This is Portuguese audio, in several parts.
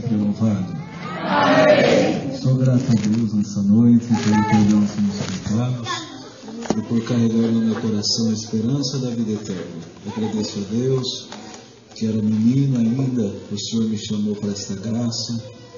sempre louvado. Amém. Sou grato a Deus nessa noite pelo perdão dos meus pecados e por carregar no meu coração a esperança da vida eterna. Agradeço a Deus que era menino ainda, o Senhor me chamou para esta graça,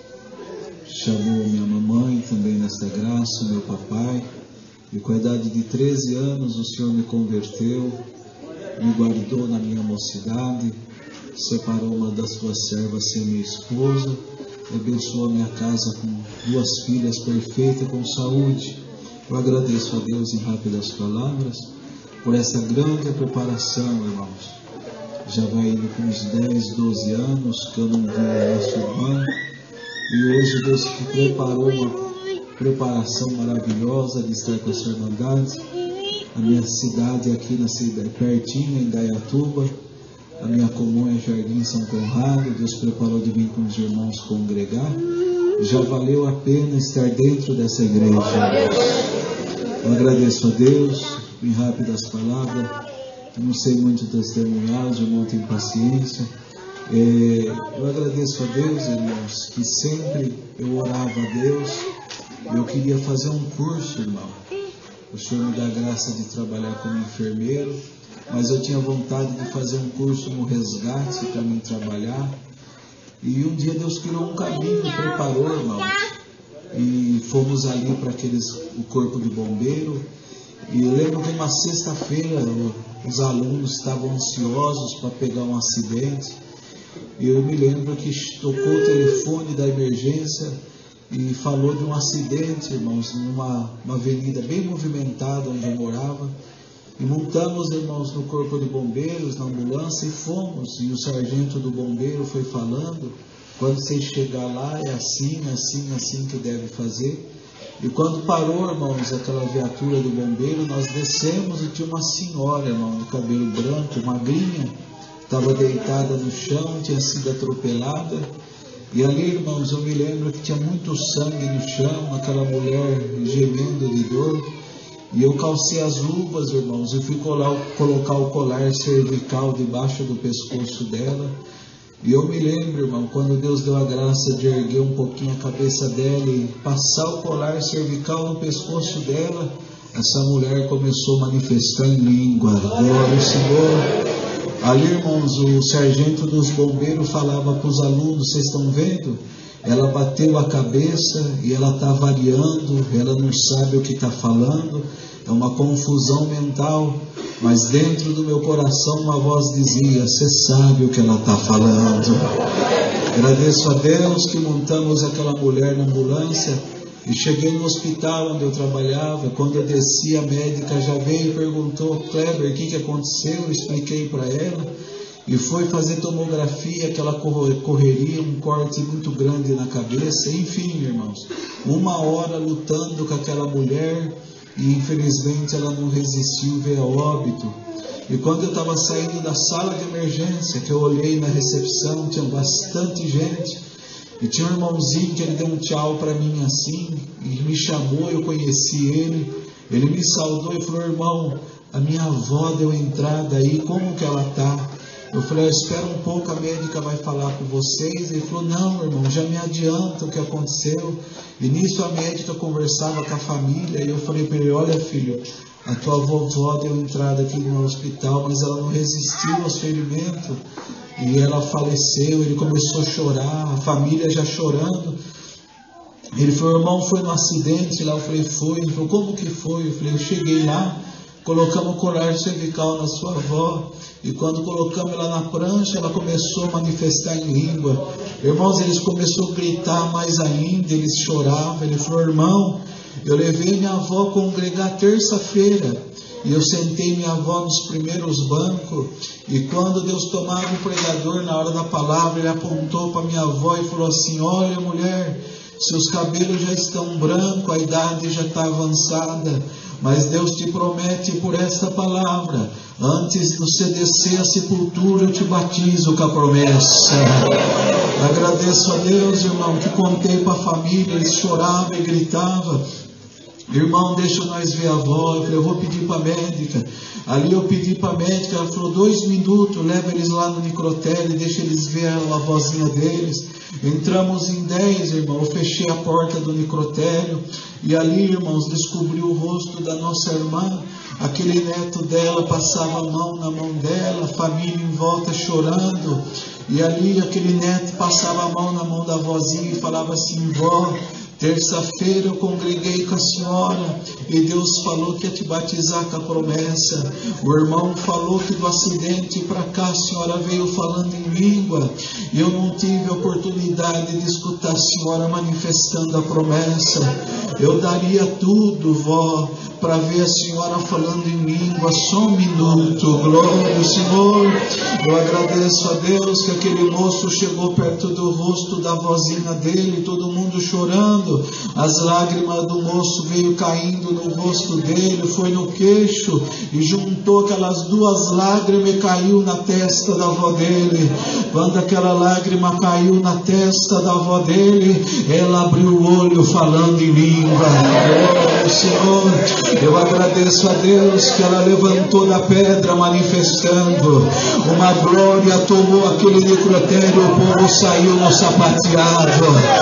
chamou minha mamãe também nesta graça, meu papai, e com a idade de 13 anos o Senhor me converteu, me guardou na minha mocidade, separou uma das suas servas ser minha esposa, abençoou a minha casa com 2 filhas perfeitas e com saúde. Eu agradeço a Deus em rápidas palavras por essa grande preparação, irmãos. Já vai indo com uns 10, 12 anos que eu não vi a nossa irmã, e hoje Deus preparou uma preparação maravilhosa de estar com essa irmandade. A minha cidade aqui na cidade, pertinho, em Gaiatuba, a minha comum é Jardim São Conrado. Deus preparou de vir com os irmãos congregar. Já valeu a pena estar dentro dessa igreja. Eu agradeço a Deus, em rápidas palavras. Eu não sei muito testemunhar, os irmãos têm paciência. Eu agradeço a Deus, irmãos, que sempre eu orava a Deus. Eu queria fazer um curso, irmão. O Senhor me dá a graça de trabalhar como enfermeiro, mas eu tinha vontade de fazer um curso no resgate para mim trabalhar. E um dia Deus criou um caminho, preparou, irmãos. E fomos ali para o corpo de bombeiro. E eu lembro que uma sexta-feira os alunos estavam ansiosos para pegar um acidente. E eu me lembro que tocou o telefone da emergência e falou de um acidente, irmãos, numa avenida bem movimentada onde eu morava. E montamos, irmãos, no corpo de bombeiros, na ambulância, e fomos. E o sargento do bombeiro foi falando: quando você chegar lá é assim, assim, assim que deve fazer. E quando parou, irmãos, aquela viatura do bombeiro, nós descemos e tinha uma senhora, irmão, de cabelo branco, magrinha, estava deitada no chão, tinha sido atropelada. E ali, irmãos, eu me lembro que tinha muito sangue no chão, aquela mulher gemendo de dor. E eu calcei as luvas, irmãos, e fui colocar o colar cervical debaixo do pescoço dela. E eu me lembro, irmão, quando Deus deu a graça de erguer um pouquinho a cabeça dela e passar o colar cervical no pescoço dela, essa mulher começou a manifestar em língua. Glória ao Senhor. Ali, irmãos, o sargento dos bombeiros falava para os alunos: vocês estão vendo? Ela bateu a cabeça e ela está variando, ela não sabe o que está falando, é uma confusão mental. Mas dentro do meu coração uma voz dizia: você sabe o que ela está falando. Agradeço a Deus que montamos aquela mulher na ambulância e cheguei no hospital onde eu trabalhava. Quando eu desci, a médica já veio e perguntou: Kleber, o que aconteceu? Eu expliquei para ela e foi fazer tomografia, aquela correria, um corte muito grande na cabeça. Enfim, irmãos, 1 hora lutando com aquela mulher. E infelizmente ela não resistiu, veio a óbito. E quando eu estava saindo da sala de emergência, que eu olhei na recepção, tinha bastante gente. E tinha um irmãozinho que ele deu um tchau para mim assim, e me chamou, eu conheci ele. Ele me saudou e falou: irmão, a minha avó deu entrada aí, como que ela está? Eu falei: espera um pouco, a médica vai falar com vocês. Ele falou: não, irmão, já me adianta o que aconteceu. E nisso a médica conversava com a família, e eu falei para ele: olha, filho, a tua vovó deu entrada aqui no hospital, mas ela não resistiu aos ferimentos, e ela faleceu. Ele começou a chorar, a família já chorando. Ele falou: irmão, foi no acidente lá? Eu falei: foi. Ele falou: como que foi? Eu falei: eu cheguei lá, colocamos o colar cervical na sua avó, e quando colocamos ela na prancha, ela começou a manifestar em língua. Irmãos, eles começaram a gritar mais ainda, eles choravam. Ele falou: irmão, eu levei minha avó a congregar terça-feira, e eu sentei minha avó nos primeiros bancos, e quando Deus tomava o pregador na hora da palavra, ele apontou para minha avó e falou assim: olha, mulher, seus cabelos já estão brancos, a idade já está avançada, mas Deus te promete por esta palavra: antes de você descer a sepultura, eu te batizo com a promessa. Agradeço a Deus, irmão, que contei para a família, eles choravam e gritavam. Irmão, deixa nós ver a avó. Eu falei, eu vou pedir para a médica. Ali eu pedi para a médica, ela falou, 2 minutos, leva eles lá no necrotério, deixa eles ver a vozinha deles. Entramos em 10, irmão, eu fechei a porta do necrotério, e ali, irmãos, descobri o rosto da nossa irmã. Aquele neto dela passava a mão na mão dela, a família em volta chorando, e ali aquele neto passava a mão na mão da vozinha e falava assim, vó, terça-feira eu congreguei com a senhora e Deus falou que ia te batizar com a promessa. O irmão falou que do acidente para cá a senhora veio falando em língua e eu não tive a oportunidade de escutar a senhora manifestando a promessa. Eu daria tudo, vó, para ver a senhora falando em língua. Só um minuto, glória ao Senhor. Eu agradeço a Deus que aquele moço chegou perto do rosto da vozinha dele, todo mundo chorando. As lágrimas do moço veio caindo no rosto dele, foi no queixo e juntou aquelas 2 lágrimas e caiu na testa da avó dele. Quando aquela lágrima caiu na testa da avó dele, ela abriu o olho falando em língua. Glória ao Senhor. Eu agradeço a Deus que ela levantou da pedra manifestando. Uma glória tomou aquele necrotério, o povo saiu no sapateado.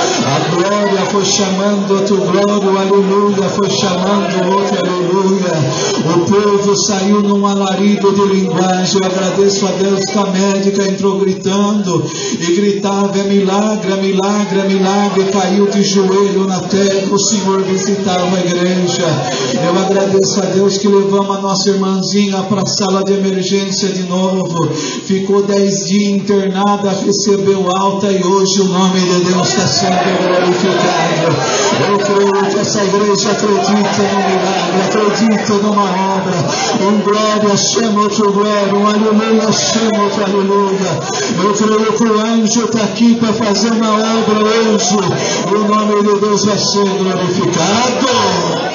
A glória foi chamando outro glória, o aleluia foi chamando outro aleluia. O povo saiu num alarido de linguagem. Eu agradeço a Deus que a médica entrou gritando e gritava, é milagre, é milagre, é milagre. Caiu de joelho na terra, o Senhor visitava a igreja. Eu agradeço a Deus que levamos a nossa irmãzinha para a sala de emergência de novo. Ficou 10 dias internada, recebeu alta e hoje o nome de Deus está sendo glorificado. Eu creio que essa igreja acredita no milagre, acredita numa obra. Um glória chama outro glória, um aleluia chama outro aleluia. Eu creio que o anjo está aqui para fazer uma obra hoje. O nome de Deus vai ser glorificado.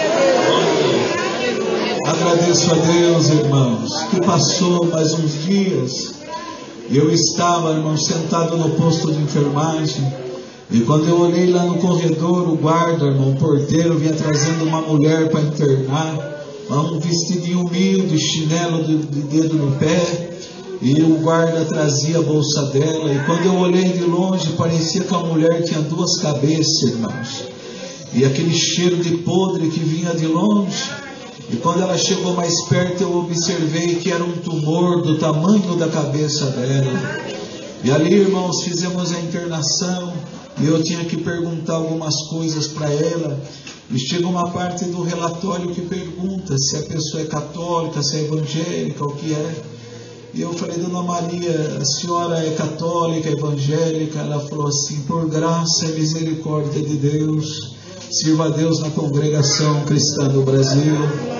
Agradeço a Deus, irmãos, que passou mais uns dias. Eu estava, irmãos, sentado no posto de enfermagem. E quando eu olhei lá no corredor, o guarda, irmão, o porteiro, vinha trazendo uma mulher para internar. Um vestidinho humilde, chinelo de dedo no pé. E o guarda trazia a bolsa dela. E quando eu olhei de longe, parecia que a mulher tinha 2 cabeças, irmãos. E aquele cheiro de podre que vinha de longe. E quando ela chegou mais perto, eu observei que era um tumor do tamanho da cabeça dela. E ali, irmãos, fizemos a internação. E eu tinha que perguntar algumas coisas para ela. E chega uma parte do relatório que pergunta se a pessoa é católica, se é evangélica, o que é. E eu falei, Dona Maria, a senhora é católica, evangélica? Ela falou assim, por graça e misericórdia de Deus, sirva a Deus na congregação cristã do Brasil.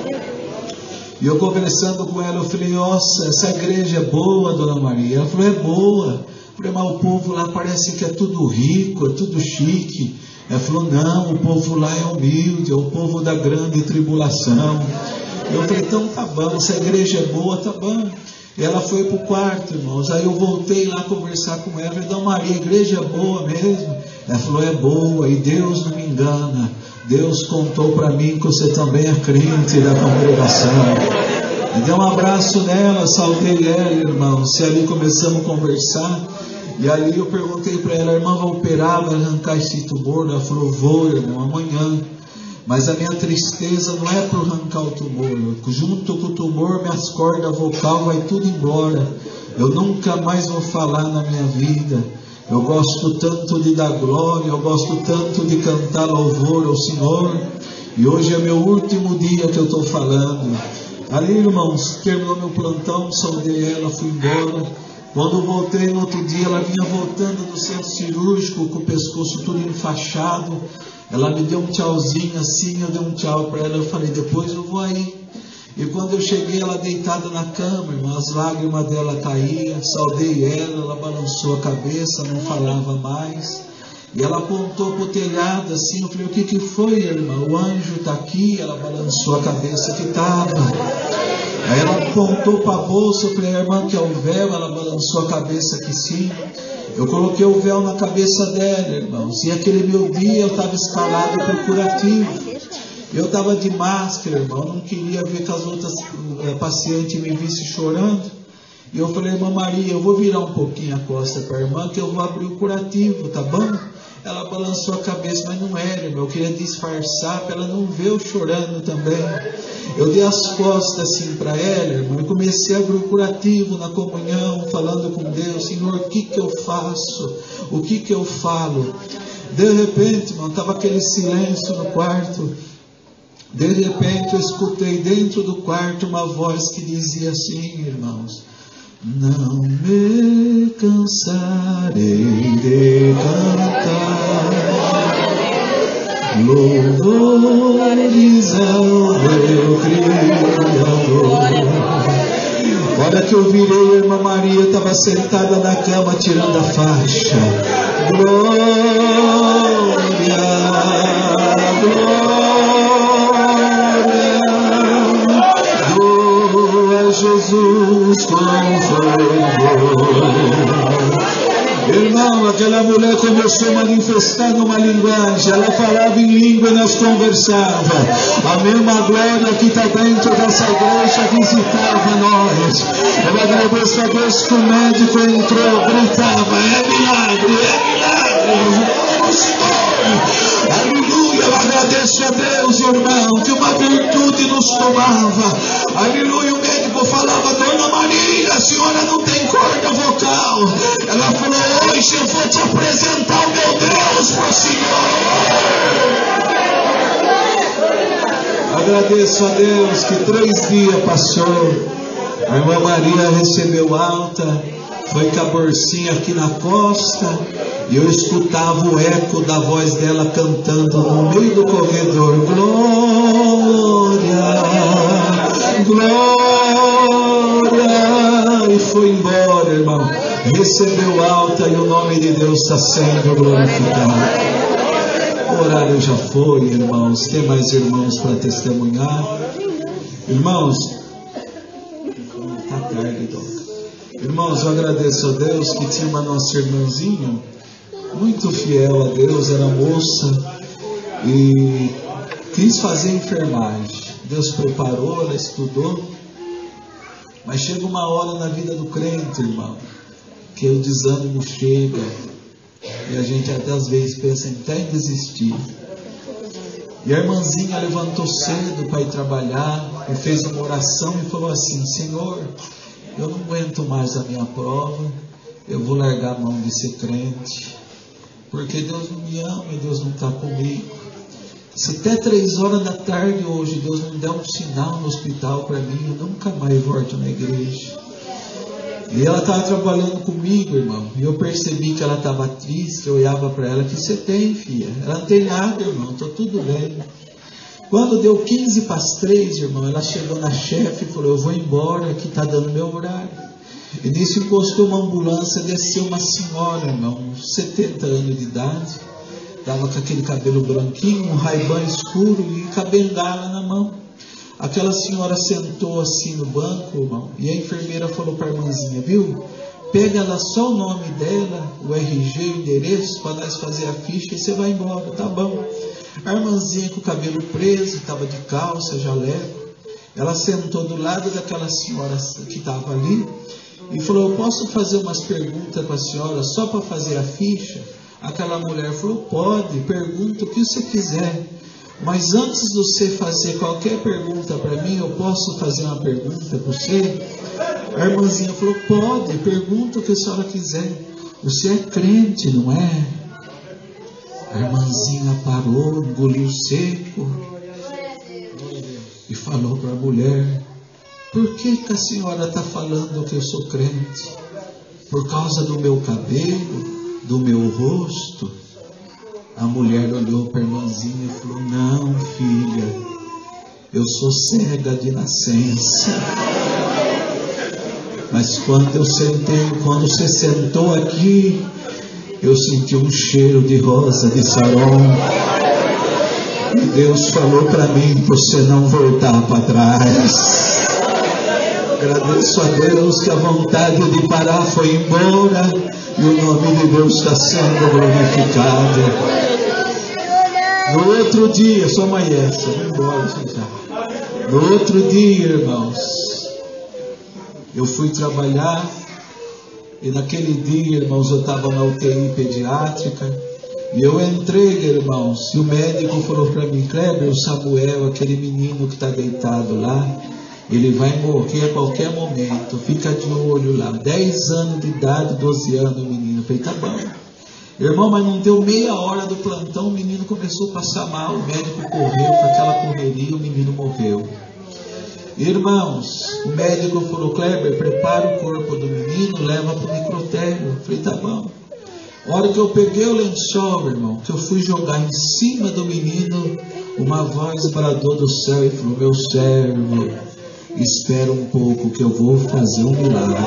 E eu conversando com ela, eu falei, nossa, essa igreja é boa, Dona Maria? Ela falou, é boa. Eu falei, mas o povo lá parece que é tudo rico, é tudo chique. Ela falou, não, o povo lá é humilde, é o povo da grande tribulação. Eu falei, então tá bom, se a igreja é boa, tá bom. E ela foi para o quarto, irmãos. Aí eu voltei lá conversar com ela. Eu falei, Dona Maria, a igreja é boa mesmo? Ela falou, é boa, e Deus não me engana. Deus contou para mim que você também é crente da congregação. E dei um abraço nela, saudei ela, irmãos. E ali começamos a conversar. E ali eu perguntei para ela, irmã, vai operar, vai arrancar esse tumor? Ela falou, vou, irmão, amanhã. Mas a minha tristeza não é por arrancar o tumor. Junto com o tumor, minhas cordas vocais vai tudo embora. Eu nunca mais vou falar na minha vida. Eu gosto tanto de dar glória, eu gosto tanto de cantar louvor ao Senhor. E hoje é meu último dia que eu estou falando. Ali, irmãos, terminou meu plantão, saudei ela, fui embora. Quando voltei no outro dia, ela vinha voltando do centro cirúrgico com o pescoço tudo enfaixado. Ela me deu um tchauzinho assim, eu dei um tchau para ela, eu falei, depois eu vou aí. E quando eu cheguei, ela deitada na cama, irmão, as lágrimas dela caíam, saudei ela, ela balançou a cabeça, não falava mais. E ela apontou para o telhado assim, eu falei, o que foi, irmã? O anjo está aqui, ela balançou a cabeça que estava. Aí ela apontou para a bolsa, eu falei, irmã, que é o véu? Ela balançou a cabeça que sim. Eu coloquei o véu na cabeça dela, irmãos. E aquele meu dia eu estava escalado para o curativo. Eu estava de máscara, irmão, não queria ver que as outras pacientes me vissem chorando. E eu falei, irmã Maria, eu vou virar um pouquinho a costa para a irmã, que eu vou abrir o curativo, tá bom? Ela balançou a cabeça, mas não era, irmão. Eu queria disfarçar para ela não ver eu chorando também. Eu dei as costas assim para ela, irmão, e comecei a abrir o curativo na comunhão, falando com Deus, Senhor, o que eu faço? O que eu falo? De repente, irmão, estava aquele silêncio no quarto. De repente eu escutei dentro do quarto uma voz que dizia assim, irmãos: não me cansarei de cantar louvores ao meu Criador. A hora que eu virei, a irmã Maria estava sentada na cama tirando a faixa. Glória, glória. Jesus com fervor. Irmão, aquela mulher começou a manifestar numa linguagem. Ela falava em língua e nós conversávamos. A mesma glória que está dentro dessa igreja visitava nós. Eu agradeço a Deus que o médico entrou, gritava: é milagre, é milagre. Aleluia, eu agradeço a Deus, irmão, que uma virtude nos tomava. Aleluia, o médico falava: dona Maria, a senhora não tem corda vocal. Ela falou: hoje eu vou te apresentar o meu Deus para o Senhor. Agradeço a Deus que 3 dias passou. A irmã Maria recebeu alta. Foi com a bolsinha aqui na costa. E eu escutava o eco da voz dela cantando no meio do corredor: glória, glória. E foi embora, irmão. Recebeu alta e o nome de Deus está sendo glorificado. O horário já foi, irmãos. Tem mais irmãos para testemunhar? Irmãos, está tarde, Dom. Irmãos, eu agradeço a Deus que tinha uma nossa irmãzinha muito fiel a Deus, era moça e quis fazer enfermagem. Deus preparou, ela estudou, mas chega uma hora na vida do crente, irmão, que o desânimo chega e a gente até às vezes pensa até em desistir. E a irmãzinha levantou cedo para ir trabalhar e fez uma oração e falou assim: Senhor, eu não aguento mais a minha prova, eu vou largar a mão de ser crente, porque Deus não me ama e Deus não está comigo. Se até 3 horas da tarde hoje Deus não der um sinal no hospital para mim, eu nunca mais volto na igreja. E ela estava trabalhando comigo, irmão, e eu percebi que ela estava triste. Eu olhava para ela: o que você tem, filha? Ela: não tem nada, irmão, estou tudo bem. Quando deu 15 para as 3, irmão, ela chegou na chefe e falou: eu vou embora, que está dando meu horário. E nisso encostou uma ambulância, desceu uma senhora, irmão, uns 70 anos de idade, estava com aquele cabelo branquinho, um Ray-Ban escuro e com a bengala na mão. Aquela senhora sentou assim no banco, irmão, e a enfermeira falou para a irmãzinha: viu, pega lá só o nome dela, o RG, o endereço, para nós fazer a ficha e você vai embora, tá bom. A irmãzinha com o cabelo preso, estava de calça, jaleco, ela sentou do lado daquela senhora que estava ali e falou: eu posso fazer umas perguntas para a senhora só para fazer a ficha? Aquela mulher falou: pode, pergunta o que você quiser, mas antes de você fazer qualquer pergunta para mim, eu posso fazer uma pergunta para você? A irmãzinha falou: pode, pergunta o que a senhora quiser. Você é crente, não é? A irmãzinha parou, engoliu seco e falou para a mulher: por que a senhora está falando que eu sou crente? Por causa do meu cabelo, do meu rosto? A mulher olhou para a irmãzinha e falou: não, filha, eu sou cega de nascença. Mas quando você sentou aqui, eu senti um cheiro de rosa de Saron. E Deus falou para mim: você não voltar para trás. Agradeço a Deus que a vontade de parar foi embora e o nome de Deus está sendo glorificado. No outro dia, só uma essa, vou embora já. No outro dia, irmãos, eu fui trabalhar e naquele dia, irmãos, eu estava na UTI pediátrica e eu entrei, irmãos, e o médico falou para mim: Kleber, o Samuel, aquele menino que está deitado lá, ele vai morrer a qualquer momento, fica de olho lá. 10 anos de idade, 12 anos o menino. Eu falei: tá bom. Irmão, mas não deu meia hora do plantão, o menino começou a passar mal, o médico correu com aquela correria, o menino morreu. Irmãos, o médico falou: Kleber, prepara o corpo do menino, leva para o necrotério. Eu falei: tá bom. A hora que eu peguei o lençol, irmão, que eu fui jogar em cima do menino, uma voz bradou do céu e falou: meu servo, espera um pouco que eu vou fazer um milagre.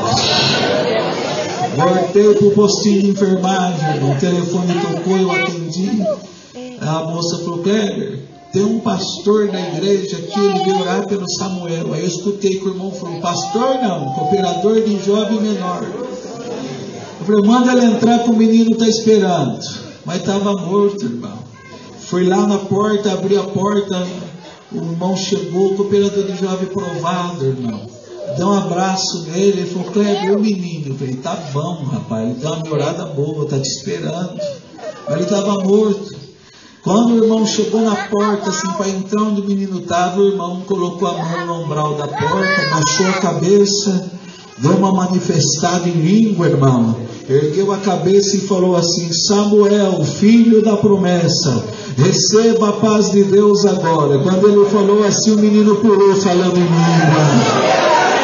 Voltei para o postinho de enfermagem, o telefone tocou, eu atendi. A moça falou: Kleber, tem um pastor da igreja aqui, ele veio orar pelo Samuel. Aí eu escutei que o irmão falou: pastor não, cooperador de jovem menor. Eu falei: manda ele entrar que o menino está esperando. Mas estava morto, irmão. Fui lá na porta, abri a porta, o irmão chegou, o cooperador de jovem provado, irmão. Deu um abraço nele, ele falou: Kleber, o menino. Eu falei: tá bom, rapaz, ele deu uma melhorada boa, tá te esperando. Mas ele estava morto. Quando o irmão chegou na porta, assim, para entrar onde o menino estava, o irmão colocou a mão no umbral da porta, baixou a cabeça, deu uma manifestada em língua, irmão, ergueu a cabeça e falou assim: Samuel, filho da promessa, receba a paz de Deus agora. Quando ele falou assim, o menino pulou falando em língua.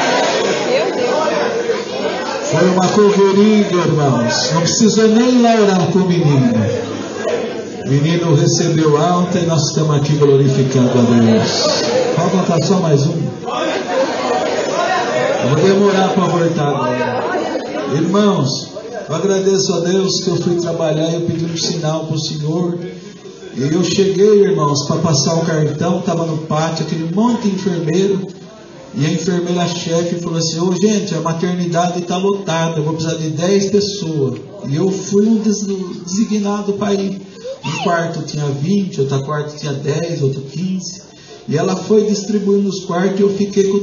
Foi uma correria, irmãos, não precisou nem lá orar com o menino. O menino recebeu alta e nós estamos aqui glorificando a Deus. Pode botar só mais um. Eu vou demorar para voltar agora. Irmãos, eu agradeço a Deus que eu fui trabalhar e eu pedi um sinal para o Senhor. E eu cheguei, irmãos, para passar o cartão, estava no pátio, aquele monte de enfermeiro. E a enfermeira-chefe falou assim: ô gente, a maternidade está lotada, eu vou precisar de 10 pessoas. E eu fui um designado para ir. Um quarto tinha 20, outro quarto tinha 10, outro 15. E ela foi distribuindo os quartos e eu fiquei com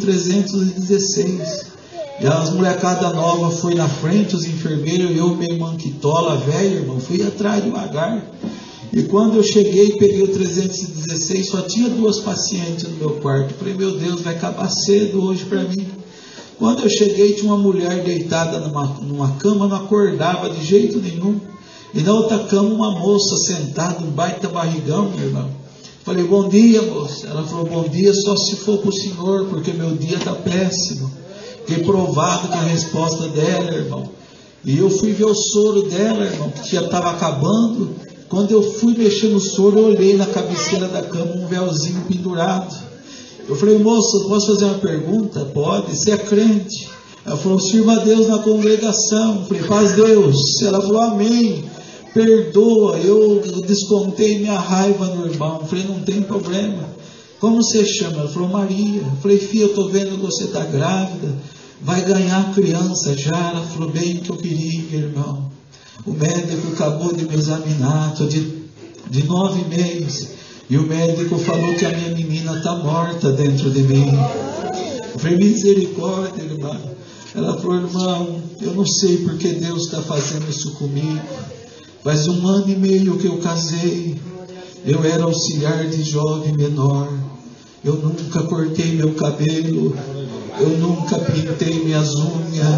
316. E as molecadas novas foi na frente, os enfermeiros, eu meio manquitola, velho, irmão, fui atrás devagar. E quando eu cheguei, peguei o 316, só tinha 2 pacientes no meu quarto. Falei: meu Deus, vai acabar cedo hoje para mim. Quando eu cheguei, tinha uma mulher deitada numa cama, não acordava de jeito nenhum. E na outra cama, uma moça sentada, um baita barrigão, meu irmão. Falei: bom dia, moça. Ela falou: bom dia só se for para o senhor, porque meu dia está péssimo. Fiquei provado com a resposta dela, irmão. E eu fui ver o soro dela, irmão, que já estava acabando. Quando eu fui mexer no soro, eu olhei na cabeceira da cama um véuzinho pendurado. Eu falei: moça, posso fazer uma pergunta? Pode, você é crente? Ela falou: sirva a Deus na congregação. Eu falei: paz Deus. Ela falou: amém. Perdoa, eu descontei minha raiva no irmão. Eu falei: não tem problema. Como você chama? Ela falou: Maria. Eu falei: filha, eu estou vendo que você está grávida, vai ganhar criança já. Ela falou: bem que eu queria, irmão. O médico acabou de me examinar, estou de 9 meses, e o médico falou que a minha menina está morta dentro de mim. Eu falei: misericórdia, irmão. Ela falou: irmão, eu não sei porque Deus está fazendo isso comigo. Faz 1 ano e meio que eu casei. Eu era auxiliar de jovem menor. Eu nunca cortei meu cabelo. Eu nunca pintei minhas unhas.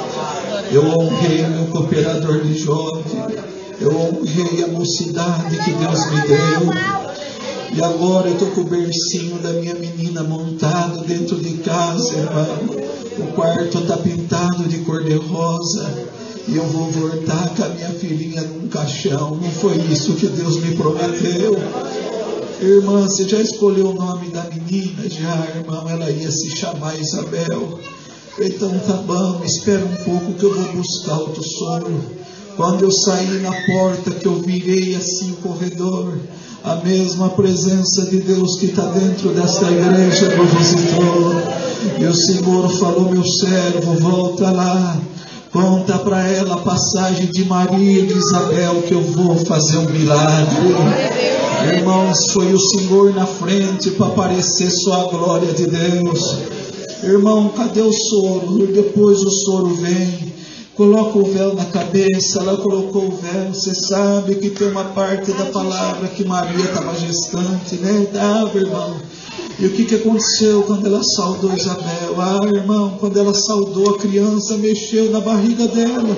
Eu honrei meu cooperador de jovem. Eu honrei a mocidade que Deus me deu. E agora eu estou com o bercinho da minha menina montado dentro de casa, irmão. O quarto está pintado de cor de rosa. E eu vou voltar com a minha filhinha num caixão. Não foi isso que Deus me prometeu. Irmã, você já escolheu o nome da menina? Já, irmão, ela ia se chamar Isabel. Então tá bom, espera um pouco que eu vou buscar outro soro. Quando eu saí na porta, que eu virei assim o corredor, a mesma presença de Deus que está dentro desta igreja me visitou. E o Senhor falou: meu servo, volta lá. Conta para ela a passagem de Maria e de Isabel, que eu vou fazer um milagre. Irmãos, foi o Senhor na frente para aparecer só a glória de Deus. Irmão, cadê o soro? Depois o soro vem. Coloca o véu na cabeça. Ela colocou o véu. Você sabe que tem uma parte da palavra que Maria estava gestante, né? Dava, irmão. E o que aconteceu quando ela saudou Isabel? Ah, irmão, quando ela saudou a criança, mexeu na barriga dela.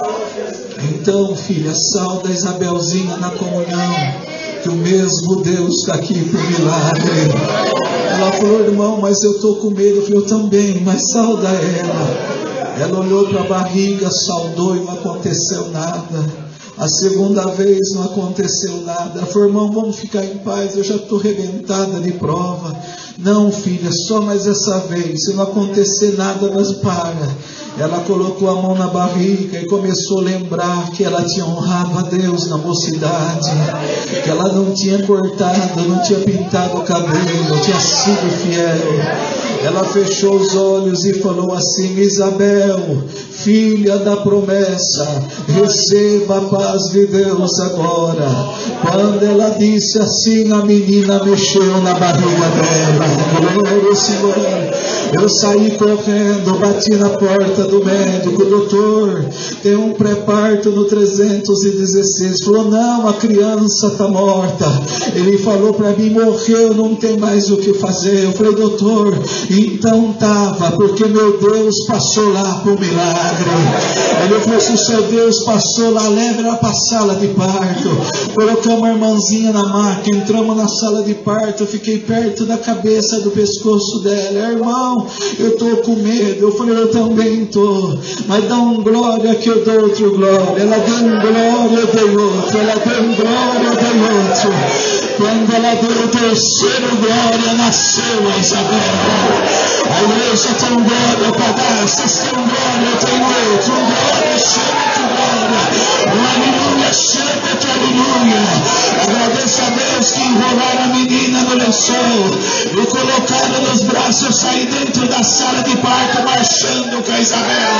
Então, filha, sauda Isabelzinha na comunhão, que o mesmo Deus está aqui por milagre. Ela falou, irmão, mas eu estou com medo. Eu falei, eu também, mas sauda ela. Ela olhou para a barriga, saudou e não aconteceu nada. A segunda vez não aconteceu nada. Ela falou, irmão, vamos ficar em paz, eu já estou arrebentada de prova. Não, filha, só mais essa vez. Se não acontecer nada, mas para. Ela colocou a mão na barriga e começou a lembrar que ela tinha honrado a Deus na mocidade, que ela não tinha cortado, não tinha pintado o cabelo, tinha sido fiel. Ela fechou os olhos e falou assim, Isabel, filha da promessa, receba a paz de Deus agora. Quando ela disse assim, a menina mexeu na barriga dela. Glória ao Senhor. Eu saí correndo, bati na porta do médico, doutor, tem um pré-parto no 316. Falou, não, a criança está morta. Ele falou para mim, morreu, não tem mais o que fazer. Eu falei, doutor, então estava, porque meu Deus passou lá por milagre. Ele falou, se o seu Deus passou lá, leve ela para a sala de parto. Colocamos a irmãzinha na maca, entramos na sala de parto, eu fiquei perto da cabeça, do pescoço dela. Irmão, eu estou com medo. Eu falei, eu também estou, mas dá um glória que eu dou outro glória. Ela deu um glória, eu dei outro. Ela deu um glória, eu dei outro. Quando ela deu o terceiro glória, nasceu a Isabel. A igreja tem um glória para dar. Vocês têm um glória, eu tenho outro. Um glória, chama de glória. Um aleluia, chama de aleluia. Agradeço a Deus que enrolaram a menina no lençol e colocaram nos braços. Eu saí dentro da sala de parto marchando com a Isabel.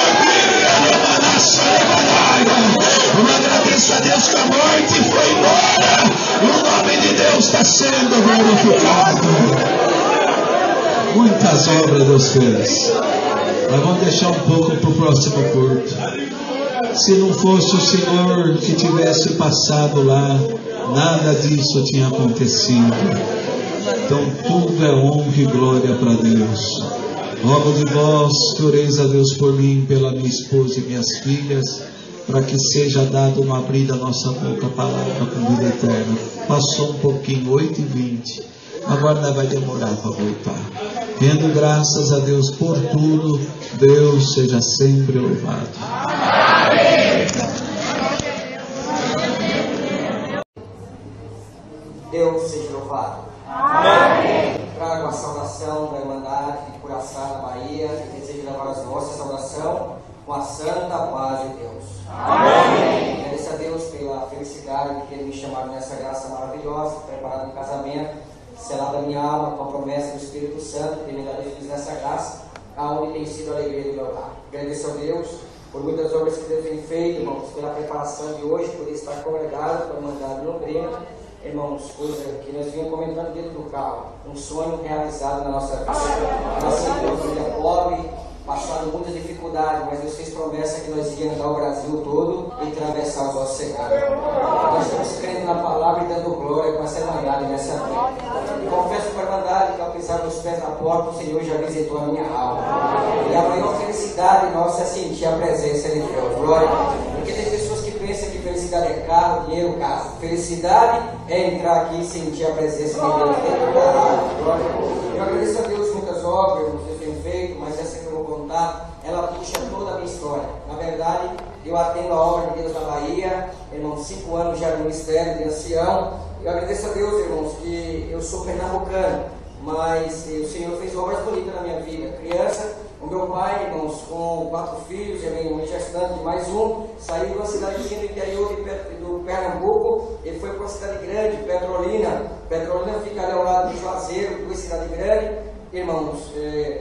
Eu agradeço a Deus que a morte foi embora. O nome de Deus está sendo glorificado. Muitas obras Deus fez. Mas vamos deixar um pouco para o próximo culto. Se não fosse o Senhor que tivesse passado lá, nada disso tinha acontecido. Então tudo é honra e glória para Deus. Rogo de vós que oreis a Deus por mim, pela minha esposa e minhas filhas, para que seja dado no abrir da nossa boca a palavra com vida eterna. Passou um pouquinho, 8h20. Agora não vai demorar para voltar. Rendo graças a Deus por tudo. Deus seja sempre louvado. Amém. Deus seja louvado. Amém. Trago a saudação da Irmandade de Curaçá, na Bahia, que deseja levar as vossas saudação com a santa paz de Deus. Amém. Agradeço a Deus pela felicidade que Ele me chamou nessa graça maravilhosa, preparado um casamento, selado a minha alma com a promessa do Espírito Santo, que me dá filhos nessa graça, aonde tem sido a alegria do meu lar. Agradeço a Deus por muitas obras que Deus tem feito, irmãos, pela preparação de hoje, por estar congregado para mandar de Londrina. Irmãos, coisa que nós vínhamos comentando dentro do carro, um sonho realizado na nossa vida. Nasci de uma família pobre, passando muitas dificuldades, mas Deus fez promessa que nós íamos dar o Brasil todo e atravessar os oceanos. Nós estamos crendo na palavra e dando glória com essa irmandade nessa vida. E confesso com a irmandade que ao pisar meus pés na porta, o Senhor já visitou a minha alma. E a maior felicidade nossa é sentir a presença de Deus. Glória. Porque tem pessoas que pensam que felicidade é carro, dinheiro, casa. Felicidade é entrar aqui e sentir a presença de Deus dentro da alma. Glória. Eu agradeço a Deus muitas obras que eu tenho feito, mas essa que eu vou contar, ela puxa toda a minha história. Na verdade, eu atendo a obra de Deus na Bahia, irmãos, 5 anos já no Ministério de Ancião. Eu agradeço a Deus, irmãos, que eu sou pernambucano, mas o Senhor fez obras bonitas na minha vida. Criança, o meu pai, irmãos, com 4 filhos, e a minha mãe gestante de mais um, saiu de uma cidadezinha do interior do Pernambuco, ele foi para uma cidade grande, Petrolina. Petrolina fica ali ao lado de Juazeiro, 2 cidades grandes. Irmãos,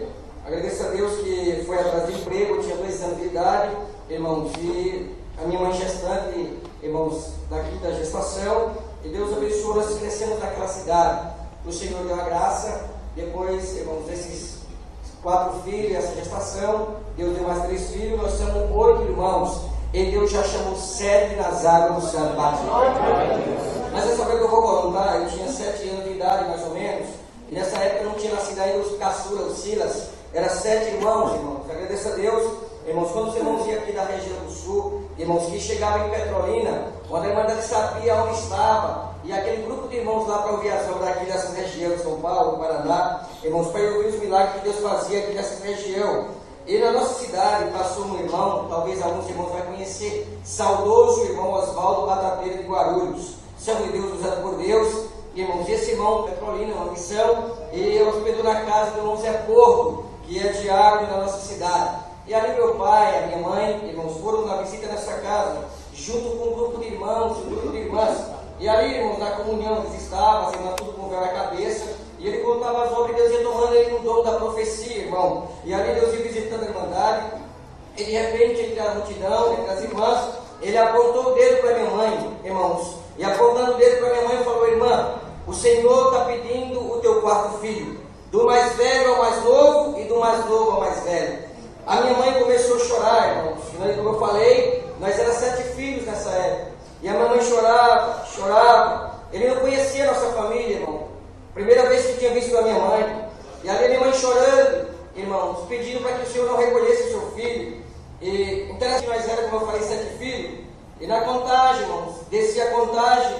Agradeço a Deus que foi atrás de emprego, eu tinha 2 anos de idade, irmãos, e a minha mãe gestante, irmãos, da quinta gestação, e Deus abençoou, nós crescemos naquela cidade. O Senhor deu a graça, depois, irmãos, desses 4 filhos, essa gestação, Deus deu mais 3 filhos, nós somos 8 irmãos, e Deus já chamou 7 nas águas do Santo Batismo. Mas essa vez que eu vou contar, eu tinha 7 anos de idade, mais ou menos, e nessa época não tinha nascido ainda os caçulas, os Silas, eram 7 irmãos, irmãos. Agradeço a Deus, irmãos, quando os irmãos iam aqui da região do sul, irmãos, que chegavam em Petrolina, quando a irmã sabia onde estava, e aquele grupo de irmãos lá para ouvir as obras daqui dessas regiões, São Paulo, Paraná, irmãos, para ouvir os milagres que Deus fazia aqui nessa região. E na nossa cidade passou um irmão, talvez alguns irmãos vão conhecer, saudoso irmão Oswaldo Batapeira de Guarulhos, servo de Deus, usado por Deus, irmãos, esse irmão Petrolina, uma missão, e hospedou na casa do irmão Zé Porto, que é diácono da nossa cidade. E ali meu pai, a minha mãe, irmãos, foram na visita nessa casa, junto com um grupo de irmãos, um grupo de irmãs. E ali, irmãos, na comunhão eles estavam, assim, tudo com o véu na cabeça, e ele contava as obras de Deus, ia tomando ele no dom da profecia, irmão. E ali Deus ia visitando a irmandade, e de repente, entre a multidão, entre as irmãs, ele apontou o dedo para minha mãe, irmãos, e apontando o dedo para minha mãe, falou: irmã, o Senhor está pedindo o teu 4º filho, do mais velho ao mais novo e do mais novo ao mais velho. A minha mãe começou a chorar, irmãos. Como eu falei, nós éramos 7 filhos nessa época. E a minha mãe chorava, chorava. Ele não conhecia a nossa família, irmão. Primeira vez que tinha visto a minha mãe. E ali a minha mãe chorando, irmãos, pedindo para que o Senhor não recolhesse o seu filho. E interessante, nós éramos, como eu falei, 7 filhos. E na contagem, irmãos, descia a contagem.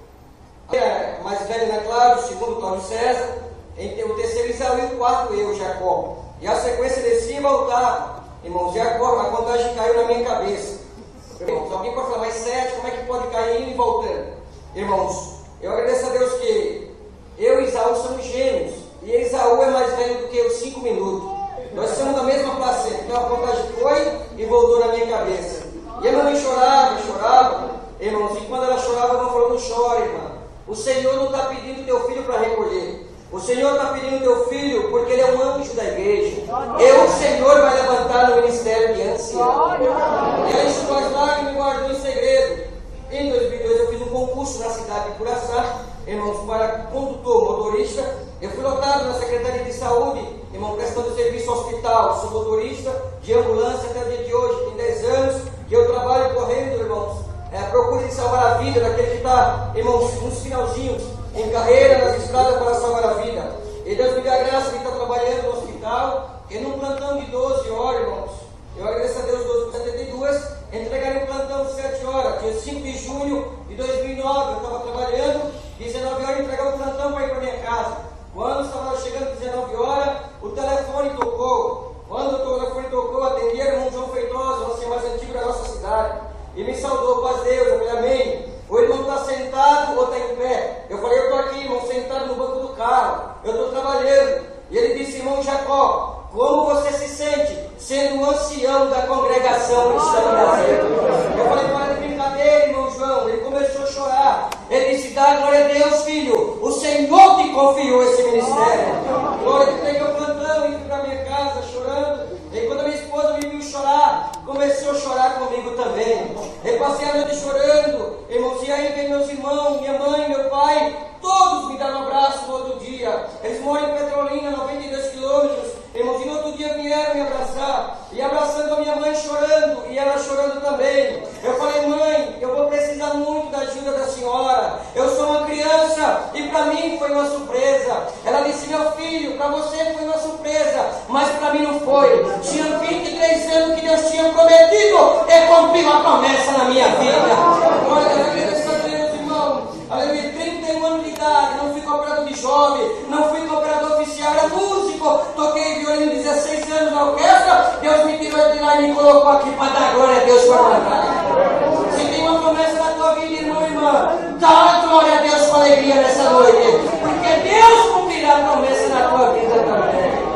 A mais velha, né, claro, o segundo, Cláudio César. O terceiro, Isaú, e o 4º, eu, Jacó. E a sequência descia e voltava. Irmãos, Jacó, a contagem caiu na minha cabeça. Irmãos, alguém pode falar, mas 7, como é que pode cair indo e voltando? Irmãos, eu agradeço a Deus que eu e Isaú somos gêmeos. E Isaú é mais velho do que eu, 5 minutos. Nós somos da mesma placenta. Então a contagem foi e voltou na minha cabeça. E a minha mãe chorava, chorava. Irmãos, e quando ela chorava, ela falou: não chore, irmã. O Senhor não está pedindo teu filho para recolher. O Senhor está pedindo teu filho porque ele é um anjo da igreja. E o Senhor vai levantar no ministério de ancião. E ela enxugou as lágrimas e guardou em segredo. Em 2002 eu fiz um concurso na cidade de Curaçá, irmãos, para condutor, motorista. Eu fui lotado na Secretaria de Saúde, irmão, prestando serviço ao hospital. Sou motorista de ambulância até o dia de hoje. Tem 10 anos que eu trabalho correndo, irmãos. Procure salvar a vida daquele que está, irmãos, nos finalzinhos, em carreira, nas estradas para salvar a vida. E Deus me dá a graça de estar trabalhando no hospital, e num plantão de 12 horas, irmãos. Eu agradeço a Deus, 12 por 72, entregaram um plantão de 7 horas. Dia 5 de junho de 2009, eu estava trabalhando, 19 horas, entregava o plantão para ir para minha casa. Quando estava chegando 19 horas, o telefone tocou. Quando o telefone tocou, atendi, era o irmão João Feitosa, o senhor mais antigo da nossa cidade. E me saudou, paz Deus, eu falei: amém. O irmão está sentado ou está em pé? Eu falei: eu estou aqui, irmão, sentado no banco do carro. Eu estou trabalhando. E ele disse: irmão Jacó, como você se sente sendo o ancião da congregação cristã do Brasil? Eu falei: para de brincadeira, irmão João. Ele começou a chorar. Ele disse: dá glória a Deus, filho. O Senhor te confiou esse ministério. Glória, eu peguei o plantão e fui para minha casa chorando. E quando a minha esposa me viu chorar, começou a chorar comigo também. Eu passei a noite chorando, irmãos, e aí vem meus irmãos, minha mãe, meu pai, todos me deram um abraço no outro dia. Eles moram em Petrolina, 92 quilômetros, irmãos, e no outro dia vieram me abraçar, e abraçando a minha mãe chorando, e ela chorando também. Eu falei: mãe, eu vou precisar muito da ajuda da senhora. Eu sou uma criança, e para mim foi uma surpresa. Ela disse: meu filho, para você foi uma surpresa, mas para mim não foi. Tinha 23 anos que Deus tinha prometido, e cumpriu a promessa na minha vida. Glória a Deus, irmão. Aleluia, 31 anos de idade, não fui cooperador de jovem, não fui cooperador oficial, era músico, toquei violino 16 anos na orquestra. Deus me tirou de lá e me colocou aqui para dar glória a Deus para cantar. Se tem uma promessa na tua vida, irmão e irmã, dá glória a Deus com alegria nessa noite, porque Deus cumprirá a promessa na tua vida também.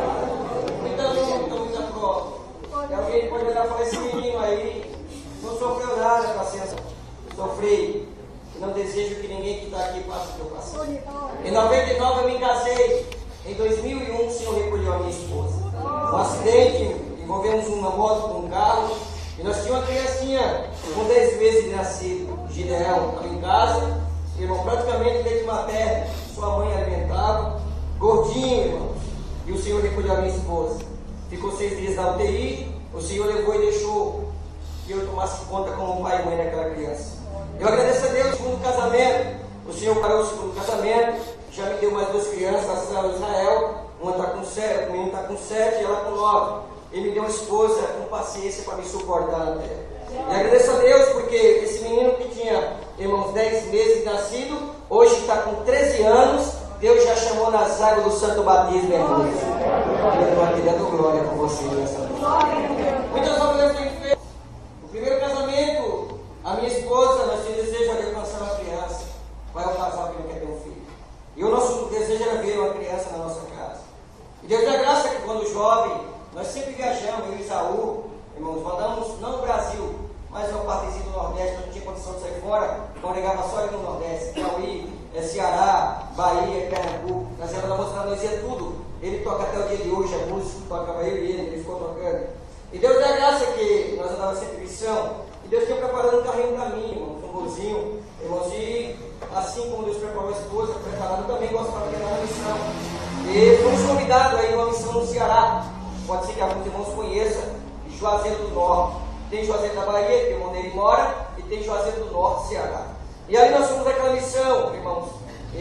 Então, estamos à prova. E alguém pode olhar e falar: esse menino aí não sofreu nada com a ciência. Sofri. Não desejo que ninguém que está aqui passe o que eu passei. Em 99 eu me casei. Em 2001 o Senhor recolheu a minha esposa. Um acidente, envolvemos uma moto com um carro, e nós tínhamos uma criancinha com 10 meses de nascido, Gideão, estava em casa, irmão, praticamente leite materno, sua mãe alimentava, gordinho, irmãos, e o Senhor recolheu a minha esposa. Ficou 6 dias na UTI, o Senhor levou e deixou que eu tomasse conta como pai e mãe daquela criança. Eu agradeço a Deus, segundo casamento, o Senhor parou o segundo casamento, já me deu mais 2 crianças, a Sara e Israel, uma está com 7, o menino está com 7 e ela com 9. Ele me deu uma esposa com paciência para me suportar até. E agradeço a Deus porque esse menino que tinha, irmãos, 10 meses de nascido, hoje está com 13 anos, Deus já chamou nas águas do Santo Batismo, irmãos. Eu estou aqui dando glória com vocês nessa noite. Muitas obras eu tenho feito. O primeiro casamento, a minha esposa, nós tínhamos desejo de alcançar uma criança. Vai ao casal que não quer ter um filho. E o nosso desejo era ver uma criança na nossa casa. E Deus dá graça que quando jovem, nós sempre viajamos, eu e Isaú, irmãos, mandamos, não no Brasil, mas uma partezinha do Nordeste, nós não tinha condição de sair fora, congregava só ali no Nordeste, Piauí, Ceará, Bahia, Pernambuco, nós éramos na música, nós ia tudo. Ele toca até o dia de hoje, a música, tocava eu e ele ficou tocando. E Deus dá graça que nós andávamos sempre em missão, e Deus tinha preparado um carrinho para mim, irmãos, um golzinho, irmãos, e assim como Deus preparou a esposa, preparado também gostava de ir na missão. E fomos convidados aí a uma missão no Ceará. Pode ser que alguns irmãos conheçam, Juazeiro do Norte. Tem Juazeiro da Bahia, que o irmão dele mora, e tem Juazeiro do Norte, Ceará. E ali nós fomos naquela missão, irmãos.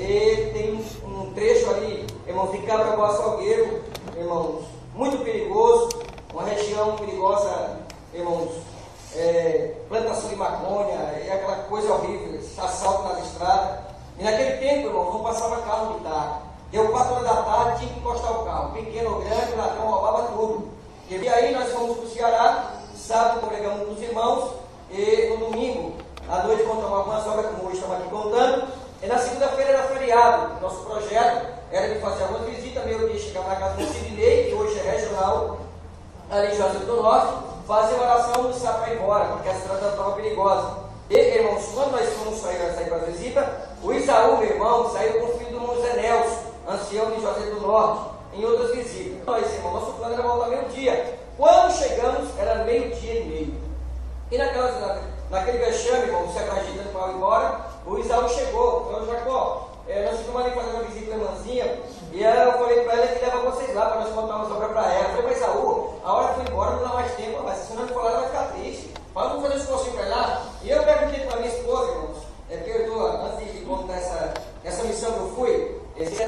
E tem um trecho ali, irmãos, de Cabra Salgueiro, irmãos, muito perigoso, uma região perigosa, irmãos, plantação de maconha, é aquela coisa horrível, assalto nas estradas. E naquele tempo, irmãos, não passava carro de tarde. Deu 4 horas da tarde, tinha que encostar o carro. Pequeno ou grande, o ladrão roubava tudo. E aí nós fomos para o Ceará, sábado congregamos com os irmãos, e no domingo, à noite contamos algumas obras, como hoje estamos aqui contando, e na segunda-feira era feriado. Nosso projeto era de fazer algumas visitas, meio-dia chegava na casa do Sidney, que hoje é regional, ali em Juazeiro do Norte, fazer uma oração, almoçar para ir embora, porque a estrada estava perigosa. E, irmãos, quando nós fomos sair para a visita, o Isaú, meu irmão, saiu com o filho do irmão Zé Nelson, ancião de Juazeiro do Norte, em outras visitas. Nós, irmão, nosso plano era voltar meio-dia. Quando chegamos, era meio-dia e meio. E naquele vexame, irmão, se agitando para ir embora, o Isaú chegou, falou: Jacó, nós ficamos ali fazendo uma visita à irmãzinha, e eu falei para ela que leva vocês lá para nós contar umas obras para ela. Eu falei: mas Isaú, a hora que foi embora não dá mais tempo, mas se não for lá, ela vai ficar triste. Vamos fazer um esforço para lá. E eu perguntei para minha esposa, irmãos, porque eu estou, antes de contar essa missão que eu fui,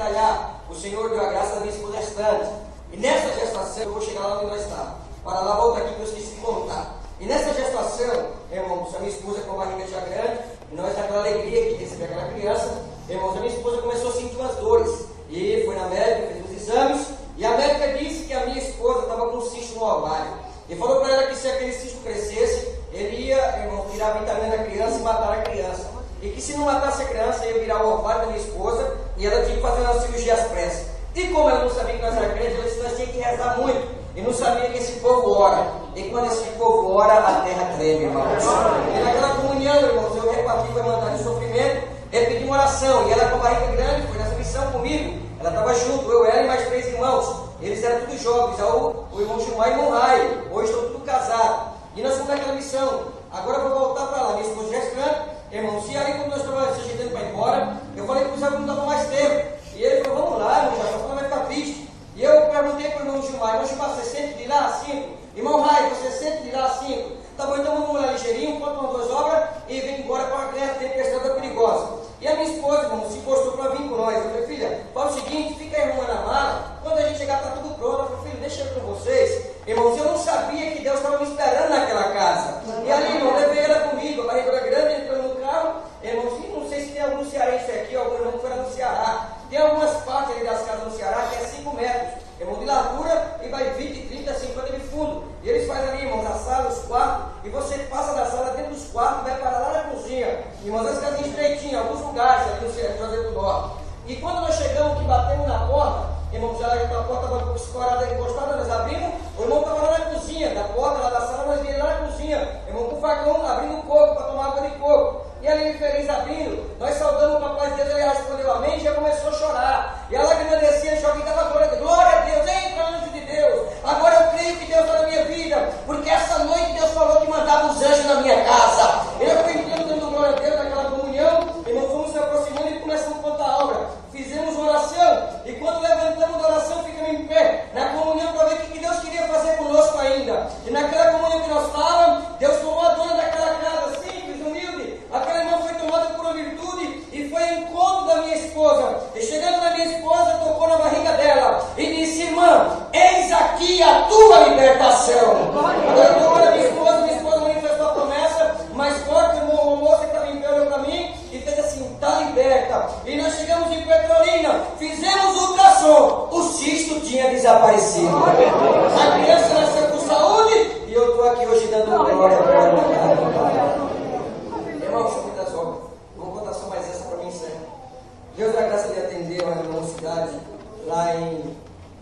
o Senhor deu a graça da minha esposa gestante. E nessa gestação, eu vou chegar lá onde nós estávamos. Para lá, volta aqui que eu esqueci de contar. E nessa gestação, irmãos, a minha esposa com a barriga já grande, e nós naquela alegria de receber aquela criança, irmãos, a minha esposa começou a sentir umas dores. E foi na médica, fez os exames, e a médica disse que a minha esposa estava com um cisto no ovário. E falou para ela que se aquele cisto crescesse, ele ia, irmão, tirar a vitamina da criança e matar a criança. E que se não matasse a criança, ia virar o ovário da minha esposa e ela tinha que fazer uma cirurgia às pressas. E como ela não sabia que nós éramos crentes, ela disse que nós tínhamos que rezar muito. E não sabia que esse povo ora. E quando esse povo ora, a terra treme, irmãos. E naquela comunhão, irmãos, eu reparti para mandar de sofrimento, eu pedi uma oração. E ela com a barriga grande, foi nessa missão comigo. Ela estava junto, eu, ela e mais 3 irmãos. Eles eram todos jovens, o irmão Gilmar e o irmão Raio. Hoje estão todos casados. E nós fomos naquela missão. Agora eu vou voltar para lá. Minha esposa gestante, irmãos, e aí quando nós estávamos se ajeitando para ir embora, eu falei que o Zé não estava mais tempo. E ele falou: vamos lá, irmão, já vai ficar triste. E eu perguntei para o irmão Gilmar: irmão Gilmar, você sente de lá a 5? Irmão Raio, você sente de lá a 5? Tá bom, então vamos lá ligeirinho, conta umas 2 obras e vem embora para a terra, tem que a estrada perigosa. E a minha esposa, irmão, se postou para vir com nós. Eu falei: filha, faz o seguinte, fica a irmã na mala, quando a gente chegar está tudo pronto. Eu falei: filho, deixa eu com vocês. Irmãos, eu não sabia que Deus estava me esperando naquela casa. E ali, irmão, levei ela comigo, a barriga era grande, entrando no carro. Irmãos, não sei se tem algum cearense aqui, algum irmão que foi lá no Ceará. Tem algumas partes ali das casas no Ceará que é 5 metros, irmão, de largura, e vai 20, 30, 50 de fundo. E eles fazem ali, irmãos, a sala, os quartos, e você passa da sala dentro dos quartos, vai parar lá na cozinha. Irmãos, as casinhas estreitinhas, alguns lugares ali no Juazeiro do Norte. E quando nós chegamos, que batemos na porta, irmãos, já a porta estava escorada, encostada, nós abrimos, o irmão estava lá na cozinha, da porta lá da sala, nós vimos lá na cozinha, irmão, com o facão abrindo o coco para tomar água de coco. E ali, feliz abrindo, nós saudamos o papai de Deus, ele respondeu amém, e já começou a chorar. E a lágrima descia, e o Joaquim estava glória a Deus, entra anjo de Deus. vencido. A criança nasceu com saúde e eu estou aqui hoje dando glória a Deus. Irmão, deixa eu me dar só. Vou contar só mais essa para mim, certo? Deus dá graça de atender uma cidade lá em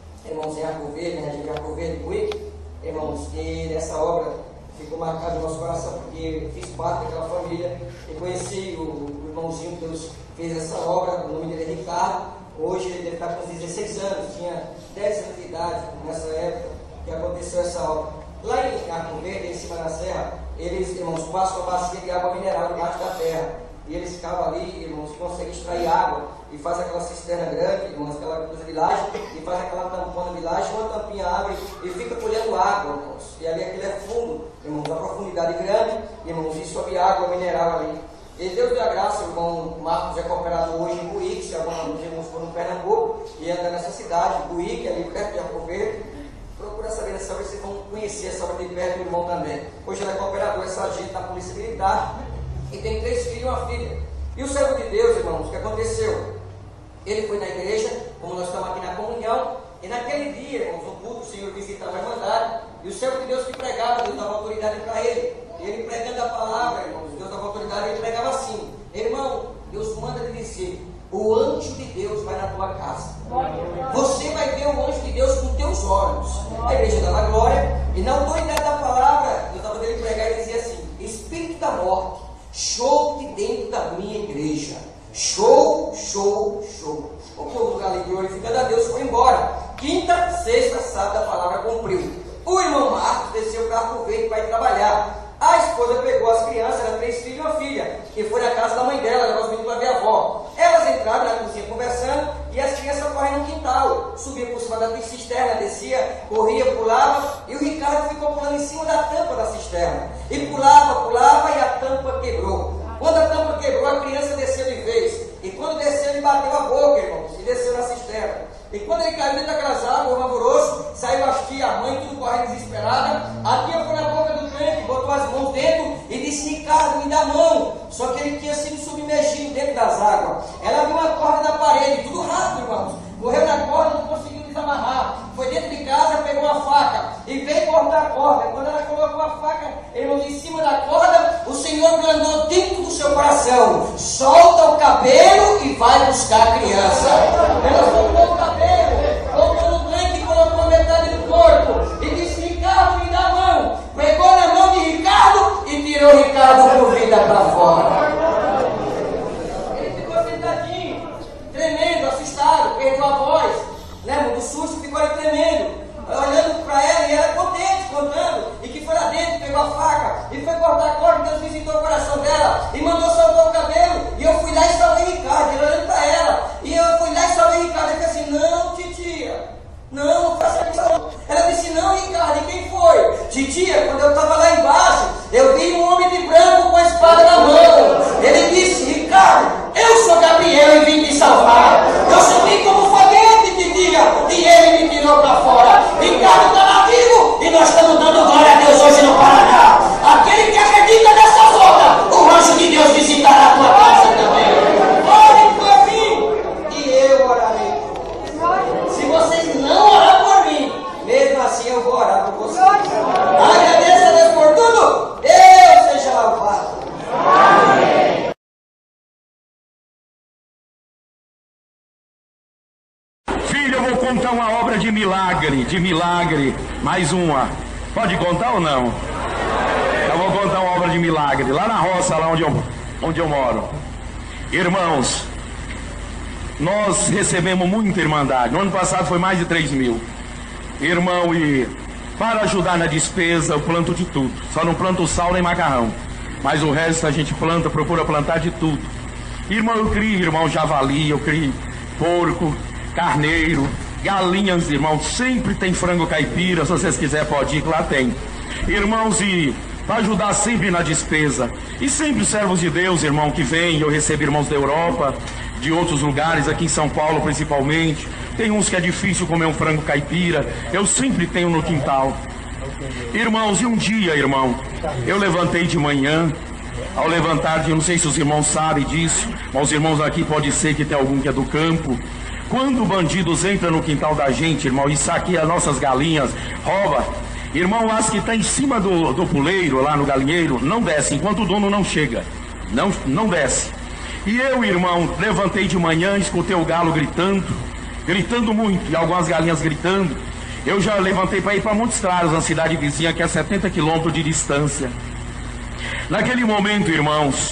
Arco Verde, né, de Arco Verde, Buíque, irmãos, e essa obra ficou marcada no nosso coração, porque fiz parte daquela família e conheci o irmãozinho que Deus fez essa obra, o nome dele é Ricardo. Hoje ele deve estar com 16 anos, tinha 10 anos de idade nessa época que aconteceu essa obra. Lá em Arco Verde, em cima da serra, eles, irmãos, passam a bacia de água mineral debaixo da terra. E eles ficavam ali, irmãos, conseguem extrair água e faz aquela cisterna grande, irmãos, aquela coisa de laje, e faz aquela tampona de laje, uma tampinha abre e fica colhendo água, irmãos. E ali aquele é fundo, irmãos, uma profundidade grande, irmãos, e sobe água mineral ali. E Deus deu a graça, o irmão Marcos é cooperado hoje em Buíque, se alguns irmãos foram no Pernambuco, e anda nessa cidade, Buíque, ali perto de Arco Verde. Procura saber dessa obra, vocês vão conhecer essa obra de perto do irmão também. Hoje ele é cooperador, é sargento da Polícia Militar, e tem 3 filhos e uma filha. E o servo de Deus, irmãos, o que aconteceu? Ele foi na igreja, como nós estamos aqui na comunhão, e naquele dia, irmãos, um culto, o Senhor visitava a Irmandade, e o servo de Deus que pregava, Deus dava autoridade para ele. E ele pregando a palavra, irmãos, Deus dava autoridade, ele pregava assim: irmão, Deus manda lhe dizer, o anjo de Deus vai na tua casa. Você vai ver o anjo de Deus com teus olhos. A igreja dava glória, e na autoridade da palavra, Deus dava dele pregar e dizia assim: espírito da morte, show de dentro da minha igreja. Show, show, show. O povo ali glorificando a Deus foi embora. Quinta, sexta, sábado, a palavra cumpriu. O irmão Marcos desceu para Arco Verde para ir trabalhar. A esposa pegou as crianças, eram 3 filhos e uma filha, e foi na casa da mãe dela, levou os meninos para ver a avó. Elas entraram na cozinha conversando, e as crianças correndo no quintal. Subia por cima da cisterna, descia, corria, pulava, e o Ricardo ficou pulando em cima da tampa da cisterna. E pulava, e a tampa quebrou. Quando a tampa quebrou, a criança desceu de vez. E quando desceu, ele bateu a boca, irmãos, e desceu na cisterna. E quando ele caiu dentro daquelas águas, o amoroso, saiu as tia, a mãe, tudo correndo desesperada. A tia foi na boca do crente, botou as mãos dentro e disse: Ricardo, me dá a mão. Só que ele tinha sido submergido dentro das águas. Ela viu uma corda na parede, tudo rápido, irmãos. Correu na corda, não conseguiu desamarrar. Foi dentro de casa, pegou uma faca e veio cortar a corda. Quando ela colocou a faca, irmãos, em cima da corda, o Senhor blandou dentro do seu coração: solta o cabelo e vai buscar a criança. Ela soltou o cabelo, colocou no blanque e colocou metade do corpo e disse: Ricardo, me dá a mão. Pegou na mão de Ricardo e tirou Ricardo por vida para fora. Ele ficou sentadinho, tremendo, assustado, perdeu a voz, né? Do susto, ficou ali tremendo, olhando para ela, e ela contente, contando, e que foi lá dentro, pegou a faca e foi cortar a corda. Deus visitou o coração dela e mandou soltar o cabelo, e eu fui lá e salvei Ricardo. Ele olhando para ela, e eu fui lá e salvei Ricardo. Ele disse assim: não, titia, não faça isso. Ela disse: não, Ricardo. E quem foi? Titia, quando eu estava lá embaixo, eu vi um homem de branco com a espada na mão. Ele disse: Ricardo, eu sou Gabriel e vim te salvar. Eu subi como foguete, titia, e ele me tirou para fora. Ricardo estava vivo e nós estamos dando glória a Deus hoje no Paraná. Aquele que acredita nessa volta, o anjo de Deus visitará a tua casa também. Orem por mim e eu orarei. Se vocês não orar por mim, mesmo assim eu vou orar por vocês. Agradeça a Deus por tudo. Deus seja louvado. Amém. Filho, eu vou contar uma obra de milagre, mais uma. Pode contar ou não? Eu vou contar uma obra de milagre, lá na roça, lá onde eu moro. Irmãos, nós recebemos muita irmandade. No ano passado foi mais de 3 mil. Irmão, e para ajudar na despesa, eu planto de tudo. Só não planto sal nem macarrão, mas o resto a gente planta, procura plantar de tudo. Irmão, eu crio, irmão, javali, eu crio porco, carneiro, galinhas, irmão. Sempre tem frango caipira, se vocês quiserem pode ir, que lá tem. Irmãos, e para ajudar sempre na despesa. E sempre servos de Deus, irmão, que vem. Eu recebo irmãos da Europa, de outros lugares, aqui em São Paulo principalmente. Tem uns que é difícil comer um frango caipira, eu sempre tenho no quintal. Irmãos, e um dia, irmão, eu levantei de manhã. Ao levantar, eu não sei se os irmãos sabem disso, mas os irmãos aqui pode ser que tem algum que é do campo. Quando bandidos entram no quintal da gente, irmão, e saqueiam as nossas galinhas, rouba, irmão, as que está em cima do puleiro, lá no galinheiro, não desce, enquanto o dono não chega. Não desce. E eu, irmão, levantei de manhã, escutei o galo gritando muito, e algumas galinhas gritando. Eu já levantei para ir para Montes Claros, uma cidade vizinha que é 70 quilômetros de distância. Naquele momento, irmãos,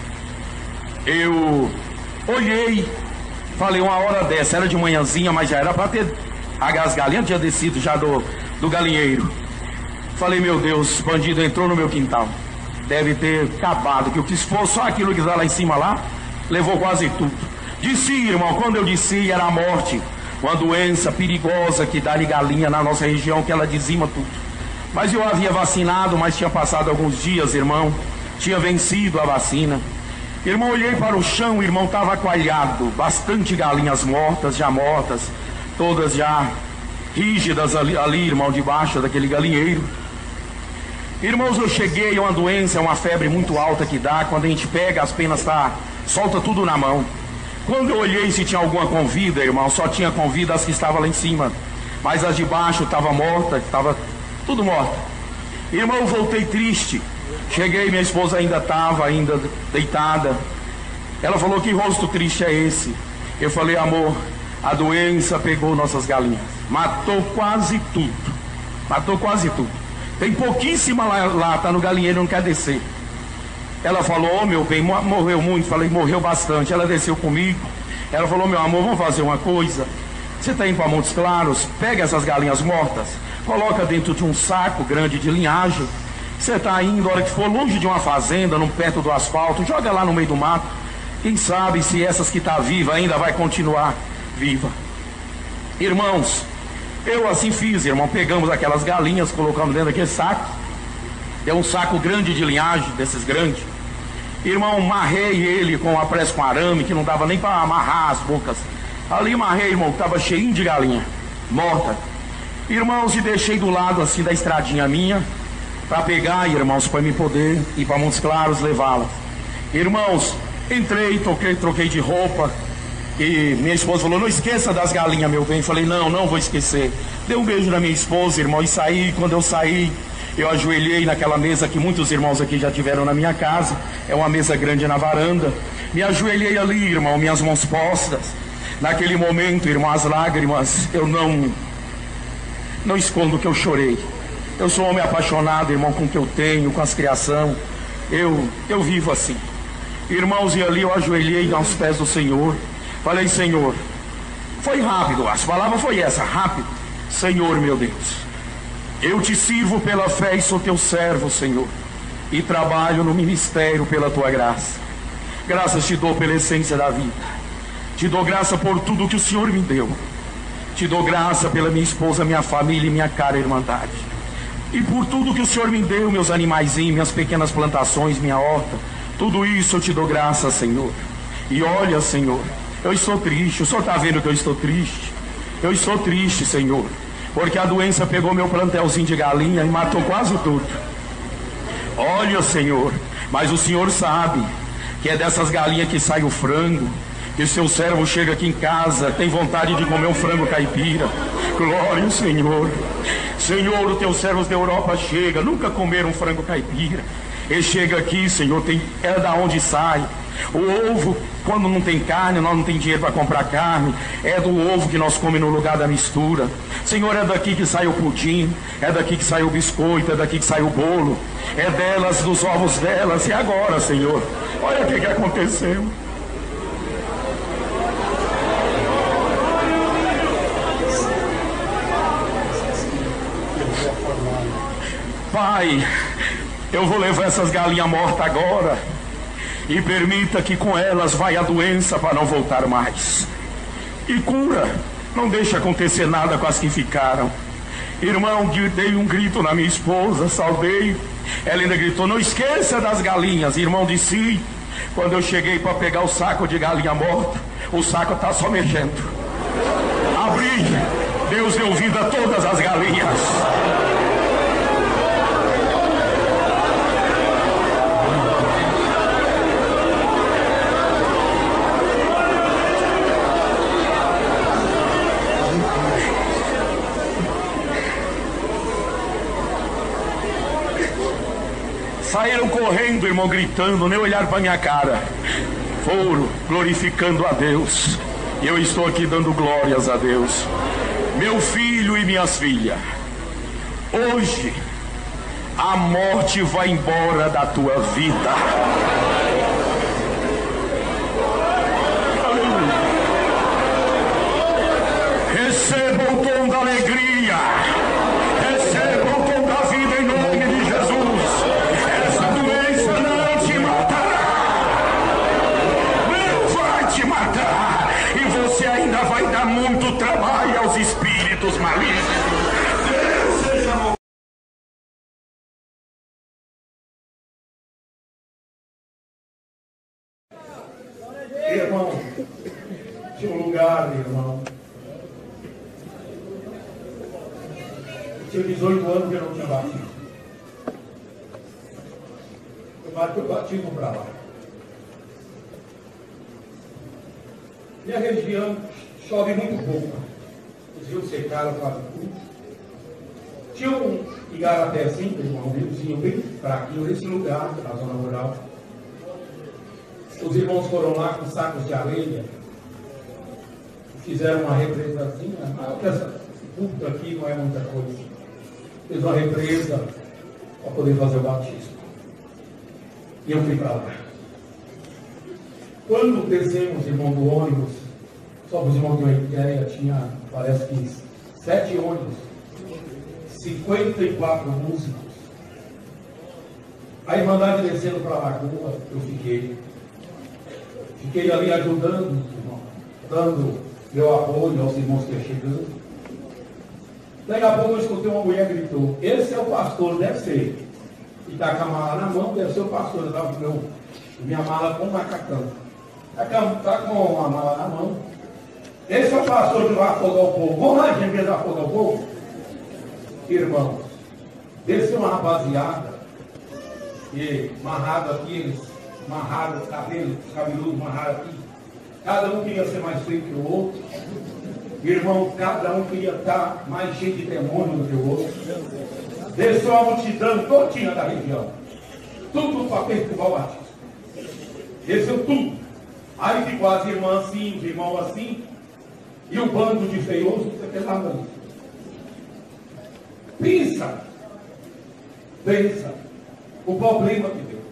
eu olhei, falei, uma hora dessa, era de manhãzinha, mas já era para ter, as galinhas tinham descido já do galinheiro. Falei, meu Deus, bandido entrou no meu quintal, deve ter acabado, que o que for só aquilo que está lá em cima lá, levou quase tudo. Desci, irmão, quando eu desci era a morte, uma doença perigosa que dá-lhe galinha na nossa região, que ela dizima tudo. Mas eu havia vacinado, mas tinha passado alguns dias, irmão, tinha vencido a vacina. Irmão, olhei para o chão, irmão, estava coalhado, bastante galinhas mortas, todas já rígidas ali, irmão, debaixo daquele galinheiro. Irmãos, eu cheguei, é uma doença, é uma febre muito alta que dá, quando a gente pega, as penas solta tudo na mão. Quando eu olhei se tinha alguma com vida, irmão, só tinha com vida as que estavam lá em cima, mas as de baixo estavam mortas, estava tudo morta. Irmão, eu voltei triste. Cheguei, minha esposa ainda estava deitada. Ela falou, que rosto triste é esse? Eu falei, amor, a doença pegou nossas galinhas, matou quase tudo. Tem pouquíssima lá, tá no galinheiro, não quer descer. Ela falou, oh, meu bem, morreu muito. Falei, morreu bastante. Ela desceu comigo. Ela falou, meu amor, vamos fazer uma coisa. Você está indo para Montes Claros, pega essas galinhas mortas, coloca dentro de um saco grande de linhagem. Você está indo, a hora que for longe de uma fazenda, perto do asfalto, joga lá no meio do mato. Quem sabe se essas que está viva ainda vai continuar viva. Irmãos, eu assim fiz, irmão. Pegamos aquelas galinhas, colocamos dentro daquele saco. É um saco grande de linhagem, desses grandes. Irmão, amarrei ele com uma pressa com arame, que não dava nem para amarrar as bocas. Ali amarrei, irmão, estava cheinho de galinha, morta. Irmãos, e deixei do lado assim da estradinha minha, para pegar, irmãos, para me poder ir para Montes Claros levá-la. Irmãos, entrei, troquei de roupa. E minha esposa falou, não esqueça das galinhas, meu bem. Falei, não vou esquecer. Dei um beijo na minha esposa, irmão, e saí. Quando eu saí, eu ajoelhei naquela mesa que muitos irmãos aqui já tiveram na minha casa. É uma mesa grande na varanda. Me ajoelhei ali, irmão, minhas mãos postas. Naquele momento, irmão, as lágrimas, eu não escondo que eu chorei. Eu sou um homem apaixonado, irmão, com o que eu tenho, com as criações. Eu vivo assim. Irmãos, e ali eu ajoelhei aos pés do Senhor. Falei, Senhor, foi rápido, as palavras foi essa, rápido. Senhor, meu Deus, eu te sirvo pela fé e sou teu servo, Senhor, e trabalho no ministério pela tua graça. Graças te dou pela essência da vida. Te dou graça por tudo que o Senhor me deu. Te dou graça pela minha esposa, minha família e minha cara irmandade. E por tudo que o Senhor me deu, meus animaizinhos, minhas pequenas plantações, minha horta. Tudo isso eu te dou graça, Senhor. E olha, Senhor, eu estou triste. O Senhor está vendo que eu estou triste? Eu estou triste, Senhor, porque a doença pegou meu plantelzinho de galinha e matou quase tudo. Olha, Senhor, mas o Senhor sabe que é dessas galinhas que sai o frango, que o seu servo chega aqui em casa, tem vontade de comer um frango caipira. Glória ao Senhor. Senhor, os teus servos da Europa chegam, nunca comeram um frango caipira. Ele chega aqui, Senhor, é da onde sai. O ovo, quando não tem carne, nós não tem dinheiro para comprar carne, é do ovo que nós comemos no lugar da mistura. Senhor, é daqui que sai o pudim, é daqui que sai o biscoito, é daqui que sai o bolo, é delas, dos ovos delas. E agora, Senhor, olha o que aconteceu. Pai, eu vou levar essas galinhas mortas agora, e permita que com elas vai a doença para não voltar mais. E cura, não deixe acontecer nada com as que ficaram. Irmão, dei um grito na minha esposa, saudei. Ela ainda gritou, não esqueça das galinhas. Irmão, disse, quando eu cheguei para pegar o saco de galinha morta, o saco está só mexendo. Abri, Deus deu vida a todas as galinhas. irmão gritando, nem olhar para minha cara. Foram glorificando a Deus. E eu estou aqui dando glórias a Deus. Meu filho e minhas filhas, hoje a morte vai embora da tua vida. Aleluia. Receba o dom da alegria. Receba o dom da vida em nome de Jesus. Essa doença não te matará. Não vai te matar. E você ainda vai dar muito trabalho aos espíritos malignos. Deus seja louvado. Irmão, tinha um lugar, irmão. Eu tinha 18 anos que eu não tinha batismo. Eu marquei o batismo para lá. Minha região chove muito pouco. Os rios secaram quase tudo. Tinha um igarapézinho, um riozinho bem fraquinho nesse lugar, na zona rural. Os irmãos foram lá com sacos de areia, fizeram uma represazinha, esse culto aqui não é muita coisa. Fez uma represa para poder fazer o batismo. E eu fui para lá. Quando descemos, irmão, do ônibus, só para os irmãos de uma ideia, tinha, parece que 7 ônibus, 54 músicos. A Irmandade descendo para a lagoa, eu Fiquei ali ajudando, irmão, dando meu apoio aos irmãos que iam chegando. Daí a pouco eu escutei uma mulher gritou: esse é o pastor, deve ser. E está com a mala na mão, deve ser o pastor. Eu estava com minha mala com o macacão. Está com a mala na mão. Esse é o pastor que vai afogar o povo. Vamos lá, gente, que vai afogar o povo? Irmãos, desceu uma rapaziada, e amarrado aqui, eles amarraram o cabelo, cabeludo amarrado aqui. Cada um queria ser mais feio que o outro. Irmão, cada um queria estar mais cheio de demônio do que o outro. Desceu a multidão todinha da região. Tudo para perturbar o batismo. Desceu tudo. Aí ficou as irmãs assim, os irmãos assim. E o bando de feiosos que pegava ali. Pensa. O problema que deu.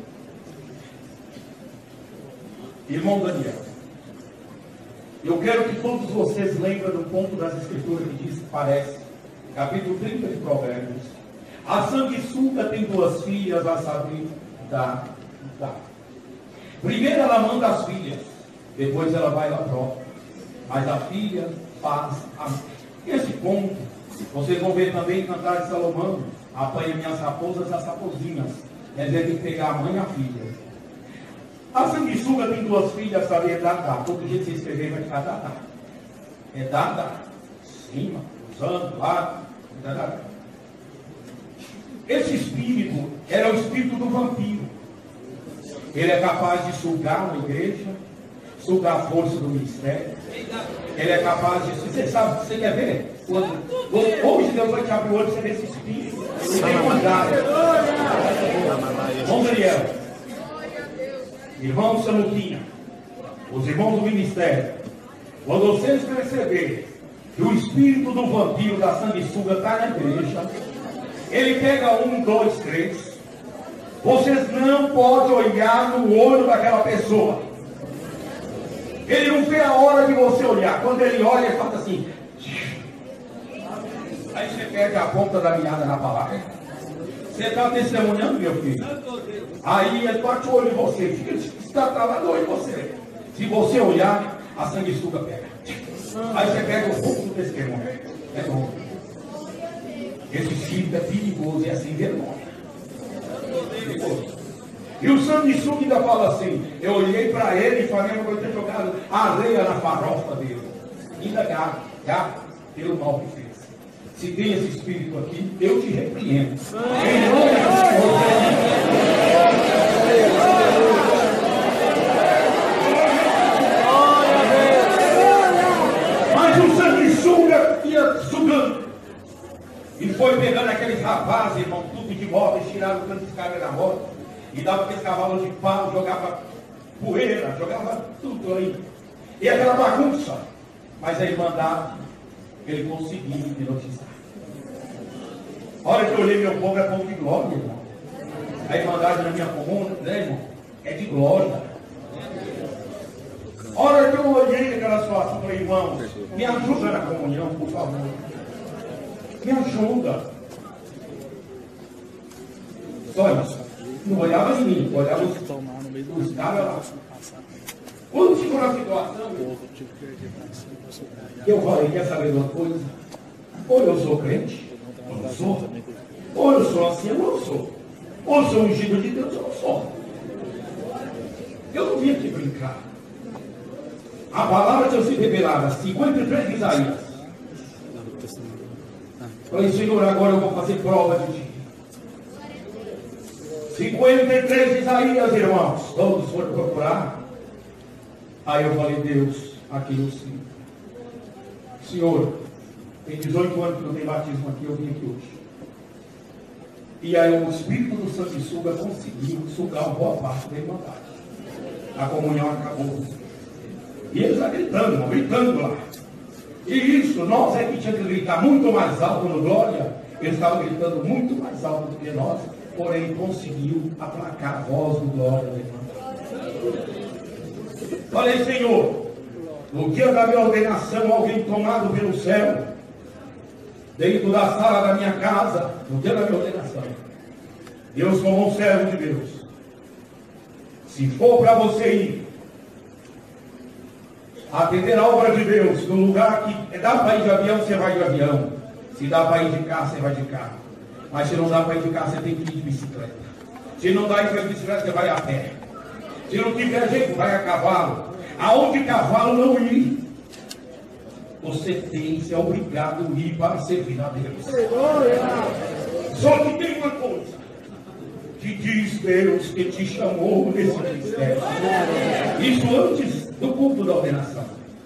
Irmão Daniel, eu quero que todos vocês lembrem do ponto das Escrituras que diz, parece, capítulo 30 de Provérbios: a sanguessuga tem 2 filhas, a saber, dá. Primeiro ela manda as filhas, depois ela vai lá própria. Mas a filha faz a... Esse ponto, vocês vão ver também em Cantar de Salomão: apanha minhas raposas as raposinhas. Quer dizer, tem que pegar a mãe e a filha. A sanguessuga tem 2 filhas, sabe? É Dada. Todo jeito que você escrever vai ficar Dada. É Dada. Cima, usando, lado. Dada. Esse espírito era o espírito do vampiro. Ele é capaz de sugar uma igreja, sugar a força do ministério. Ele é capaz de... Você sabe, você quer ver? Hoje Deus vai te abrir o olho para você ver esse espírito. Ele tem cuidado. Bom, Daniel. Irmão Samuquinha, os irmãos do ministério, quando vocês perceberem que o espírito do vampiro da sanguessuga está na igreja, ele pega 1, 2, 3, vocês não podem olhar no olho daquela pessoa. Ele não vê a hora de você olhar. Quando ele olha, ele faz assim. Aí você perde a ponta da meada na palavra. Você está testemunhando, meu filho? Aí ele bate o olho em você, fica escatalado o olho em você. Se você olhar, a sanguessuga pega. Aí você pega o pouco do testemunho. É bom. Esse espírito é perigoso, é sem vergonha. E o sanguessuga ainda fala assim: eu olhei para ele e falei que eu ter jogado areia na farofa dele. Ainda gato, pelo mal que fez. Se tem esse espírito aqui, eu te repreendo. Mas o sanguessuga ia sugando. E foi pegando aqueles rapazes, irmão, tudo de móveis, tiraram o canto de carga da moto. E dava aquele cavalo de pau, jogava poeira, jogava tudo aí. E aquela bagunça. Mas a Irmandade, ele conseguiu hipnotizar. A hora que eu olhei meu povo, é povo de glória, irmão. A Irmandade na minha comuna, né, irmão? É de glória. A hora que eu olhei aquela situação, falei, irmãos, me ajuda na comunhão, por favor. Me ajuda. Só isso. Não olhava em mim, olhava os caras lá. Quando chegou na situação, eu falei, quer saber de uma coisa? Ou eu sou crente, ou não sou. Ou eu sou assim, eu não sou. Ou eu sou ungido de Deus, eu não sou. Eu não vim aqui brincar. A palavra tinha sido revelada, 53 de Isaías. Falei, Senhor, agora eu vou fazer prova de ti. 53 de Isaías, irmãos. Todos foram procurar. Aí eu falei, Deus, aqui eu sim. Senhor, tem 18 anos que não tem batismo aqui, eu vim aqui hoje. E aí o Espírito do Sanguessuga conseguiu sugar uma boa parte da Irmandade. A comunhão acabou. E eles estavam gritando, irmão, gritando lá. E isso, nós é que tinha que gritar muito mais alto no glória. Eles estavam gritando muito mais alto do que nós. Porém, conseguiu aplacar a voz do glória da Irmandade. Falei, Senhor, no dia da minha ordenação, alguém tomado pelo céu, dentro da sala da minha casa, no dia da minha ordenação, Deus como um servo de Deus. Se for para você ir atender a obra de Deus no lugar que dá para ir de avião, você vai de avião. Se dá para ir de carro, você vai de carro. Mas se não dá para ir de carro, você tem que ir de bicicleta. Se não dá para ir de bicicleta, você vai a pé. Se não tiver jeito, vai a cavalo. Aonde cavalo não ir, você tem, você é obrigado a ir para servir a Deus. Só que tem uma coisa que diz Deus que te chamou nesse ministério. Isso antes do culto da ordenação.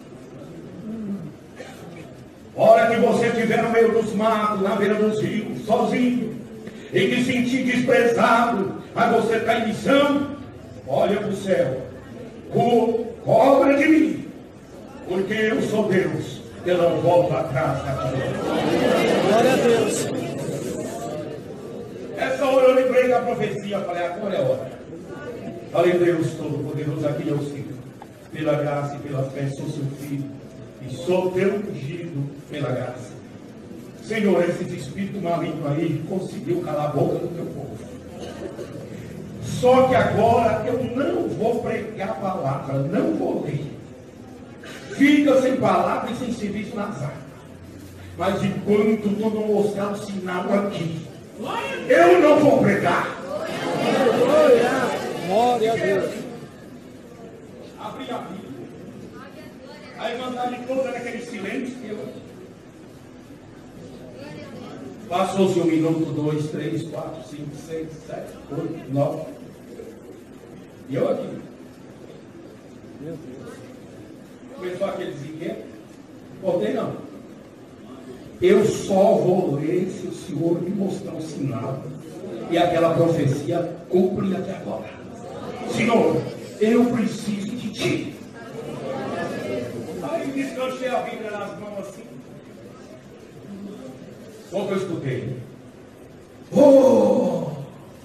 Hora que você estiver no meio dos matos, na beira dos rios, sozinho, e que sentir desprezado, mas você está em missão, olha para o céu, cobra de mim, porque eu sou Deus, eu não volto atrás da glória a Deus. Essa hora eu lembrei da profecia, falei, agora é a hora. Falei, Deus Todo-Poderoso, aqui eu sigo, pela graça e pela fé, sou seu filho, e sou teu ungido pela graça. Senhor, esse espírito maligno aí conseguiu calar a boca do teu povo. Só que agora eu não vou pregar a palavra, não vou ler. Fica sem palavra e sem serviço nas armas. Mas enquanto tu não mostrar o sinal aqui, eu não vou pregar. Glória a Deus. Abri a Bíblia. A Irmandade toda naquele silêncio. Passou-se 1 minuto, 2, 3, 4, 5, 6, 7, 8, 9. E eu aqui. Meu Deus. Começou aquele desinquieto. Voltei não. Eu só vou ler se o Senhor me mostrar um sinal. E aquela profecia cumpre até agora. Senhor, eu preciso de ti. Aí descansei a Bíblia nas mãos assim. Quando eu escutei, oh!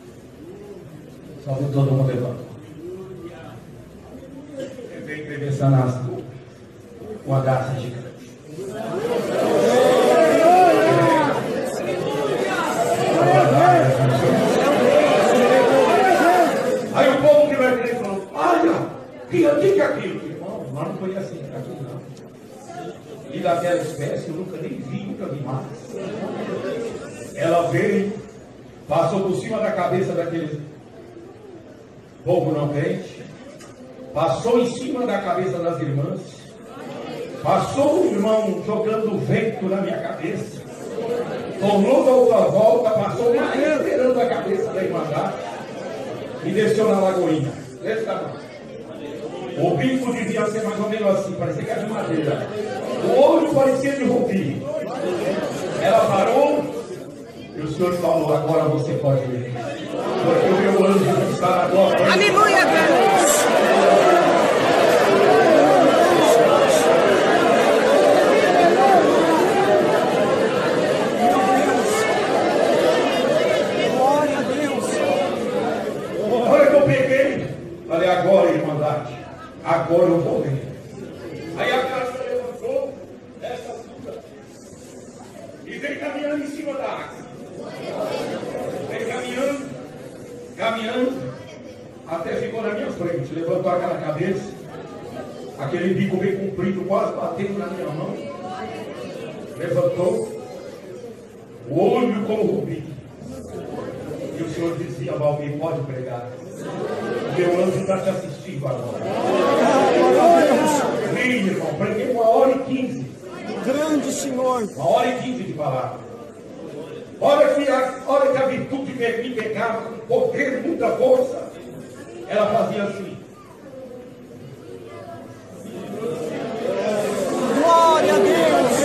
Só que todo mundo levantou. Eu venho entrevistando as nuvens com a graça gigante. Aí o povo que vai crer falou, olha, que aquilo, irmão, nós não conhecemos aquilo não. E daquela espécie eu nunca nem vi, nunca vi mais. Ela veio, passou por cima da cabeça daquele povo não crente, passou em cima da cabeça das irmãs, passou o irmão jogando vento na minha cabeça, tornou da outra volta, passou mais esperando a cabeça da Irmandade e desceu na lagoinha. Desse tamanho. O bico devia ser mais ou menos assim, parecia que era de madeira. O olho parecia de rubi. Ela parou e o Senhor falou, agora você pode ler. porque o meu anjo está agora. Aleluia, Deus. Glória a Deus. A hora que eu peguei, falei, agora, Irmandade, agora eu vou ver. Aí a casa levantou essa altura e veio caminhando em cima da água. Veio caminhando, até ficou na minha frente. Levantou aquela cabeça, aquele bico bem comprido, quase batendo na minha mão. Levantou, o olho como rubi. E o Senhor dizia, Valmir, pode pregar. Meu anjo está te assistindo agora. Vem, irmão, preguei 1h15. Grande Senhor. 1h15 de palavra. Hora que a virtude me pegava com poder, muita força, ela fazia assim. Glória a Deus.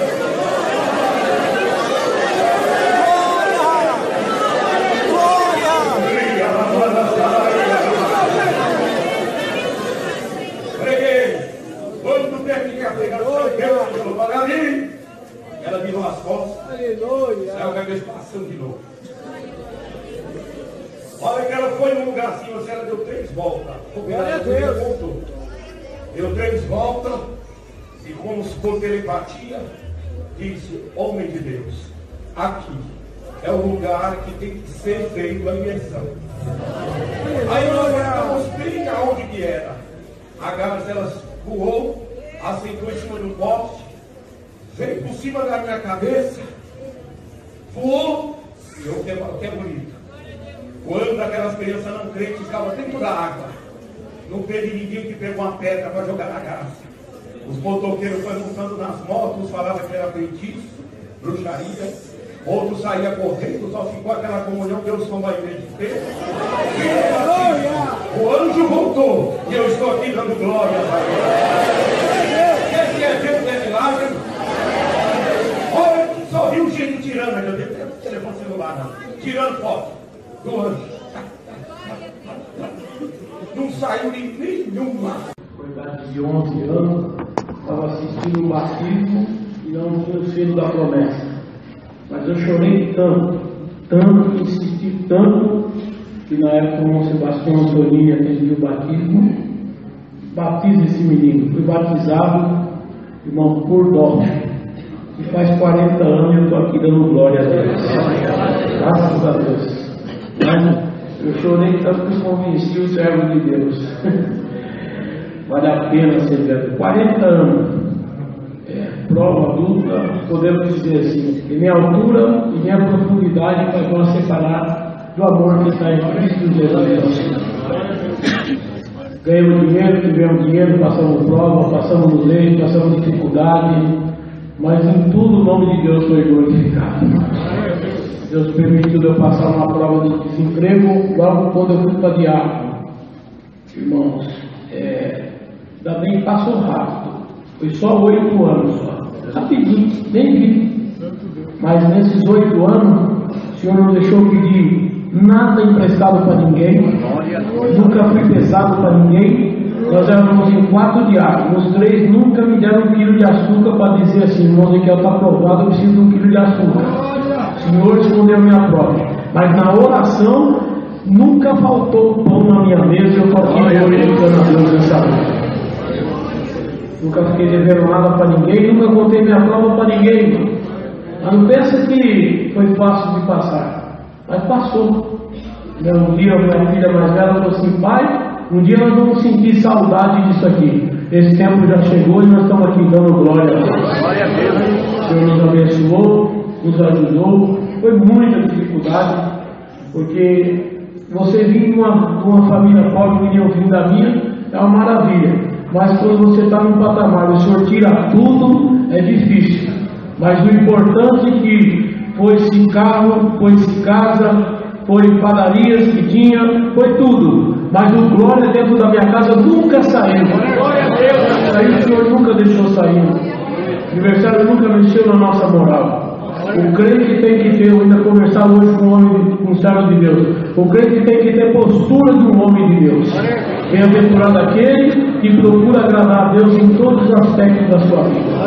Ela virou as costas. Aleluia. Saiu a cabeça passando de novo. Olha que ela foi num lugar assim, ela deu 3 voltas. Glória a Deus. Voltou. Deu 3 voltas e como por telepatia disse, homem de Deus, aqui é o lugar que tem que ser feito a imersão. Aí nós mostrei aonde que era. A Gás, ela voou, assentou em cima de um poste, veio por cima da minha cabeça, voou, e eu que é bonito. Quando aquelas crianças não crentes estavam dentro da água, não teve ninguém que pegou uma pedra para jogar na casa. Os motoqueiros foram montando nas motos, falavam que era feitiço, bruxaria. Outros saíam correndo, só ficou aquela comunhão, Deus não vai ver de ter. O anjo voltou e eu estou aqui dando glória a Deus. Quem é Deus é milagre? Olha, só viu gente tirando, eu tenho telefone celular não, tirando foto do anjo. Não saiu nenhuma. Coitado de 11 anos, estava assistindo o batismo e não tinha o selo da promessa. Mas eu chorei tanto, insisti tanto, que na época o irmão Sebastião Antonini atendia o batismo. Batiza esse menino. Fui batizado, irmão, por dó. E faz 40 anos eu estou aqui dando glória a Deus. Graças a Deus. Mas eu chorei tanto que convenci o servo de Deus. Vale a pena ser velho. 40 anos. Prova adulta, podemos dizer assim, que nem a altura e nem a profundidade vai nos separar do amor que está em Cristo Jesus. Ganhamos dinheiro, tivemos dinheiro, passamos prova, passamos leite, passamos dificuldade, mas em tudo o nome de Deus foi glorificado. Deus permitiu eu passar uma prova de desemprego logo quando eu fui para diácono. Irmãos, ainda bem que passou rápido, foi só 8 anos só. Rapidinho, bem vi. Mas nesses 8 anos, o Senhor não deixou pedir nada emprestado para ninguém. Nunca fui pesado para ninguém. Nós éramos em 4 diáconos. Os 3 nunca me deram 1 quilo de açúcar para dizer assim, irmão Ezequiel está aprovado, eu preciso de 1 quilo de açúcar. O Senhor respondeu a minha prova. Mas na oração, nunca faltou pão na minha mesa. Eu estou aqui glorificando a Deus nessa noite. Nunca fiquei devendo nada para ninguém, nunca contei minha prova para ninguém. Mas não pensa que foi fácil de passar. Mas passou. Um dia minha filha mais velha falou assim, pai, um dia nós vamos sentir saudade disso aqui. Esse tempo já chegou e nós estamos aqui dando glória a Deus. Glória a Deus. O Senhor nos abençoou, nos ajudou. Foi muita dificuldade, porque você vir de uma família pobre, que nem eu vim da minha, é uma maravilha. Mas quando você está num patamar, o Senhor tira tudo, é difícil. Mas o importante é que foi-se carro, foi-se casa, foi padarias que tinha, foi tudo. Mas o glória dentro da minha casa nunca saiu. Glória a Deus! Aí o Senhor nunca deixou sair. O aniversário nunca mexeu na nossa moral. O crente tem que ter, eu ainda conversava hoje com um servo de Deus, o crente tem que ter postura de um homem de Deus. Bem-aventurado aquele que procura agradar a Deus em todos os aspectos da sua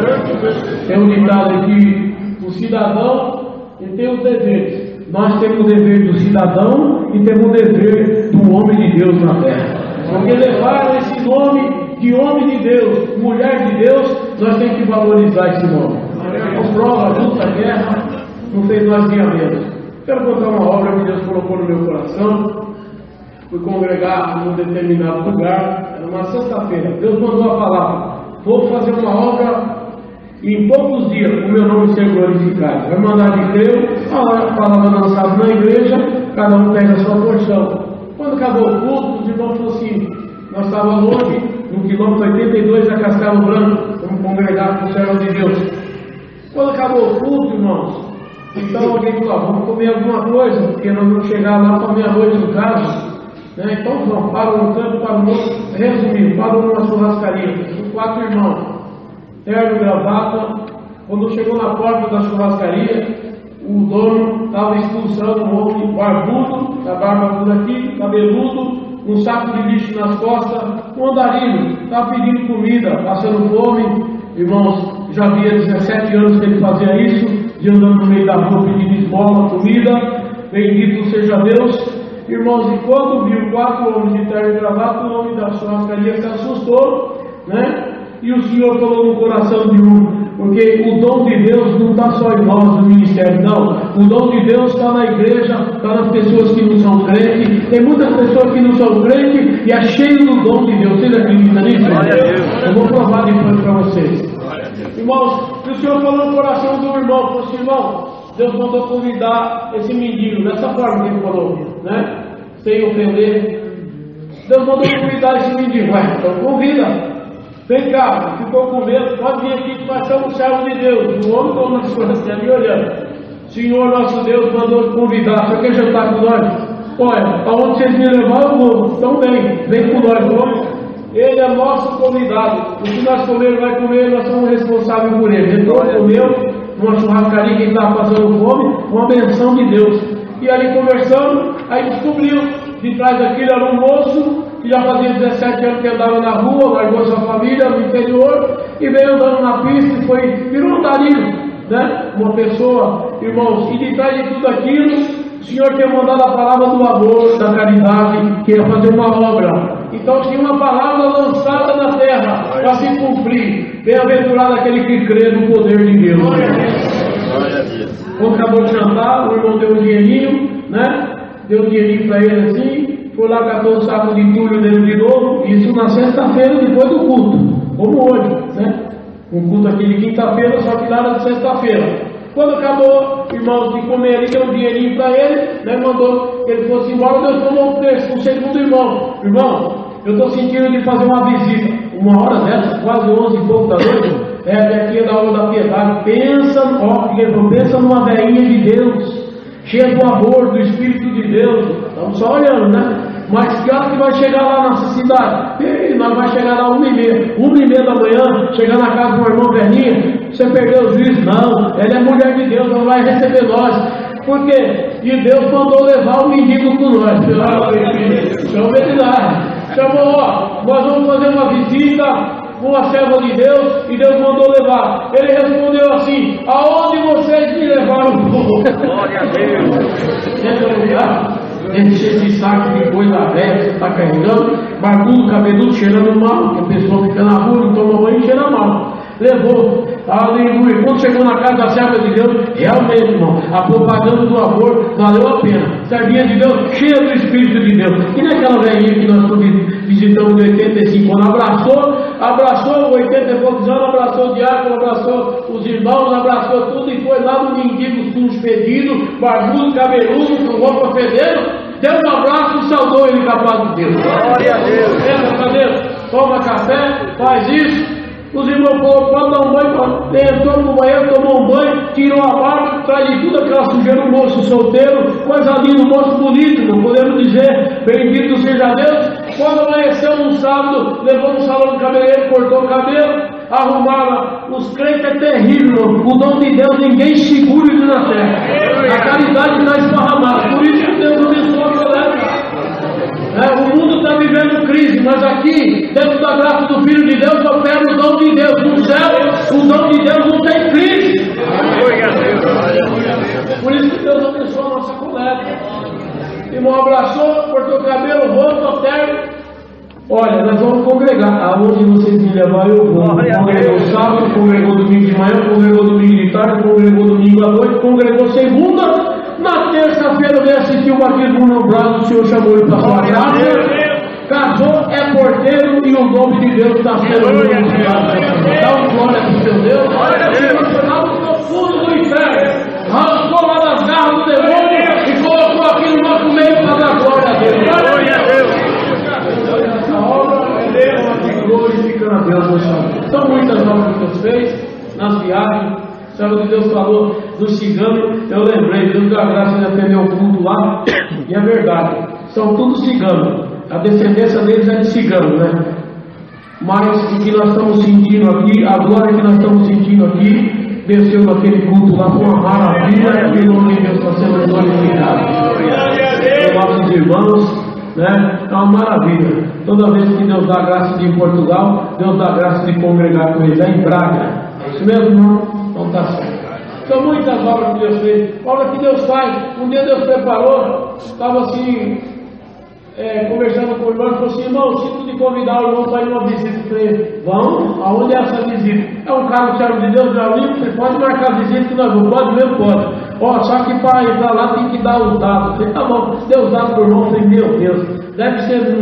vida. Tem um ditado aqui, o cidadão ele tem os deveres. Nós temos o dever do cidadão e temos o dever do homem de Deus na terra. Porque levaram esse nome de homem de Deus, mulher de Deus, nós temos que valorizar esse nome. As provas, luta, guerra, não fez nós dia menos. Quero contar uma obra que Deus colocou no meu coração. Fui congregar num determinado lugar, era uma sexta-feira. Deus mandou a palavra: vou fazer uma obra e em poucos dias o meu nome ser glorificado. Vai mandar de Deus, a palavra lançada na igreja, cada um pega a sua porção. Quando acabou o culto, os irmãos falaram assim: nós estávamos longe, no quilômetro 82 da Castelo Branco, vamos congregar com o servo de Deus. Quando acabou o culto, irmãos, então alguém falou: vamos comer alguma coisa, porque nós vamos chegar lá para meia-noite no caso. Então vamos, para um canto, para o outro. Resumindo, para uma churrascaria, com 4 irmãos, terno, gravata. Quando chegou na porta da churrascaria, o dono estava expulsando um homem barbudo, a barba por aqui, cabeludo, um saco de lixo nas costas, um andarilho, estava pedindo comida, passando fome. Irmãos, já havia 17 anos que ele fazia isso, de andando no meio da rua pedindo esmola, comida. Bendito seja Deus. Irmãos, e quando viu 4 homens de terno e gravata, o homem da churrascaria se assustou, né? E o Senhor falou no coração de um, porque o dom de Deus não está só em nós no ministério, não. O dom de Deus está na igreja, está nas pessoas que não são crentes. Tem muitas pessoas que não são crentes e é cheio do dom de Deus. Vocês acreditam nisso? Eu vou provar depois para vocês. Irmãos, o Senhor falou no coração do irmão, falou assim: irmão, Deus mandou convidar esse mendigo, dessa forma que ele falou, né? Sem ofender. Deus mandou convidar esse mendigo. Ué, então convida. Vem cá, ficou com medo, pode vir aqui que nós somos servos de Deus. O homem como nós estamos ali olhando. Senhor nosso Deus mandou convidar, você quer jantar com nós? Olha, aonde vocês me levaram eu vou. Então vem com nós, vamos. Ele é nosso convidado. O que nós comermos vai comer, nós somos responsáveis por ele. Entrou, comeu, numa churrascaria que ele estava passando fome, uma benção de Deus. E ali conversando, aí descobriu, de trás daquilo era um moço, que já fazia 17 anos que andava na rua, largou sua família no interior, e veio andando na pista e virou andarilho, né? Uma pessoa, irmãos, e de trás de tudo aquilo, o Senhor tinha mandado a palavra do amor, da caridade, que ia fazer uma obra. Então tinha uma palavra lançada na terra para se cumprir. Bem-aventurado aquele que crê no poder de Deus. Quando acabou de jantar, o irmão deu um dinheirinho, né? Deu um dinheirinho para ele assim, foi lá, catou o saco de entulho dele de novo, isso na sexta-feira depois do culto, como hoje, né? Um culto aqui de quinta-feira, só que lá era de sexta-feira. Quando acabou, irmãos, de comer ali, deu um dinheirinho para ele, né? Mandou que ele fosse embora. Deus falou o segundo irmão: irmão, eu estou sentindo de fazer uma visita. Uma hora dessa, quase 11 e pouco da noite, aqui da hora da piedade. Pensa numa velhinha de Deus, cheia do amor, do Espírito de Deus. Estamos só olhando, né? Mas que hora que vai chegar lá nessa cidade? E nós vamos chegar lá 1h30. 1h30 da manhã, chegar na casa de uma irmã velhinha, você perdeu o juízo? Não, ela é mulher de Deus, ela vai receber nós. Por quê? E Deus mandou levar o mendigo com nós. Chama ele lá. Chamou, ó, nós vamos fazer uma visita com uma serva de Deus, e Deus mandou levar. Ele respondeu assim: aonde vocês me levaram? Glória a Deus. Entra no lugar, enche esse saco de coisa velha que você está carregando, barbudo, cabeludo, cheirando mal, porque a pessoa fica na rua, não toma banho e cheira mal. Levou, aleluia. Quando chegou na casa da serva de Deus, realmente, irmão, a propaganda do amor valeu a pena. Servinha de Deus, cheia do Espírito de Deus. E naquela velhinha que nós visitamos de 85, quando abraçou 80 e poucos anos, abraçou o diácono, abraçou os irmãos, abraçou tudo, e foi lá no mendigo sujo fedido, barbudo, cabeludo, com roupa fedendo, deu um abraço e saudou ele com a paz de Deus. Glória a Deus. Entra pra Deus, toma café, faz isso. Os irmãos falaram: pode dar um banho. Entrou no banheiro, tomou um banho, tirou a barba, traz de tudo aquela sujeira, um moço solteiro, coisa linda, um moço bonito, não podemos dizer, bendito seja Deus. Quando amanheceu um sábado, levou no salão do cabeleireiro, cortou o cabelo. arrumaram os crentes é terrível. O dom de Deus ninguém segura ele na terra. A caridade está esparramada. Por isso que Deus abençoa a coleta. O mundo está vivendo crise, mas aqui, dentro da graça do Filho de Deus, opera o dom de Deus. No céu, o dom de Deus não tem crise. Por isso que Deus abençoa a nossa coleta. Irmão abraçou, cortou o cabelo, rosto, terno. Olha, nós vamos congregar. Aonde vocês me levarem, eu vou. Congregou sábado, congregou domingo de manhã, congregou domingo de tarde, congregou domingo à noite, congregou segunda. Na terça-feira veio assistir o batismo no braço, o Senhor chamou ele para sua casa. Casou, é porteiro e o nome de Deus está sendo glorificado. Dá uma glória para o seu Deus. Lá no profundo do inferno, arrancou lá das garras do demônio e colocou aqui no nosso meio para dar glória a Deus. Glória a Deus. Essa obra é uma de glorificando a Deus no céu. São muitas obras que Deus fez nas viagens. O Senhor de Deus falou do cigano, eu lembrei, Deus deu a graça de atender o culto lá, e é verdade, são todos ciganos, a descendência deles é de cigano, né? Mas o que nós estamos sentindo aqui, a glória que nós estamos sentindo aqui, desceu naquele culto lá, foi uma maravilha, e o nome de Deus está sendo glorificado. Nossos irmãos, né? É uma maravilha. Toda vez que Deus dá graça de ir em Portugal, Deus dá graça de congregar com eles, é em Braga. É isso mesmo, irmão? Não está certo. São muitas obras que Deus fez. Obra que Deus faz. Um dia Deus preparou, estava assim, conversando com o irmão, e falou assim: irmão, sinto de convidar o irmão para ir numa visita. Eu falei: vamos? Aonde é essa visita? É um cara servo de Deus, meu amigo, você pode marcar a visita que nós vamos. Pode mesmo? Pode. Ó, só que para entrar lá tem que dar os dados. Eu falei: tá bom, deu os dados para o irmão. Eu falei: meu Deus, deve ser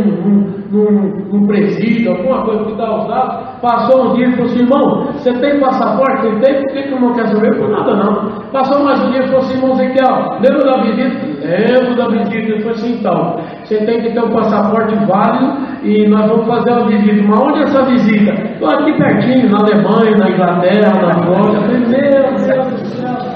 num presídio, alguma coisa que dá os dados. Passou um dia e falou assim: irmão, você tem passaporte? Ele tem? Por que o irmão quer saber? Por nada não. Passou mais um dia e falou assim: irmão Ezequiel, lembra da visita? Lembro da visita. Ele falou assim: então, você tem que ter um passaporte válido e nós vamos fazer uma visita. Mas onde é essa visita? Estou aqui pertinho, na Alemanha, na Inglaterra, na França. Eu falei: meu Deus do céu.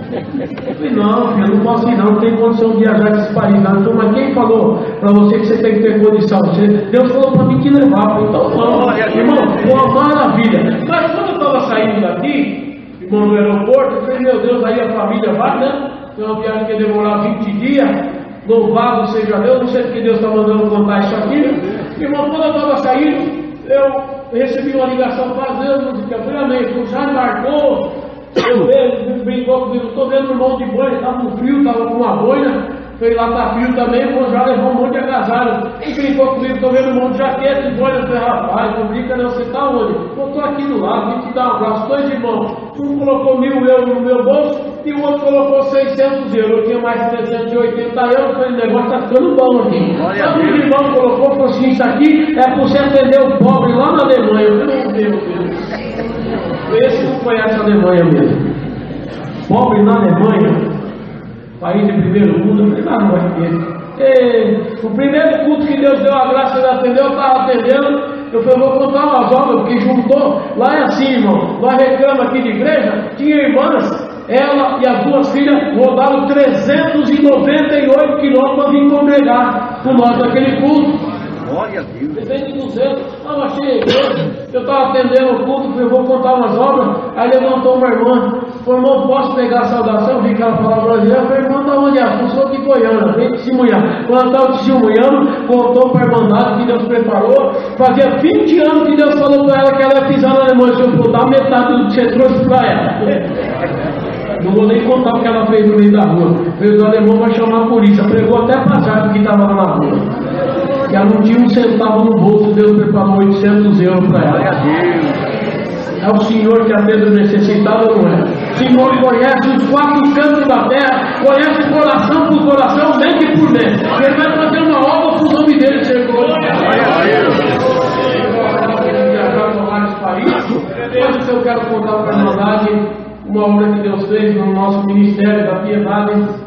Eu falei: não, filho, não posso ir não tem condição de viajar desse país não. Então, mas quem falou para você que você tem que ter condição? Deus falou para mim que levar. Então não, irmão, foi uma maravilha. Mas quando eu estava saindo daqui, irmão, no aeroporto, eu falei: meu Deus, aí a família vai, né? Foi uma viagem que ia demorar 20 dias. Louvado seja Deus, não sei porque Deus está mandando contar isso aqui. Irmão, quando eu estava saindo, eu recebi uma ligação fazendo, que eu falei: amém, já embarcou. Eu vejo, brincou comigo, estou vendo um irmão de boina, estava com frio, estava com uma boina, foi lá está frio também, o já levou um monte de agasalho. E brincou comigo, estou vendo um monte de jaqueta de boina. Eu falei: rapaz, não brinca não, você está onde? Eu estou aqui do lado, vim te dar um abraço. Dois irmãos, um colocou 1.000 euros no meu bolso e o outro colocou 600 euros. Eu tinha mais de 380 euros, eu falei: o negócio está ficando bom aqui. Então o irmão colocou, falou assim: isso aqui é para você atender o pobre lá na Alemanha. Eu falei: meu Deus. Esse não conhece a Alemanha mesmo. Pobre na Alemanha, país de primeiro mundo, eu falei: não vai ter. O primeiro culto que Deus deu a graça de atender, eu estava atendendo. Eu falei: vou contar umas obras, porque juntou. Lá é assim, irmão. Nós reclamamos aqui de igreja, tinha irmãs, ela e as duas filhas rodaram 398 quilômetros para vir congregar com nós naquele culto. Glória a Deus. Depende de 200. Não, achei a igreja. Eu estava atendendo o culto, falei: vou contar umas obras. Aí levantou uma irmã, falou: irmão, posso pegar a saudação? Vi que ela falava brasileira. Eu falei: irmão, da onde é? Eu sou de Goiânia, vem testemunhar. Quando estava testemunhando, voltou para a irmandade que Deus preparou. Fazia 20 anos que Deus falou para ela que ela ia pisar na Alemanha. Eu falei: dá metade do que você trouxe para ela. Não vou nem contar o que ela fez no meio da rua. Fez o alemão para chamar a polícia. Pregou até passagem que estava lá na rua. Que ela não tinha um centavo no bolso, Deus preparou 800 euros para ela. É o Senhor que atende o necessitado, não é? O Senhor conhece os 4 cantos da terra, conhece coração por coração, mente por mente. Ele vai fazer uma obra para o nome dele ser glorificado. Viajar para vários países. Mas eu quero contar para a irmandade uma obra que Deus fez no nosso ministério da piedade.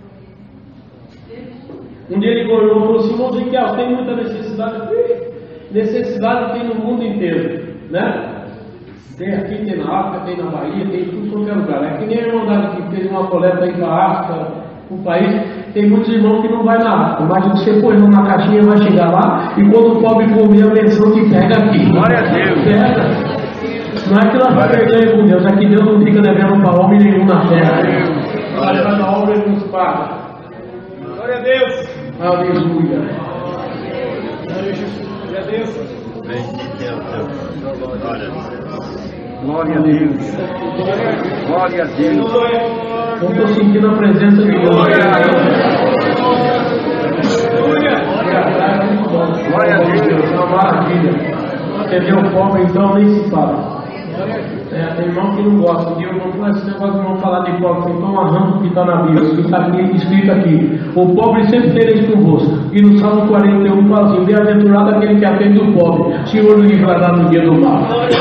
Um dia ele falou assim: irmão Ezequiel, tem muita necessidade. Necessidade tem no mundo inteiro, né? Tem aqui, tem na África, tem na Bahia, tem em tudo qualquer lugar. É que nem a irmandade que fez uma coleta aí para a África, o país. Tem muitos irmãos que não vai na África, mas você põe numa caixinha, vai chegar lá, e quando o pobre comer, a benção te pega aqui. Glória a Deus. Pega. Não é que nós vamos perder com Deus, é que Deus não fica devendo para homem nenhum na terra. Cada obra ele nos paga. Glória a Deus. Aleluia. Glória a Deus. Glória a Deus. Glória a Deus. Eu estou sentindo a presença de Deus. Glória a Deus. É uma maravilha. Entendeu? O pobre então nem se fala. Tem irmão que não gosta. Um dia eu não esse negócio de não falar de pobre, então arranca o que está na Bíblia, o que está aqui, escrito aqui. O pobre sempre terei convosco. E no Salmo 41 fala assim: bem-aventurado aquele que atende o pobre, o Senhor lhe livrará no dia do mal.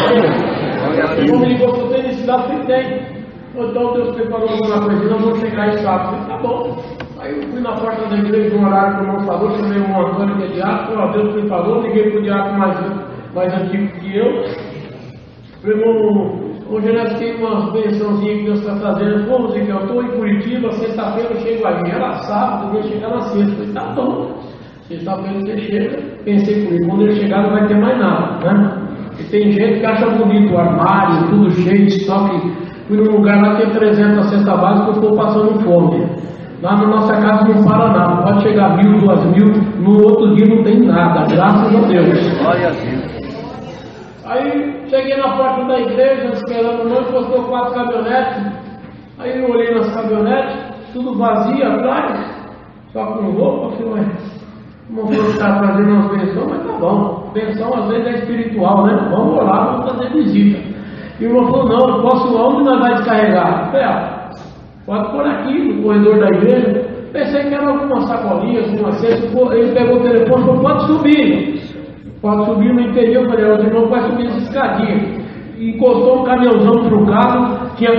O povo ligou para você necessidade que tem. Então Deus preparou alguma coisa, nós vamos chegar em sábado. Tá bom. Aí eu fui na porta da igreja, no horário que o irmão falou, chamei o irmão Antônio, que é diácono, Deus preparou, liguei para o diácono mais antigo que eu. Irmão, hoje nós temos uma bençãozinha que Deus está fazendo. Pô, Zé, eu estou em Curitiba, sexta-feira eu chego aí. Era sábado, eu ia chegar na sexta. Eu falei, tá bom. Sexta-feira você chega. Pensei comigo, quando ele chegar não vai ter mais nada, né? E tem gente que acha bonito o armário, tudo cheio de estoque. Fui num lugar lá que tem 300 cestas básicas, eu estou passando fome. Lá na nossa casa não para nada. Pode chegar 1.000, 2.000. No outro dia não tem nada, graças a Deus. Glória a Deus. Aí cheguei na porta da igreja, esperando o noivo, postou 4 caminhonetes. Aí eu olhei nas caminhonetes, tudo vazio atrás, só com roupa. Falei, ué, não vou estar fazendo umas benções, mas tá bom. Benção às vezes é espiritual, né? Vamos orar, vamos fazer visita. E o irmão falou, não, eu posso, onde nós vai descarregar? Falei, pode pôr aqui no corredor da igreja. Pensei que era algumas sacolinhas, alguma cesta. Ele pegou o telefone e falou, pode subir. Pode subir, não entendeu. Eu falei, o irmão vai subir essa escadinha. Encostou um caminhãozão para o carro, tinha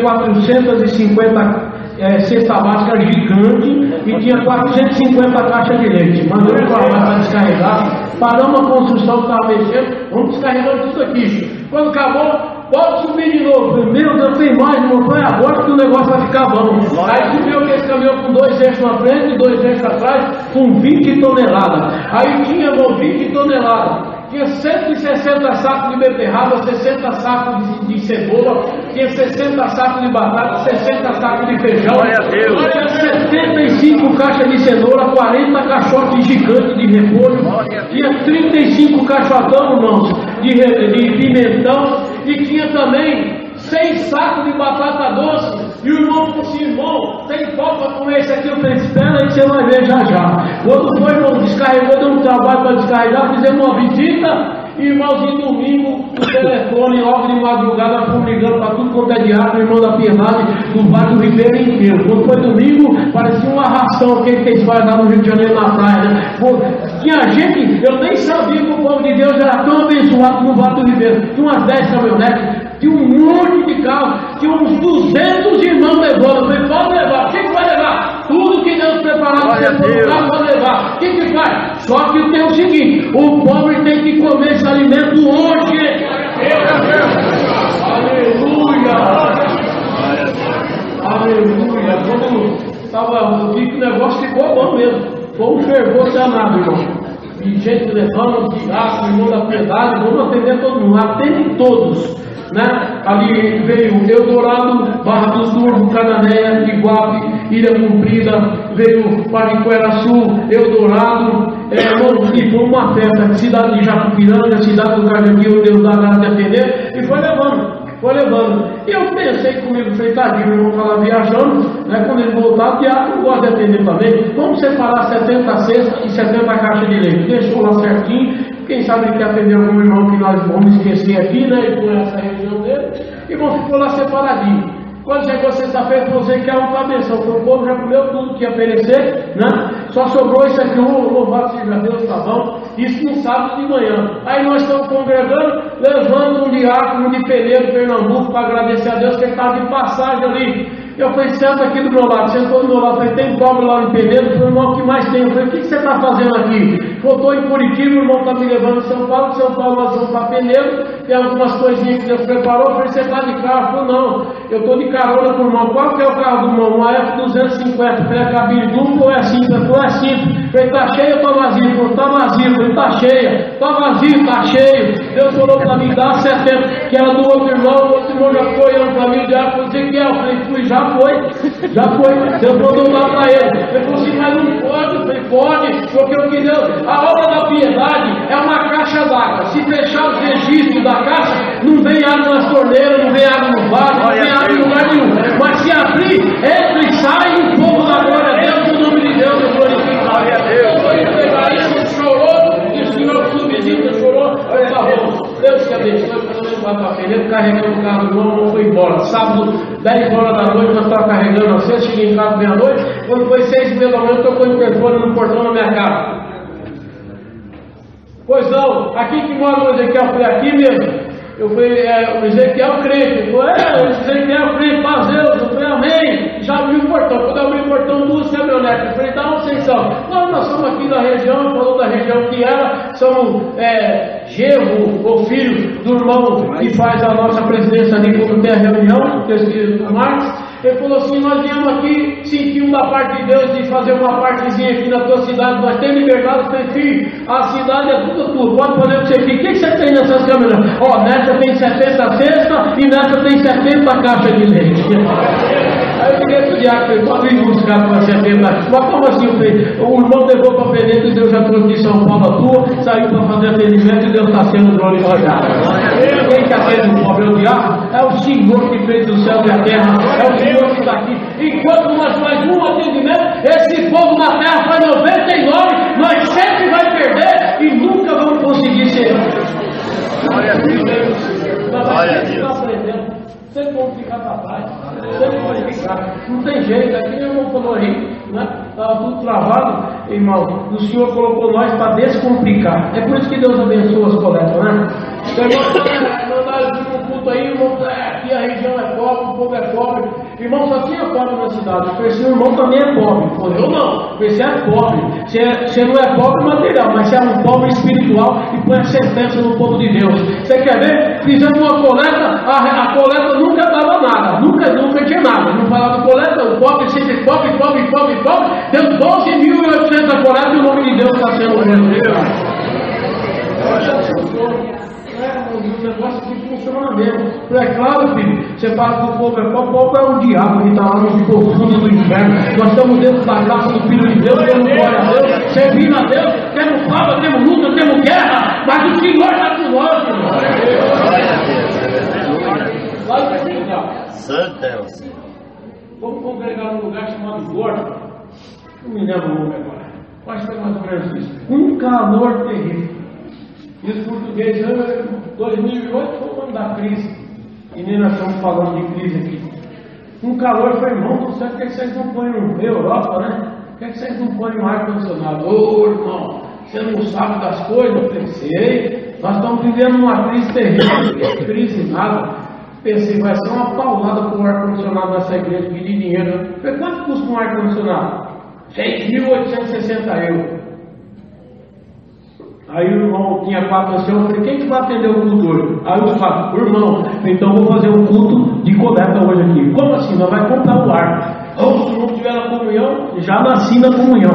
450 cesta básica gigante e tinha 450 caixas de leite. Mandou ele para descarregar. Paramos a construção que estava mexendo, vamos descarregando tudo aqui. Quando acabou, pode subir de novo. Meu Deus, tem mais, irmão. Foi agora que o negócio vai ficar bom. Aí subiu esse caminhão com 2 eixos na frente e 2 eixos atrás, com 20 toneladas. Aí tinha 20 toneladas. Tinha 160 sacos de beterraba, 60 sacos de cebola, tinha 60 sacos de batata, 60 sacos de feijão, tinha 75 caixas de cenoura, 40 caixotes gigantes de repolho, tinha 35 caixotão, irmãos, de pimentão, e tinha também 6 sacos de batata doce. E o irmão falou assim, irmão, tem pau para comer esse aqui? Eu falei, espera aí que você vai ver já já. Quando foi, irmão, descarregou, deu um trabalho para descarregar, fizemos uma visita. E irmãozinho, domingo, o telefone, logo de madrugada, fomos ligando para tudo quanto é diabo, irmão da Piedade, do Vale do Ribeiro inteiro. Quando foi domingo, parecia uma ração que eles fazem lá no Rio de Janeiro na praia, né? Tinha gente, eu nem sabia que o povo de Deus era tão abençoado como o Vale do Ribeiro. Tinha umas 10 caminhonetes, tinha um monte de carro, tinha uns 200 irmãos levando. Eu falei, pode levar, o que vai levar? Tudo que Deus preparou para você carro, pode levar. O que faz? Só que tem o seguinte, o pobre tem que comer esse alimento hoje. Aleluia! Aleluia! Eu vi que o negócio ficou bom mesmo. Foi um fervor danado, irmão. E gente levando, diácono, irmão da Piedade, vamos atender todo mundo, atende todos. Né? Ali veio Eldorado, Barra do Turvo, Cananéia, Iguape, Ilha Comprida, veio Pariquera-Sul, Eldorado, e foi uma festa, cidade de Japupiranga, cidade do Carneiro, Deus da Gara de atender, e foi levando. E eu pensei comigo, falei, tadinho, eu vou falar viajando, né? Quando ele voltar, o diabo não gosta de atender também. Vamos separar 70 cestas e 70 caixas de leite. Deixou lá certinho. Quem sabe ele quer atender algum irmão que nós vamos esquecer aqui, né? E por essa reunião dele. E vão ficou lá separadinho. Quando chegou sexta-feira, você quer uma benção. O povo já comeu tudo que ia oferecer, né? Só sobrou isso aqui, louvado seja Deus, tá bom? Isso no sábado de manhã. Aí nós estamos congregando, levando um diácono de Peneiro, Pernambuco, para agradecer a Deus que ele estava de passagem ali. Eu falei, senta aqui do meu lado, sentou do meu lado. Eu falei, tem pobre lá em Peneiro? Eu falei, irmão, o que mais tem? Eu falei, o que você está fazendo aqui? Voltou em Curitiba, o irmão está me levando em São Paulo nós vamos para Peneiro, tem algumas coisinhas que Deus preparou. Eu falei, você está de carro? Eu falei, não, eu estou de carona com o irmão. Qual que é o carro do irmão? Uma F250. Eu falei, é cabine dupla ou é simples? Eu falei, é simples. Eu falei, tá cheio ou tá vazio? Ele falou, tá vazio. Eu falei, tá cheia. Tá vazio, tá cheio. Deus falou para mim, dá 70. que era do outro irmão já foi, eu para mim, já foi Ezequiel. Eu falei, fui, já foi. Deus mandou lá para ele. Ele falou assim, mas não pode. Eu falei, pode, porque eu queria. A obra da piedade é uma caixa d'água. Se fechar os registros da caixa, não vem água nas torneiras, não vem água no vaso, não vem água em lugar nenhum. Mas se abrir, entra e sai, e o povo da glória a Deus, no nome de Deus, eu glorifico. Glória a Deus. Chorou, e o senhor subsídio chorou, Deus que abençoe, pelo menos quarta-feira, ele carregando o carro do irmão, foi embora. Sábado, 10 horas da noite, nós estávamos carregando a sexta, cheguei em casa meia-noite, quando foi 6h30 da manhã, tocou o interfone no portão na minha casa. Pois não, aqui que mora o Ezequiel, foi aqui mesmo. Eu falei, o Ezequiel crente. Ele falou, o Ezequiel crente, paz Deus. Eu falei, amém. Já abri o portão. Quando eu abri o portão, 2 caminhonetes. Eu falei, da onde vocês são? Nós somos aqui da região. Ele falou da região que era. Somos genro ou filho do irmão que faz a nossa presidência ali quando tem a reunião, que é o Espírito do Marcos. Ele falou assim, nós viemos aqui, sentimos da parte de Deus de fazer uma partezinha aqui na tua cidade, nós temos liberdade, tem filho, a cidade é tudo tua, pode fazer o que você quer. O que você tem nessas câmeras? Nessa tem 70 cestas e nessa tem 70 caixas de leite. Aí eu queria pedir a ele, pode ir buscar para 70. Mas como assim? O irmão levou para Penedo e Deus já trouxe de São Paulo a tua, saiu para fazer atendimento e Deus está sendo glorificado. Quem que atende o pobre é o diabo? É o Senhor que fez o céu e a terra, é o Senhor que está aqui. Enquanto nós fazemos um atendimento, esse povo na terra faz 99, nós sempre vai perder e nunca vamos conseguir ser. Glória a Deus. Glória a Deus. Sempre vamos ficar para trás, sempre vamos ficar. Não tem jeito, aqui o irmão falou aí, né? Estava tudo travado, irmão. O Senhor colocou nós para descomplicar. É por isso que Deus abençoa as coletas, né? O irmão mandaram um culto aí, irmão, aqui a região é pobre, o povo é pobre. Irmão, só tinha pobre na cidade. Eu falei, o irmão também é pobre. Eu falei, eu não, você é pobre. Você não é pobre material, mas você é um pobre espiritual e põe a sentença no povo de Deus. Você quer ver? Fizemos uma coleta, a coleta nunca dava nada, nunca tinha nada. Não falava coleta, o pobre sempre pobre, deu 12.800 a coleta e o nome de Deus está sendo glorificado. O negócio que funciona mesmo. É claro, filho, você fala que o povo é o diabo que está lá no profundo do inferno. Nós estamos dentro da casa do Filho de Deus, temos glória a Deus, servindo a Deus, temos prova, temos luta, temos guerra, mas o Senhor está com nós, irmão. Santo é o Senhor. Vamos congregar num lugar chamado Gordo. Não me lembro o nome agora. Acho que é mais ou menos isso. Um calor terrível. E os portugueses, 2008 foi o ano da crise. E nem nós estamos falando de crise aqui. Um calor foi, irmão, não sei por que vocês não põem na Europa, né? Por que vocês não põem um ar-condicionado? Ô, irmão, você não sabe das coisas? Eu pensei, nós estamos vivendo uma crise terrível. Crise nada. Pensei, vai ser uma paulada com o ar-condicionado nessa igreja, pedir dinheiro. Eu falei, quanto custa um ar-condicionado? 6.860 euros. Aí o irmão tinha 4 anciãos, eu falei, quem que vai atender o culto hoje? Aí eu falei, o irmão, então vou fazer um culto de coleta hoje aqui. Como assim? Nós vamos comprar o ar. Se o irmão estiver na comunhão, já nasci na comunhão.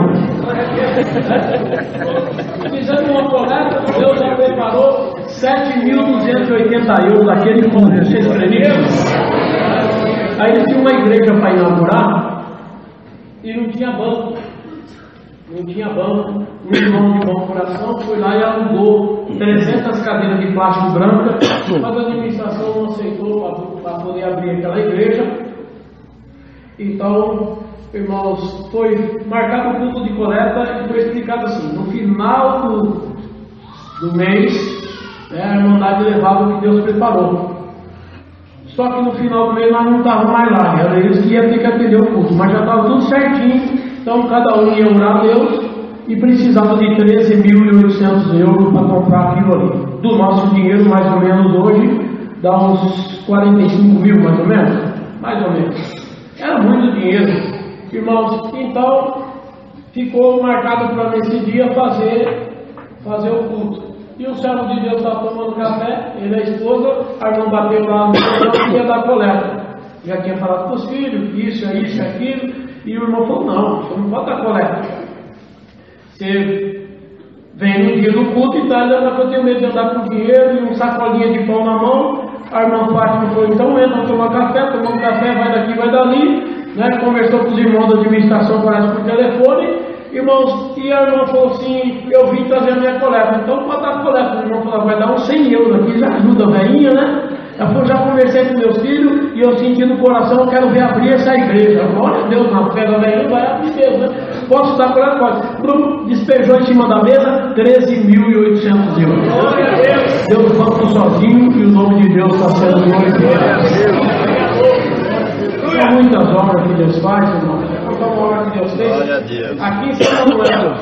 Fizemos uma coleta, Deus já preparou 7.280 euros daquele culto. Vocês acreditam? Aí ele tinha uma igreja para inaugurar e não tinha banco. Não tinha banco, um irmão de bom coração foi lá e alugou 300 cadeiras de plástico branca, mas a administração não aceitou para poder abrir aquela igreja. Então, irmãos, foi marcado o culto de coleta e foi explicado assim: no final do mês, a Irmandade levava o que Deus preparou. Só que no final do mês nós não estávamos mais lá, era eles que iam ter que atender o culto, mas já estava tudo certinho. Então cada um ia orar a Deus e precisava de 13.800 euros para comprar aquilo ali. Do nosso dinheiro, mais ou menos hoje, dá uns 45 mil, mais ou menos. Mais ou menos. Era muito dinheiro, irmãos. Então ficou marcado para nesse dia fazer o culto. E o servo de Deus estava tomando café, ele e a esposa, a irmã bateu lá no chão e ia dar coleta. Já tinha falado para os filhos, isso, aquilo. E o irmão falou, não, você não pode dar coleta. Você vem no dia do culto e tal, eu tenho medo de andar com dinheiro e um sacolinha de pão na mão. A irmã Fátima falou, então entra, tomar café, tomamos café, vai daqui, vai dali, né? Conversou com os irmãos da administração, parece por telefone, irmãos, e a irmã falou assim, eu vim trazer a minha coleta, então pode dar coleta. O irmão falou, vai dar uns 100 euros aqui, já ajuda a velhinha, né? Ela falou, já conversei com meus filhos e eu senti no coração, eu quero ver abrir essa igreja. Glória a Deus, na fé da velhinha vai abrir mesmo, né? Posso dar coleta? Pode. Bruno despejou em cima da mesa 13.800 euros. Deus banco sozinho e o nome de Deus está sendo glorificado. São muitas obras que Deus faz, irmão. Qual a obra que Deus fez? Aqui em São Manuel,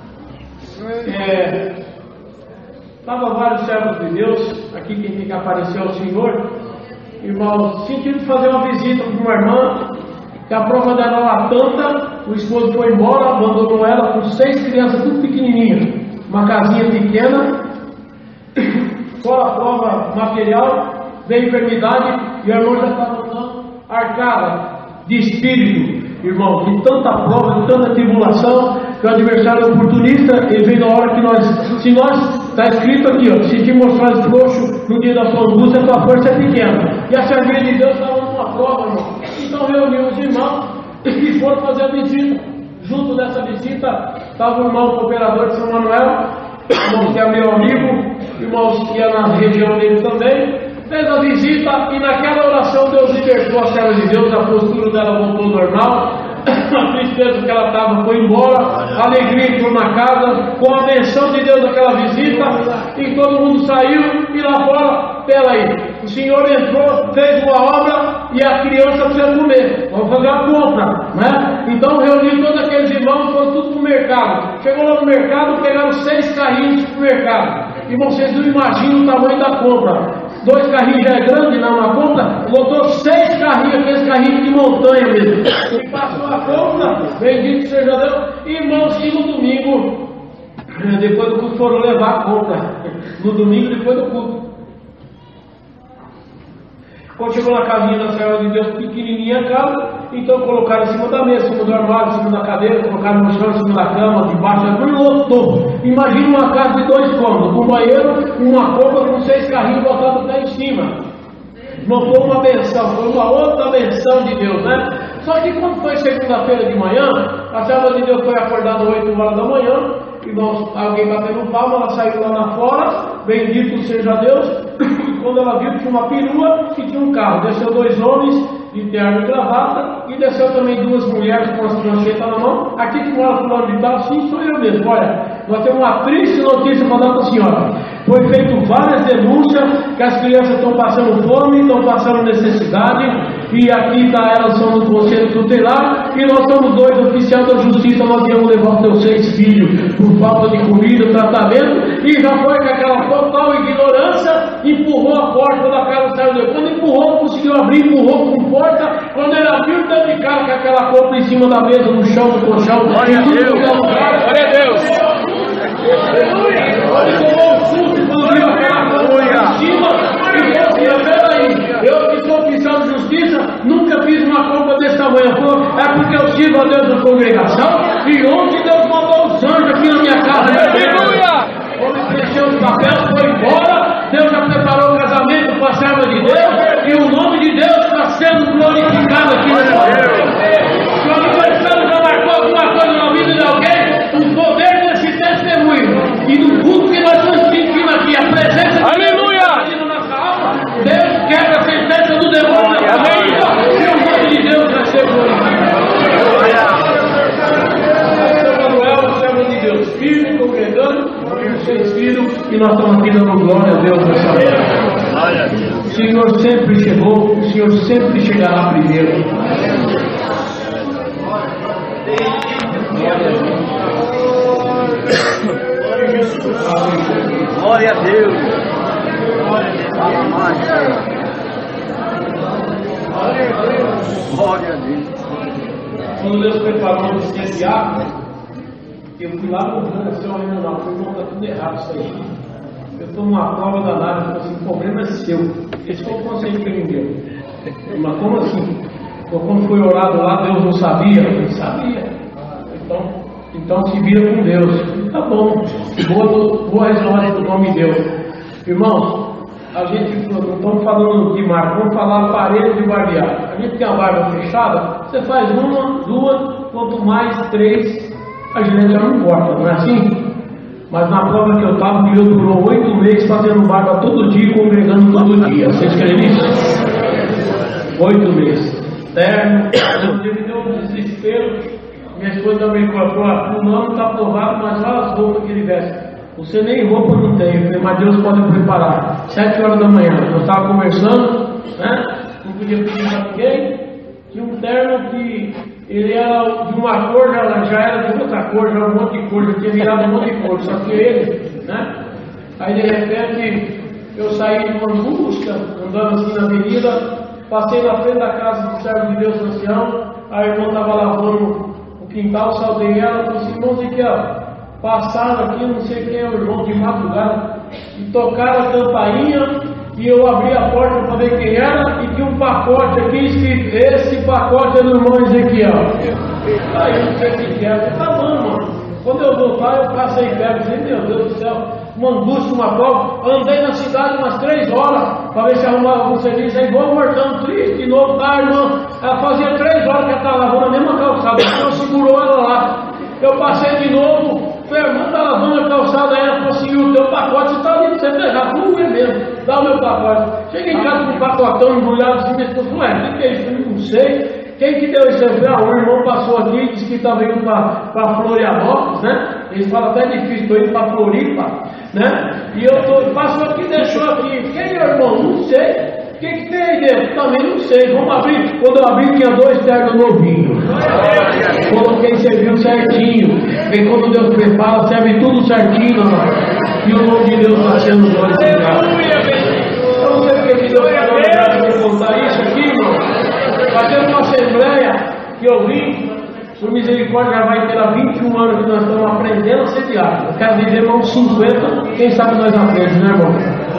estavam vários servos de Deus. Aqui quem tem que aparecer é o Senhor. Irmãos, sentindo fazer uma visita para uma irmã, que a prova dela era tanta, o esposo foi embora, abandonou ela com 6 crianças, tudo pequenininhas, uma casinha pequena, fora a prova material, veio enfermidade, e a irmã já estava andando arcada de espírito, irmão, de tanta prova, de tanta tribulação, que o adversário é oportunista, ele vem na hora que nós, se nós, está escrito aqui, ó, se te mostrar frouxo no dia da sua angústia, a tua força é pequena, e a cerveja de Deus estava numa prova, irmão. Então reuniu os irmãos e foram fazer a visita. Junto dessa visita estava o irmão cooperador de São Manuel, irmão que é meu amigo, irmãos que é na região dele também. Fez a visita e naquela oração Deus libertou a serva de Deus, a postura dela voltou normal, a tristeza que ela estava foi embora, a alegria entrou na casa, com a benção de Deus naquela visita, e todo mundo saiu, e lá fora, peraí, o Senhor entrou, fez uma obra, e a criança precisa comer, vamos fazer uma compra, né? Então reuniu todos aqueles irmãos, foram tudo para o mercado, chegou lá no mercado, pegaram 6 carrinhos para o mercado, e vocês não imaginam o tamanho da compra. 2 carrinhos já é grande, não, na conta, botou 6 carrinhos, aqueles carrinhos de montanha mesmo, e passou a conta, bendito seja Deus, irmãos, e no domingo, depois do culto foram levar a conta, no domingo depois do culto. Quando chegou na casinha da Senhora de Deus, pequenininha a casa, então colocaram em cima da mesa, em cima do armário, em cima da cadeira, colocaram no chão, em cima da cama, debaixo, depois lotou. Imagina uma casa de 2 cômodos, um banheiro, uma copa com 6 carrinhos botados até em cima. Não foi uma benção, foi uma outra benção de Deus, né? Só que quando foi segunda-feira de manhã, a Senhora de Deus foi acordada às 8 horas da manhã, irmãos, alguém batendo palma, ela saiu lá na fora, bendito seja Deus. Quando ela viu que tinha uma perua e tinha um carro, desceu 2 homens de terno e gravata, e desceu também 2 mulheres com as pranchetas na mão. Aqui que mora fulano de tal, sim, sou eu mesmo. Olha, nós temos uma triste notícia para dar para a senhora. Foi feito várias denúncias que as crianças estão passando fome, estão passando necessidade, e aqui está elas, são no conselho tutelar, e nós somos 2 oficiais da justiça, nós íamos levar os teus 6 filhos por falta de comida, tratamento, e já foi com aquela total ignorância, empurrou a porta da casa, saiu depois, quando empurrou, não conseguiu abrir, empurrou com porta, quando ele abriu, deu de cara com aquela compra em cima da mesa, no chão, no colchão, glória a Deus, glória a Deus, ele tomou um susto quando viu aquela compra em cima, e falou assim, peraí, eu que sou oficial de justiça, nunca fiz uma compra desse tamanho. Falou, é porque eu sirvo a Deus na congregação, e ontem Deus mandou os anjos aqui na minha casa. Aleluia! Quando preencheu os papéis, foi embora, Deus já preparou o casamento com a serva de Deus, e o nome de Deus está sendo glorificado aqui nessa hora. Se o aniversário já marcou alguma coisa na vida de alguém, o poder desse testemunho, e no culto que nós estamos sentindo aqui, a presença de Deus na nossa alma, Deus quebra a sentença do demônio na nossa vida, e o nome de Deus vai ser glorificado. São Manuel, servo de Deus, firme, congregando, vocês viram, e nós estamos aqui dando glória a Deus nessa hora. O Senhor sempre chegou, o Senhor sempre chegará primeiro. glória a Deus, fala mais, glória a Deus. Quando Deus preparou esse ato, eu fui lá no Rio, não, foi montar tudo errado isso aí. Eu estou numa prova danada, eu falei assim, o problema é seu. Esse foi o conselho que ele me deu. Mas como assim? Quando foi orado lá, Deus não sabia? Ele sabia. Então se vira com Deus. Tá bom. Boa história do nome de Deus. Irmãos, a gente, não estamos falando de marca, vamos falar aparelho de barbear. A gente tem a barba fechada, você faz uma, duas, quanto mais, três, a gente já não corta, não é assim? Mas na prova que eu estava, eu durou 8 meses fazendo barba todo dia, congregando todo dia. Vocês creem nisso? 8 meses. Terno, me deu um desespero. Minha esposa também colocou, o nome está aprovado, mas olha as roupas que ele veste. Você nem roupa não tem. Eu falei, mas Deus pode preparar. 7 horas da manhã, eu estava conversando, né? Não podia pedir para ninguém. Tinha um terno que ele era de uma cor, já era de outra cor, já um monte de cor, já tinha virado um monte de cor, só que ele, né? Aí de repente eu saí de uma angústia, andando assim na avenida, passei na frente da casa do servo de Deus ancião, a irmã estava lavando o quintal, saudei ela, falei assim, irmão Ezequiel, passaram aqui, não sei quem é o irmão de madrugada, e tocaram a campainha, e eu abri a porta para ver quem era, e tinha um pacote aqui escrito, esse pacote é do irmão Ezequiel. Aí eu não sei o que é, tá bom, mano. Quando eu voltar, eu passei perto, falei, meu Deus do céu, uma angústia, uma prova. Andei na cidade umas 3 horas para ver se arrumava algum serviço. Aí vou voltando triste de novo, tá, irmã? Ela fazia 3 horas que ela estava lavando a mesma calçada, então segurou ela lá. Eu passei de novo, falei, irmã, tá lavando a calçada aí, ela falou assim, o teu pacote está ali, você pegar, não é mesmo, dá o meu pacote. Cheguei em casa com um pacotão embrulhado assim, minha esposa falou, o que é isso? Eu não sei. Quem que deu isso? O irmão passou aqui e disse que estava indo para Florianópolis, né? Eles falam até difícil, estou indo para Floripa, né? E eu passou aqui e deixou aqui. Quem é o irmão? Não sei. O que tem aí dentro? Também não sei. Vamos abrir. Quando eu abri, tinha 2 ternos novinhos. Coloquei, serviu certinho. E quando Deus prepara, serve tudo certinho, mano. E o nome de Deus está sendo glorificado. Eu não sei porque Deus vai contar isso aqui, irmão. Fazendo uma assembleia que eu vim, por misericórdia já vai ter há 21 anos que nós estamos aprendendo a ser diácono. Eu quero viver mais uns 50, quem sabe nós aprendemos, né, irmão?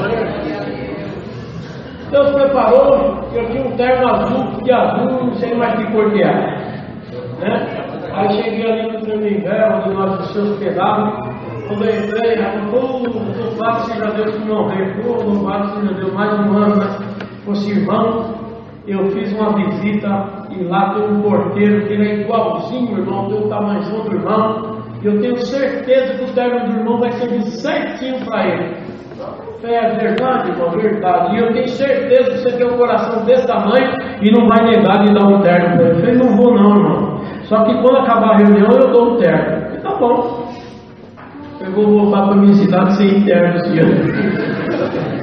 Deus preparou, eu tinha um terno azul, de azul, não sei mais que cor que era, né? Aí cheguei ali no Tremembé, onde nós nos hospedávamos. Quando eu entrei, louvado seja Deus que não veio, louvado seja Deus, mais um ano, né? Fosse irmão. Eu fiz uma visita e lá tem um porteiro que ele é igualzinho, irmão, tem o tamanho do irmão. E eu tenho certeza que o terno do irmão vai servir certinho para ele. É verdade, irmão, verdade. E eu tenho certeza que você tem um coração desse tamanho e não vai negar de dar um terno para ele. Eu falei, não vou não, irmão. Só que quando acabar a reunião eu dou um terno. Eu falei, tá bom. Eu vou voltar para minha cidade sem terno esse ano.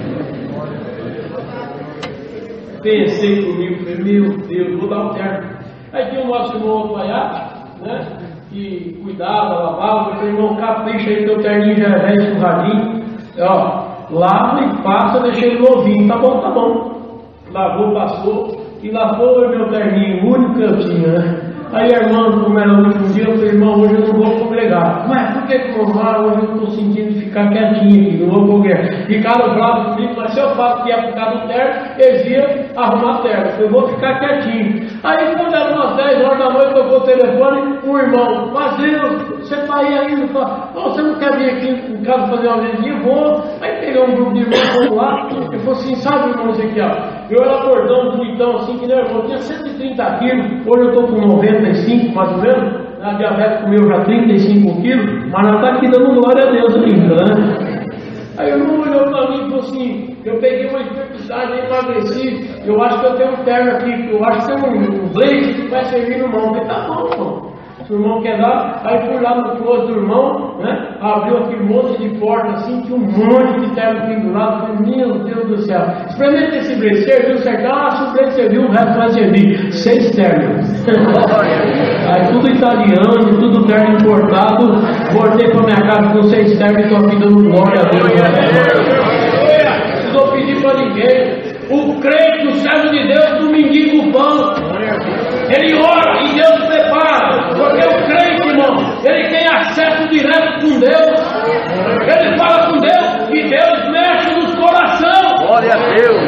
Pensei comigo, falei, meu Deus, vou dar um terno. Aí tinha o nosso irmão alfaiate, né, que cuidava, lavava, eu falei, irmão, capricha aí, teu terninho já é velho, surradinho, ó, lava e passa, deixei ele novinho, tá bom, tá bom. Lavou, passou, e lá foi meu terninho, o único que eu tinha, né. Aí a irmã, como era o último dia, eu falei, irmão, hoje eu não vou congregar. Mas por que irmão? Hoje eu não estou sentindo ficar quietinho aqui, não vou congregar. Ficaram bravos comigo, mas se eu falo que ia ficar no terno, eles iam arrumar terno. Eu vou ficar quietinho. Aí quando era umas 10 horas da noite, tocou o telefone, o irmão, mas Deus, você está aí ainda? Você não quer vir aqui em casa fazer uma visitinha? Vou. Aí peguei um grupo de irmãos, vamos lá. Ele falou assim, sabe, irmão Ezequiel, eu era gordão, bonitão, assim, que nem irmão, tinha 130 quilos, hoje eu estou com 95, mais ou menos, a diabetes comeu já 35 quilos, mas ela está aqui dando glória a Deus ainda, né? Aí o irmão olhou para mim e falou assim, eu peguei uma enfermidade e emagreci, eu acho que eu tenho um terno aqui, eu acho que tem um blazer que vai servir no irmão. Eu falei, tá bom, irmão. Se o irmão quer dar, aí fui lá no closet do irmão, né? Abriu aquele monte de porta assim, tinha um monte de terno pendurado. Falei, meu Deus do céu, experimenta esse blazer, serviu certo? Ah, se o blazer serviu, o resto vai servir. 6 ternos. Aí tudo italiano, tudo terno importado. Voltei para minha casa com 6 ternos e estou aqui dando glória a Deus. Não vou pedir para ninguém. O crente, o servo de Deus, não mendiga o pão. Ele ora e Deus prepara. Porque o crente, irmão, ele tem acesso direto com Deus. Ele fala com Deus e Deus mexe nos corações. Glória a Deus.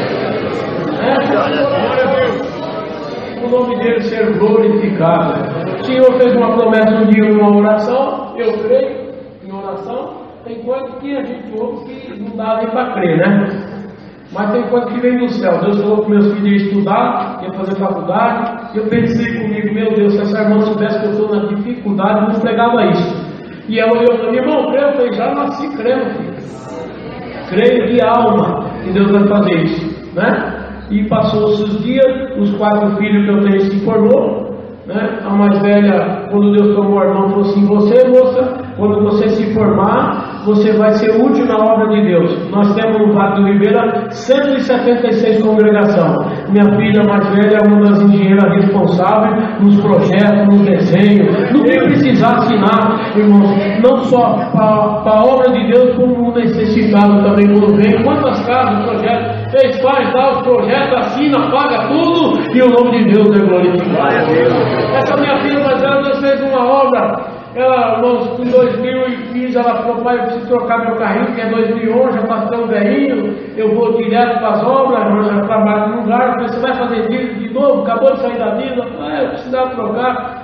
Glória a Deus. O nome dele ser glorificado. O Senhor fez uma promessa um dia numa oração. Eu creio em oração. Tem coisa que a gente ouve que não dá nem para crer, né? Mas tem coisa que vem do céu. Deus falou que meus filhos iam estudar, iam fazer faculdade. E eu pensei comigo, meu Deus, se essa irmã soubesse que eu estou na dificuldade, eu não pregava isso. E ela olhou para mim, irmão, creio, eu falei, já nasci crendo, filho. Creio de alma que Deus vai fazer isso, né? E passou-se os dias, os 4 filhos que eu tenho se formou, né? A mais velha, quando Deus tomou a irmã, falou assim, você, moça, quando você se formar, você vai ser útil na obra de Deus. Nós temos no Vale do Ribeira 176 congregações. Minha filha mais velha é uma das engenheiras responsáveis nos projetos, nos desenhos, no que precisar assinar, irmãos, não só para a obra de Deus, como o necessitado também quando vem. Quantas casas, projetos, fez, faz, dá os projetos, assina, paga tudo, e o nome de Deus é glorificado. Essa minha filha mais velha, Deus fez uma obra. Ela, irmãos, em 2015, ela falou, pai, eu preciso trocar meu carrinho, que é 2011, já está tão velhinho, eu vou direto para as obras, eu trabalho no lugar. Eu falei, você vai fazer de novo? Acabou de sair da vida? Eu precisava trocar.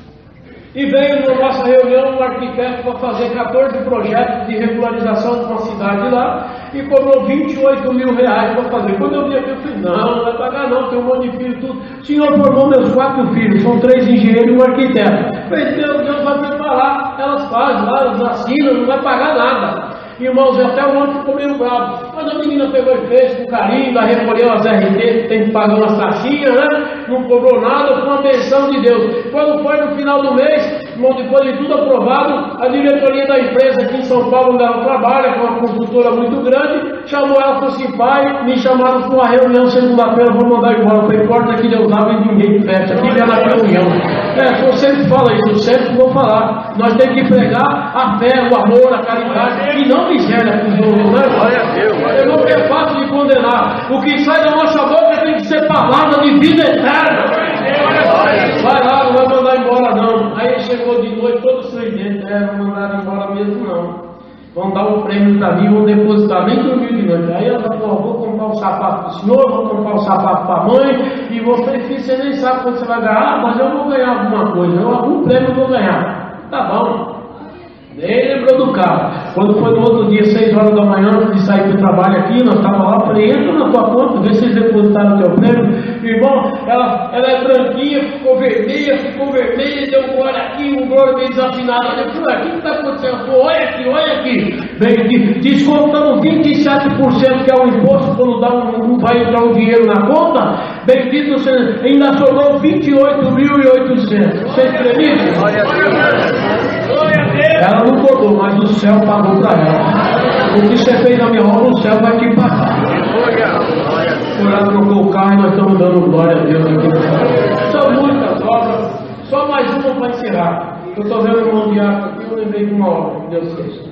E veio na nossa reunião um arquiteto para fazer 14 projetos de regularização de uma cidade lá e cobrou 28 mil reais para fazer. Quando eu vi aqui, eu falei, não vai pagar não, tem um monte de filho, tudo. O senhor formou meus 4 filhos, são 3 engenheiros e um arquiteto. Eu falei, Deus vai preparar, elas fazem lá, elas assinam, não vai pagar nada. Irmãos, até o homem ficou meio bravo. Mas a menina pegou e fez com carinho, vai recolher as RT, tem que pagar umas taxinhas, né? Não cobrou nada, com a benção de Deus. Quando foi no final do mês, irmão, depois de tudo aprovado, a diretoria da empresa aqui em São Paulo, onde ela trabalha, com uma construtora muito grande, chamou ela e falou assim, pai, me chamaram para uma reunião segunda-feira, vou mandar embora. Foi porta que Deus abre e ninguém fecha. Aqui vem na reunião. Eu sempre falo isso, eu sempre vou falar. Nós temos que pregar a fé, o amor, a caridade, e não miséria com os outros, né? Eu não é fácil de condenar. O que sai da nossa boca tem que ser palavra de vida eterna. Vai lá, não vai mandar embora não. Aí chegou de noite, todo sorridente, não mandaram embora mesmo não. Vão dar um prêmio para mim, vão depositar, nem dormiu de noite. Aí ela falou, vou comprar um sapato para o senhor, vou comprar um sapato para a mãe, e você, filho, você nem sabe quando você vai ganhar, mas eu vou ganhar alguma coisa, algum prêmio eu vou ganhar. Tá bom. Nem lembrou do carro. Quando foi no outro dia, 6 horas da manhã, antes de sair do trabalho aqui, nós estávamos lá, falei, entra na tua conta, vê se eles depositaram o teu prêmio. Irmão, ela é branquinha, ficou vermelha, deu glória aqui, um glória meio desafinado. Eu falei, o que está acontecendo? Falei, olha aqui. Bem, descontando 27%, que é o imposto, quando vai entrar um dinheiro na conta, bendito seja, ainda sobrou 28.800. Vocês acreditam? Glória a Deus. Ela não cobrou, mas o céu pagou para ela. O que você fez na minha obra, o céu vai te pagar. Ela trocou o carro e nós estamos dando glória a Deus aqui. São muitas obras, só mais uma para encerrar. Eu estou vendo o irmão Diácono aqui, eu lembrei de uma obra que Deus fez.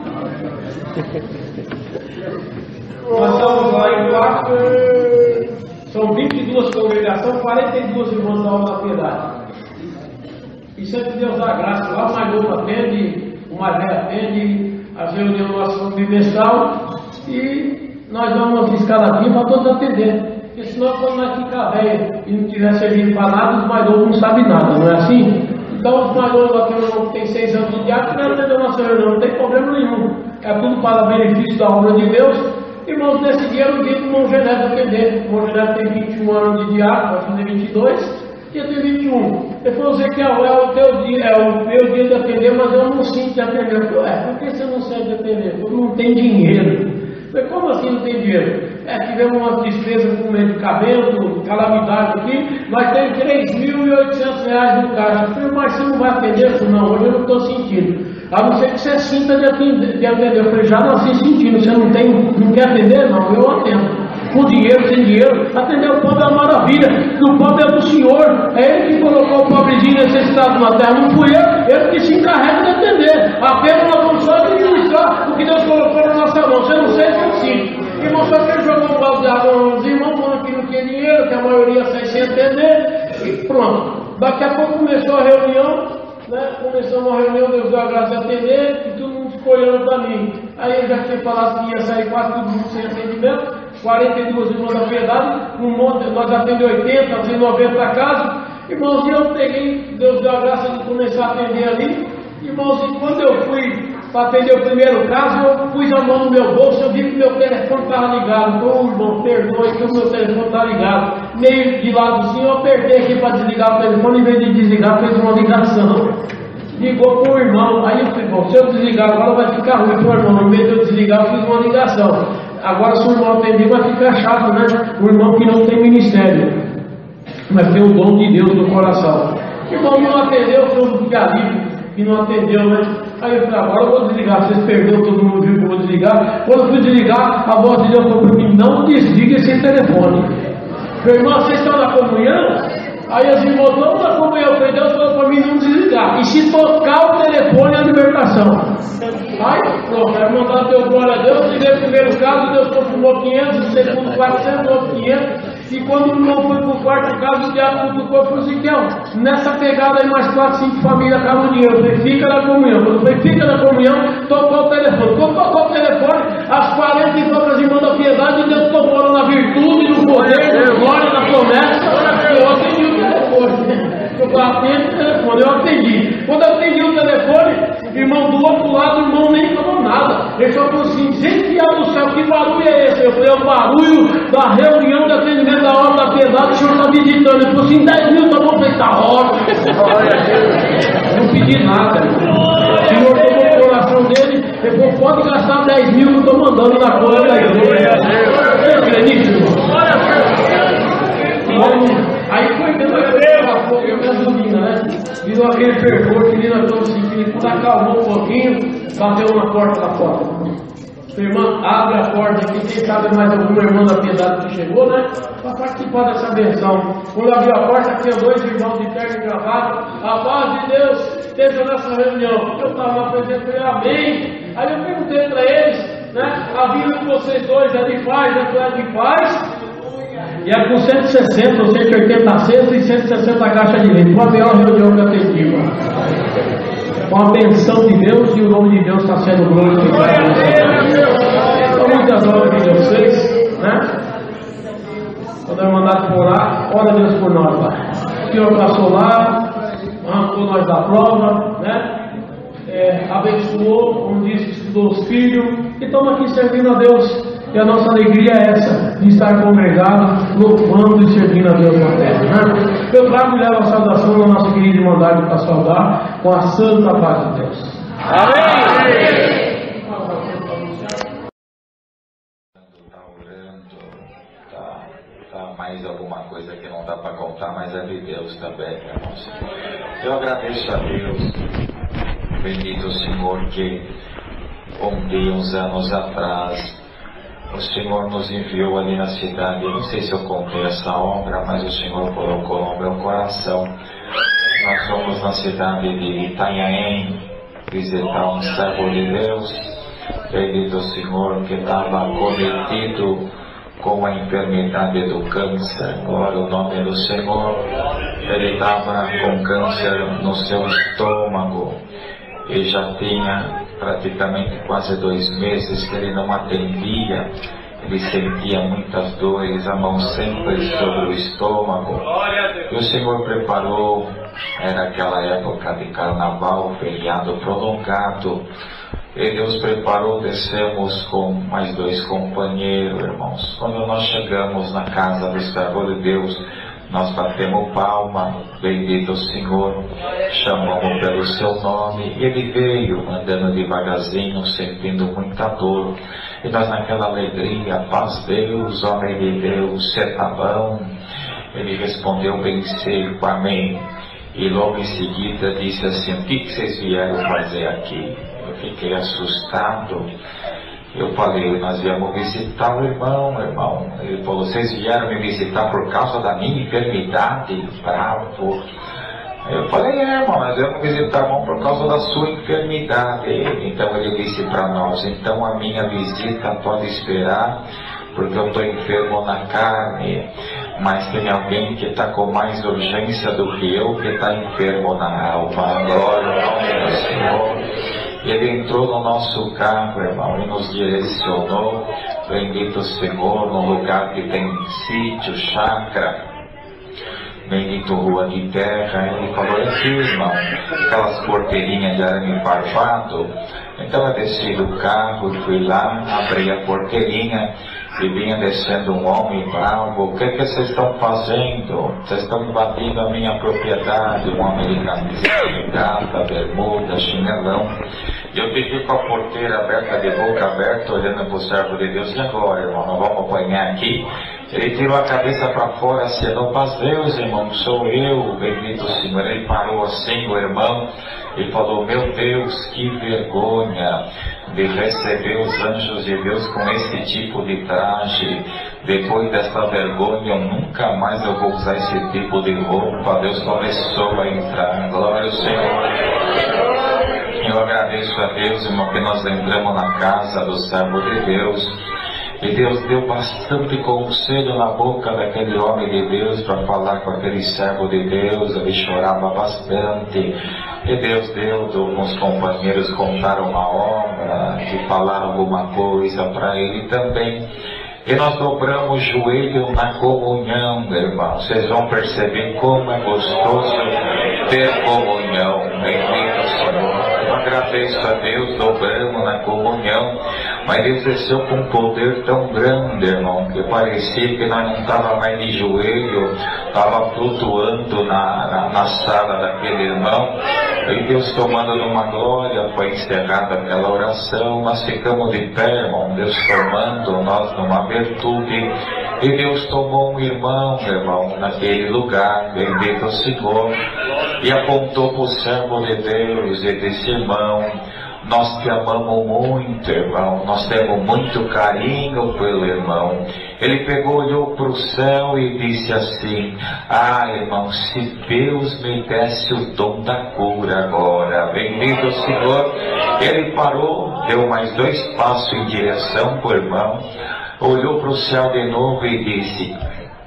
Nós estamos lá em 4, são 22 congregações, 42 irmãos da obra da piedade. E sempre Deus dá graça, lá o mais novo atende, o mais velho atende, as reuniões nossas bimestral, e nós damos uma escaladinha para todos atender. Porque senão, quando nós ficar velho e não tiver servido para nada, os mais novos não sabem nada, não é assim? Então, os mais novos aqui que tem 6 anos de diácono, não atendeu nossa reunião, não tem problema nenhum. É tudo para benefício da obra de Deus. Irmãos, nesse dia era o dia do irmão Geneto atender. O irmão Geneto tem 21 anos de diácono, vai fazer 22. Dia tem 21. Ele falou, Ezequiel, é o teu dia, é o meu dia de atender, mas eu não sinto de atender. Eu falei, por que você não sente de atender? Porque não tem dinheiro. Eu falei, como assim não tem dinheiro? Tivemos uma despesa com medicamento, calamidade aqui, nós temos R$3.800 no caixa. Eu falei, mas você não vai atender? Eu falei, não, hoje eu não estou sentindo. A não ser que você sinta de atender. Eu falei, já nasci sentindo, você não quer atender? Não, eu atendo. Com dinheiro, sem dinheiro, atender o pobre é uma maravilha. O pobre é do Senhor, é Ele que colocou o pobrezinho necessitado na terra, não fui eu, Ele que se encarrega de atender. Apenas nós vamos só administrar o que Deus colocou na nossa mão. Você não sente assim. Irmão, só que ele jogou um balde de água nos irmãos, falando que não tinha dinheiro, que a maioria sai sem atender, e pronto. Daqui a pouco começou a reunião, né? Começamos a reunião, Deus deu a graça de atender, e todo mundo ficou olhando para mim. Aí ele já tinha falado que ia sair quase todo mundo sem atendimento. 42 irmãos da piedade, nós atendemos 80, 90 casos. Irmãos, e eu peguei, Deus deu a graça de começar a atender ali. Irmãos, e quando eu fui para atender o primeiro caso, eu pus a mão no meu bolso, eu vi que meu telefone estava ligado. Então, irmão, perdoe que o meu telefone está ligado. Meio de ladozinho, eu apertei aqui para desligar o telefone, em vez de desligar, fez uma ligação. Ligou para o irmão, aí eu falei, bom, se eu desligar agora vai ficar ruim para o irmão. Em vez de eu desligar, eu fiz uma ligação. Agora, se o irmão atender, vai ficar chato, né? O irmão que não tem ministério, mas tem o dom de Deus no coração. O irmão não atendeu, eu sou um garido que não atendeu, né? Aí eu falei, agora eu vou desligar. Vocês perderam, todo mundo viu que eu vou desligar. Quando eu fui desligar, a voz de Deus falou para mim, não desliga esse telefone. Meu irmão, vocês estão na comunhão? Aí os irmãos estão na comunhão. Eu falei, Deus falou para mim não desligar. E se tocar o telefone, é a libertação. Aí, pronto, aí mandaram teu glória a Deus. Liguei o primeiro caso, Deus confirmou 500, o segundo 400, outro 500. E quando o irmão foi para o quarto caso, o diabo cutucou e falou assim, nessa pegada aí mais 4, 5 famílias acabam o dinheiro. Eu falei, fica na comunhão. Quando eu falei, fica na comunhão, tocou o telefone. Quando tocou o telefone, as 40 e poucas irmãs da piedade, Deus tomou na virtude, no poder, na glória, na promessa. Eu atendi o telefone. Eu atendi o telefone, eu atendi. Quando eu atendi o telefone, irmão do outro lado, o irmão nem falou nada. Ele só falou assim, gente do céu, que barulho é esse? Eu falei, é o barulho da reunião de atendimento da hora da piedade, o senhor está visitando. Ele falou assim, 10 mil, tá bom? Eu falei, tá ótimo. Não pedi nada. O senhor tomou o coração dele, ele falou, pode gastar 10 mil que eu estou mandando na conta da igreja. Você acredita, irmão? Aí foi dentro da fogo, eu gasolina, né? Virou aquele fervor que Lina falou assim, quando acalmou um pouquinho, bateu na porta da porta. Sua irmã, abre a porta aqui, quem sabe mais alguma irmã da piedade que chegou, né? Para participar dessa benção. Quando abriu a porta, tinha 2 irmãos de terno e gravata. A paz de Deus esteja nessa reunião. Eu estava lá presente, falei, amém. Aí eu perguntei para eles, né? A vida que vocês dois é de paz, é de paz. E é com 160 ou 180 cestas e 160 caixas de leite. Foi a melhor reunião que eu atendi, mano. Com a benção de Deus e o nome de Deus está sendo glorificado. Então, muitas horas de vocês, né? Quando eu mandar por orar, ora Deus por nós, Pai. O Senhor passou lá, arrancou nós da prova, né? Abençoou, como disse, estudou os filhos, e estamos aqui servindo a Deus. E a nossa alegria é essa, de estar congregados, louvando e servindo a Deus na terra. Né? Eu trago e levo a saudação da nossa querida irmandade para saudar com a santa paz de Deus. Amém! Tá mais alguma coisa que não dá para contar, mas é de Deus também, irmãos. Eu agradeço a Deus, bendito o Senhor, que uns anos atrás, o Senhor nos enviou ali na cidade. Eu não sei se eu contei essa obra, mas o Senhor colocou no meu coração. Nós fomos na cidade de Itanhaém visitar um servo de Deus, bendito o Senhor, que estava cometido com a enfermidade do câncer. Glória ao nome do Senhor. Ele estava com câncer no seu estômago e já tinha praticamente quase 2 meses que ele não atendia. Ele sentia muitas dores, a mão sempre sobre o estômago. E o Senhor preparou, era aquela época de carnaval, feriado prolongado, e Deus preparou, descemos com mais 2 companheiros, irmãos. Quando nós chegamos na casa do servo de Deus, nós batemos palma, bendito o Senhor, chamamos pelo seu nome, e ele veio andando devagarzinho, sentindo muita dor, e nós naquela alegria, paz Deus, homem de Deus, você tá bom? Ele respondeu bem seco, amém, e logo em seguida disse assim, o que vocês vieram fazer aqui? Eu fiquei assustado. Eu falei, nós viemos visitar o irmão. Ele falou, vocês vieram me visitar por causa da minha enfermidade? Bravo. Eu falei, irmão, nós viemos visitar o irmão por causa da sua enfermidade. Então ele disse para nós, então a minha visita pode esperar, porque eu estou enfermo na carne, mas tem alguém que está com mais urgência do que eu, que está enfermo na alma. Glória ao nome do Senhor. Ele entrou no nosso carro, irmão, e nos direcionou, bendito o Senhor, num lugar que tem sítio, chácara. bendito rua de terra. Ele falou assim, irmão, aquelas porteirinhas de arame farpado. Então eu desci do carro e fui lá, abri a porteirinha e vinha descendo um homem bravo. O que é que vocês estão fazendo? Vocês estão invadindo a minha propriedade. Um homem de camiseta, regata, bermuda, chinelão. E eu fiquei com a porteira aberta, de boca aberta, olhando para o servo de Deus. E agora, irmão, nós vamos apanhar aqui? Ele tirou a cabeça para fora, acenou para Deus, irmão, sou eu, bendito Senhor. Ele parou assim, o irmão, e falou, meu Deus, que vergonha de receber os anjos de Deus com esse tipo de traje. Depois dessa vergonha, nunca mais eu vou usar esse tipo de roupa. Deus começou a entrar, glória ao Senhor. Eu agradeço a Deus, irmão, que nós entramos na casa do servo de Deus. E Deus deu bastante conselho na boca daquele homem de Deus para falar com aquele servo de Deus. Ele chorava bastante. E Deus deu, uns companheiros contaram uma obra, que falaram alguma coisa para ele também. E nós dobramos o joelho na comunhão, meu irmão. Vocês vão perceber como é gostoso ter comunhão. Bendito Senhor. Eu agradeço a Deus, dobramos na comunhão. Mas Deus desceu com um poder tão grande, irmão, que parecia que nós não estávamos mais de joelho, estava flutuando na sala daquele irmão. E Deus tomando numa glória, foi encerrada aquela oração. Nós ficamos de pé, irmão, Deus tomando nós numa virtude. E Deus tomou um irmão, naquele lugar, bendito o Senhor, e apontou para o servo de Deus e disse, irmão, nós te amamos muito, irmão, nós temos muito carinho pelo irmão. Ele pegou, olhou para o céu e disse assim, irmão, se Deus me desse o dom da cura agora, bendito o Senhor. Ele parou, deu mais 2 passos em direção para o irmão, olhou para o céu de novo e disse,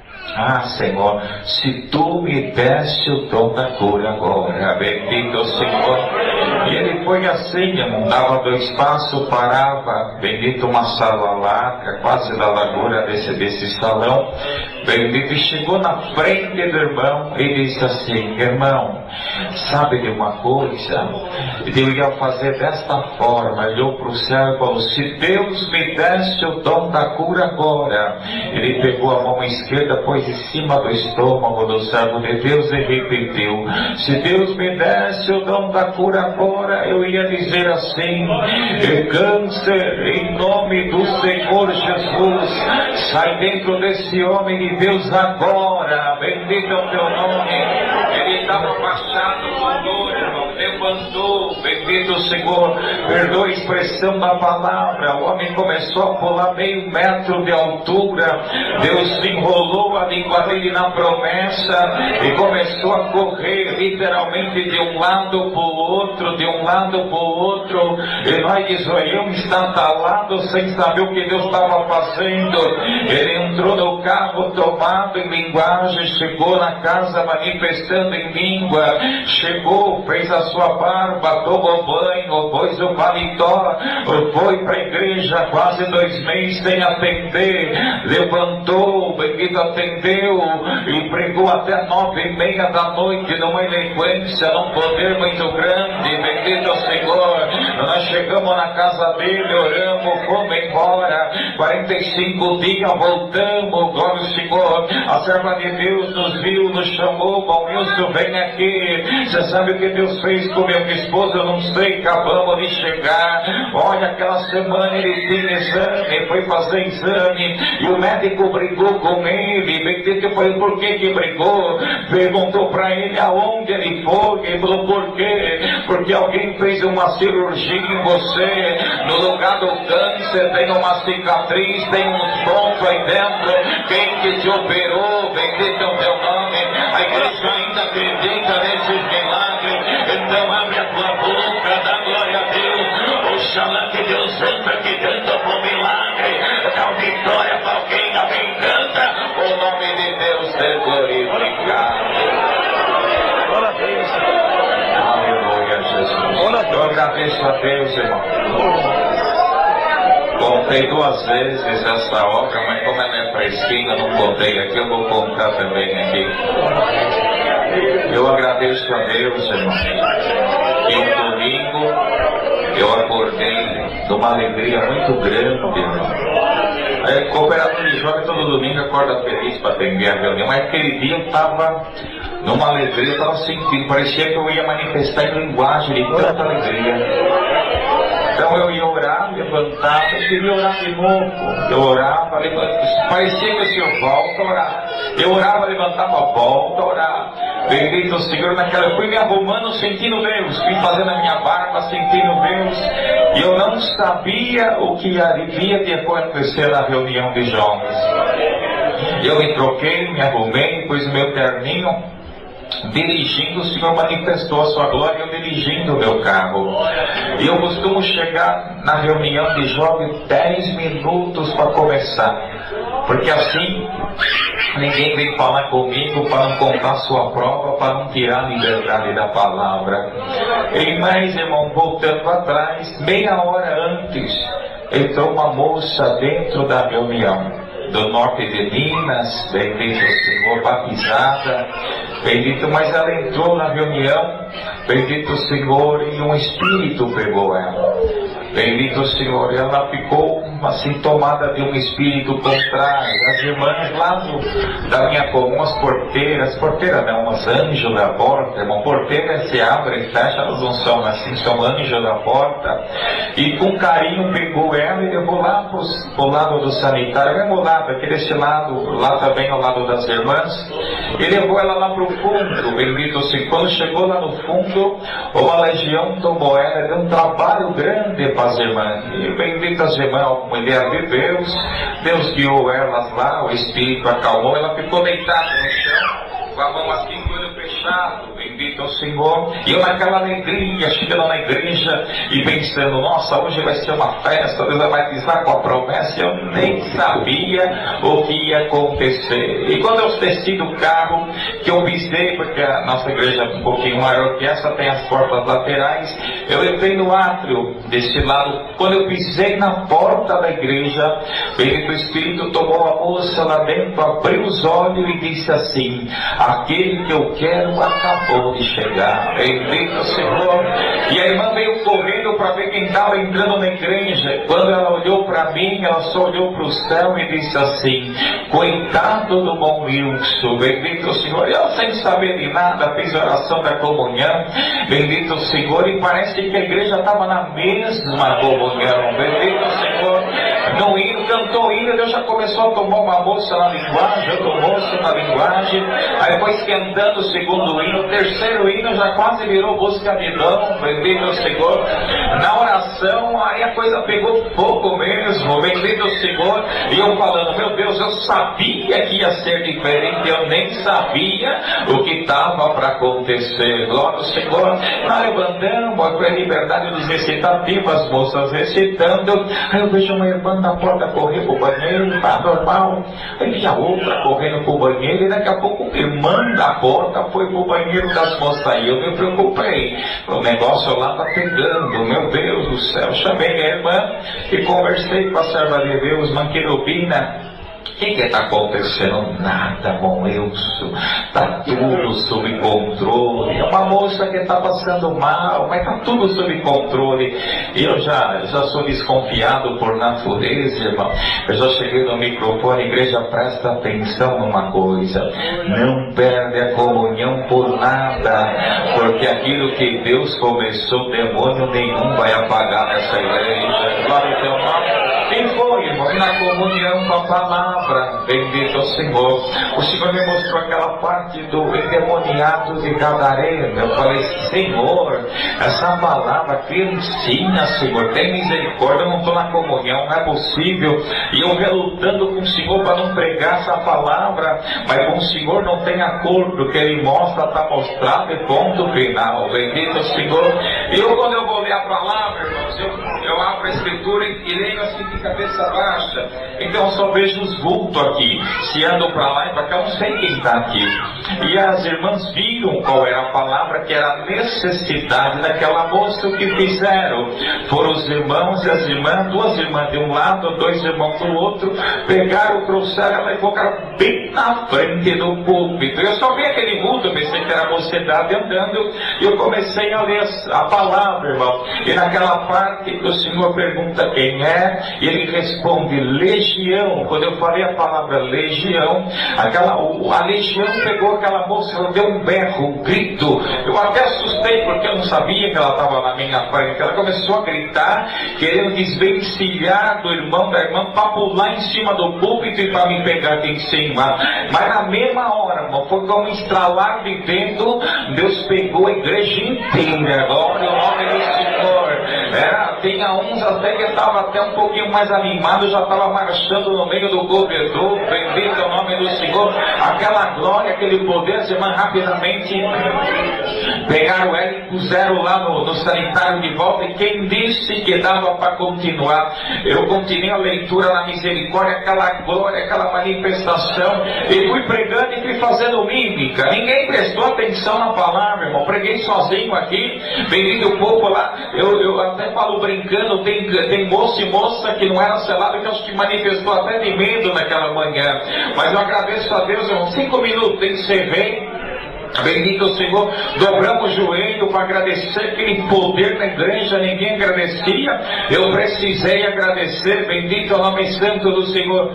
Senhor, se tu me desse o dom da cura agora, bendito o Senhor. E ele foi assim, dava 2 passos, parava, bendito, uma sala larga, quase da largura desse salão, bendito, e chegou na frente do irmão e disse assim, irmão, sabe de uma coisa? Eu ia fazer desta forma. Ele olhou para o céu e falou, se Deus me desse o dom da cura agora. Ele pegou a mão esquerda, pôs em cima do estômago do servo de Deus e repetiu, se Deus me desse o dom da cura agora, eu ia dizer assim, câncer, em nome do Senhor Jesus, sai dentro desse homem de Deus agora, bendito é o teu nome. Ele estava baixado com dor, irmão, levantou, bendito o Senhor, perdoa a expressão da palavra, o homem começou a pular meio metro de altura. Deus enrolou a língua dele na promessa e começou a correr literalmente de um lado para o outro, de um lado para o outro, e nós de zoião estantalado sem saber o que Deus estava fazendo. Ele entrou no carro tomado em linguagem, chegou na casa manifestando em língua, chegou, fez a sua barba, tomou banho, pôs o paletó, foi para a igreja quase 2 meses sem atender, levantou, bendito, atendeu e pregou até 9h30 da noite numa eloquência, num poder muito grande, bendito o Senhor. Nós chegamos na casa dele, oramos, fomos embora, 45 dias voltamos, glória ao Senhor. A serva de Deus nos viu, nos chamou, bom Wilson, vem aqui, você sabe o que Deus fez com minha esposa? Eu não sei, acabamos de chegar. Olha, aquela semana ele tinha exame, foi fazer exame, e o médico brigou com ele, bendito, foi por que brigou? Perguntou para ele aonde ele foi, ele falou por quê? Porque alguém fez uma cirurgia em você, no lugar do câncer tem uma cicatriz, tem uns pontos aí dentro, quem que te operou, bendito é o teu nome. A igreja ainda acredita nesses milagres, então abre a tua boca, dá glória a Deus, oxalá que Deus entra aqui dentro com milagre, dá vitória para alguém, alguém canta, o nome de Deus é glorificado. Glória a Deus. Aleluia, Jesus. Eu agradeço a Deus, irmão. Contei 2 vezes essa obra, mas como ela é fresquinha, não contei aqui, eu vou contar também aqui. Eu agradeço a Deus, irmão, que um domingo eu acordei numa alegria muito grande, irmão. Aí, cooperador de jovem todo domingo acorda feliz para atender a reunião, mas aquele dia eu estava numa alegria, eu estava sentindo, parecia que eu ia manifestar em linguagem de tanta alegria. Então eu ia orar, levantava, eu queria orar de novo. Eu orava, levantava, parecia que o Senhor volta a orar. Eu orava, levantava, volta a orar. Bendito o Senhor, eu fui me arrumando, sentindo Deus, fui fazendo a minha barba, sentindo Deus. E eu não sabia o que havia de acontecer na reunião de jovens. Eu me troquei, me arrumei, pus o meu terninho. Dirigindo, o Senhor manifestou a sua glória, eu dirigindo o meu carro. E eu costumo chegar na reunião de jovens 10 minutos para começar, porque assim ninguém vem falar comigo para não contar sua prova, para não tirar a liberdade da palavra. E mais, irmão, voltando atrás, meia hora antes entrou uma moça dentro da reunião, do norte de Minas, bendito o Senhor, batizada, bendito, mas ela entrou na reunião, bendito o Senhor, e um espírito pegou ela. Bendito o Senhor, ela ficou assim tomada de um espírito contrário. As irmãs lá da minha comum, as porteiras não, os anjos da porta, irmão, porteira se abre e fecha, elas não são assim, são anjos da porta. E com carinho pegou ela e levou lá pro lado do sanitário, mesmo lado, aqui desse lado, lá também ao lado das irmãs, e levou ela lá pro fundo, bendito o Senhor. Quando chegou lá no fundo, uma legião tomou ela, deu um trabalho grande para as irmãs. E bendito as irmãs, mulher de Deus, Deus guiou elas lá, o Espírito acalmou, ela ficou deitada no chão, com a mão assim, com o olho fechado, bendito ao Senhor. E eu naquela alegria, chegando na igreja e pensando, nossa, hoje vai ser uma festa, Deus vai batizar com a promessa. Eu nem sabia o que ia acontecer. E quando eu desci do carro, que eu pisei, porque a nossa igreja é um pouquinho maior que essa, tem as portas laterais, eu entrei no átrio desse lado. Quando eu pisei na porta da igreja, bendito o Espírito tomou a moça lá dentro, abriu os olhos e disse assim: aquele que eu quero acabou de chegar. Bendito o Senhor. E a irmã veio correndo para ver quem estava entrando na igreja. Quando ela olhou para mim, ela só olhou para o céu e disse assim: coitado do bom Wilson. Bendito o Senhor. E eu, sem saber de nada, fiz a oração da comunhão. Bendito o Senhor. E parece que a igreja estava na mesma comunhão. Bendito o Senhor. No hino, cantou o hino, Deus já começou a tomar uma moça na linguagem, outra moça na linguagem. Aí foi esquentando o segundo hino, o terceiro hino já quase virou busca de dom, bendito o Senhor. Na oração, aí a coisa pegou fogo mesmo, bendito o Senhor. E eu falando, meu Deus, eu sabia que ia ser diferente, eu nem sabia o que estava para acontecer. Glória ao Senhor. Nós levantamos a liberdade dos recitativos, as moças recitando. Aí eu vejo uma irmã na porta correr pro banheiro, tá normal. Aí vi a outra correndo pro banheiro, e daqui a pouco a irmã da porta foi pro banheiro das moças. Aí eu me preocupei, o negócio lá tá pegando, meu Deus do céu. Chamei minha irmã e conversei com a serva de Deus, Manquerubina. O que está acontecendo? Nada, bom Wilson, está tudo sob controle. É uma moça que está passando mal, mas está tudo sob controle. E eu já sou desconfiado por natureza, irmão. Eu já cheguei no microfone, igreja, presta atenção numa coisa: não perde a comunhão por nada, porque aquilo que Deus começou, demônio nenhum vai apagar nessa igreja. Glória ao teu nome. E foi, irmão, na comunhão com a palavra, bendito o Senhor. O Senhor me mostrou aquela parte do endemoniado de Gadareno. Eu falei, Senhor, essa palavra, criancinha, Senhor, tem misericórdia, eu não estou na comunhão, não é possível. E eu relutando com o Senhor para não pregar essa palavra, mas com o Senhor não tem acordo, o que Ele mostra está mostrado e ponto final, bendito o Senhor. E eu, quando eu vou ler a palavra, irmão, irmãos, eu abro a escritura e leio assim de cabeça baixa, então eu só vejo os vultos aqui, se andam para lá e para cá, eu não sei quem está aqui. E as irmãs viram qual era a palavra, que era a necessidade daquela moça. O que fizeram? Foram os irmãos e as irmãs, duas irmãs de um lado, dois irmãos do outro, pegaram, trouxeram ela e colocaram bem na frente do púlpito. Eu só vi aquele vulto, eu pensei que era a mocidade andando, e eu comecei a ler a palavra, irmão. E naquela parte o Senhor pergunta quem é, e ele responde legião. Quando eu falei a palavra legião, a legião pegou aquela moça, ela deu um berro, um grito. Eu até assustei porque eu não sabia que ela estava na minha frente. Ela começou a gritar, querendo desvencilhar do irmão, da irmã, para pular em cima do púlpito e para me pegar aqui em cima. Mas na mesma hora, irmão, foi como um estralar de dedo, Deus pegou a igreja inteira. Glória ao nome do Senhor. Tinha uns até que estavam até um pouquinho mais animados, já estava marchando no meio do corredor. Bendito é o nome do Senhor. Aquela glória, aquele poder, as irmãs rapidamente pegaram ela e puseram lá no sanitário de volta. E quem disse que dava para continuar? Eu continuei a leitura na misericórdia, aquela glória, aquela manifestação, e fui pregando e fui fazendo mímica. Ninguém prestou atenção na palavra, irmão. Preguei sozinho aqui, bendito o povo lá. Eu até falo brincando, tem moço e moça que não era selado, que acho que manifestou até de medo naquela manhã. Mas eu agradeço a Deus, irmão. 5 minutos encerrei. Bendito o Senhor, dobramos o joelho para agradecer aquele poder na igreja. Ninguém agradecia, eu precisei agradecer. Bendito é o nome santo do Senhor.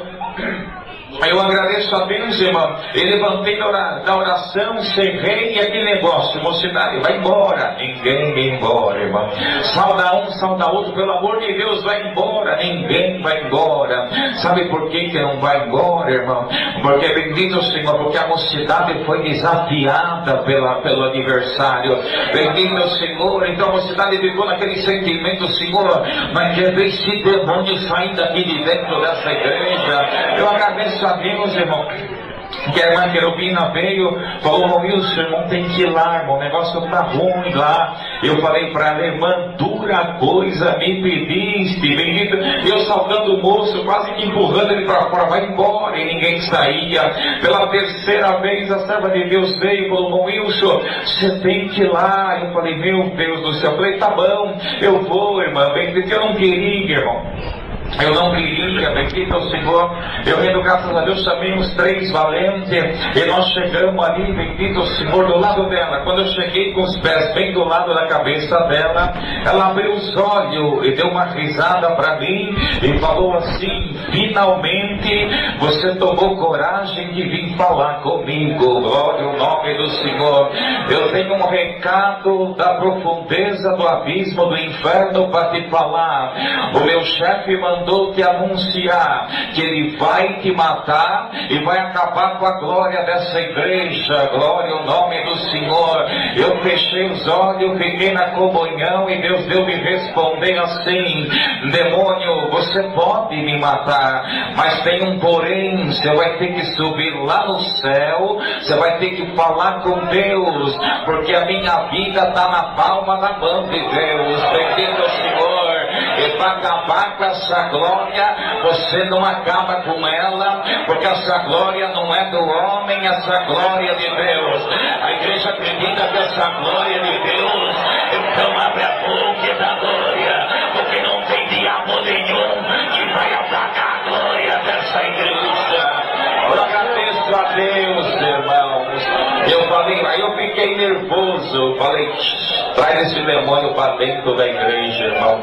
Eu agradeço a Deus, irmão. Eu levantei da oração, encerrei, e aquele negócio, mocidade, vai embora. Ninguém vai embora, irmão. Sauda um, sauda outro, pelo amor de Deus, vai embora. Ninguém vai embora. Sabe por que não vai embora, irmão? Porque, bendito o Senhor, porque a mocidade foi desafiada pelo adversário. Bendito o Senhor. Então a mocidade ficou naquele sentimento, Senhor, mas quer ver esse demônio saindo aqui de dentro dessa igreja. Eu agradeço a Deus, irmão, que a irmã Querubina veio, falou: Wilson, irmão, tem que ir lá, irmão, o negócio tá ruim lá. Eu falei para ela: irmã, dura coisa me pediste, bendito. Eu saltando o moço, quase que empurrando ele para fora, vai embora, e ninguém saía. Pela terceira vez a serva de Deus veio e falou: Wilson, você tem que ir lá. Eu falei: meu Deus do céu. Eu falei: tá bom, eu vou, irmã, bendito. Eu não queria, irmão. Eu não queria, bendito o Senhor. Eu rendo graças a Deus, chamei uns 3 valentes, e nós chegamos ali, bendito o Senhor, do lado dela. Quando eu cheguei com os pés bem do lado da cabeça dela, ela abriu os olhos e deu uma risada para mim e falou assim: finalmente você tomou coragem de vir falar comigo. Glória ao nome do Senhor. Eu tenho um recado da profundeza do abismo do inferno para te falar. O meu chefe mandou te anunciar que ele vai te matar e vai acabar com a glória dessa igreja. Glória ao nome do Senhor. Eu fechei os olhos, fiquei na comunhão, e Deus deu me responder assim: demônio, você pode me matar, mas tem um porém. Você vai ter que subir lá no céu, você vai ter que falar com Deus, porque a minha vida está na palma da mão de Deus. Bendito o Senhor. E para acabar com essa glória, você não acaba com ela, porque essa glória não é do homem, essa glória é de Deus. A igreja acredita que essa glória é de Deus, então abre a boca e dá glória, porque não tem diabo nenhum que vai apagar a glória dessa igreja. Eu agradeço a Deus, irmãos. Eu falei, aí eu fiquei nervoso, falei: traz esse demônio para dentro da igreja, irmão.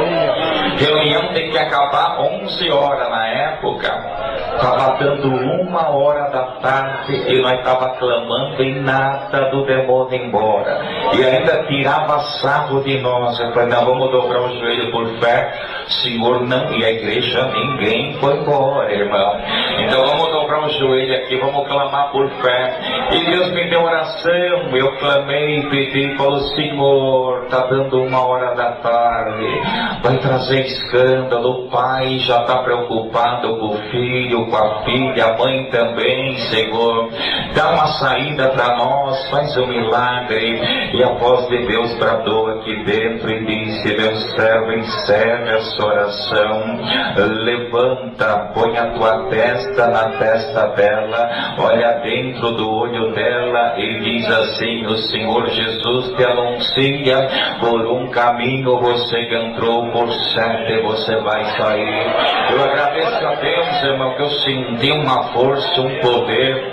Reunião tem que acabar 11 horas na época. Estava dando 1h da tarde e nós estava clamando em nada do demônio embora. E ainda tirava sarro de nós. Eu falei: não, vamos dobrar o joelho por fé. Senhor, não. E a igreja, ninguém foi embora, irmão. Então vamos dobrar dobrar o joelho aqui, vamos clamar por fé. E Deus me deu oração, eu clamei, pedi, falou: Senhor, está dando 1h da tarde, vai trazer escândalo, o pai já está preocupado com o filho, com a filha, a mãe também, Senhor, dá uma saída para nós, faz um milagre. E a voz de Deus bradou aqui dentro e disse: meu servo, encerra essa oração, levanta, põe a tua testa na testa dela, olha dentro do olho dela e diz assim: o Senhor Jesus te anuncia, por um caminho você entrou, por 7 você vai sair. Eu agradeço a Deus, irmão, que eu senti uma força, um poder.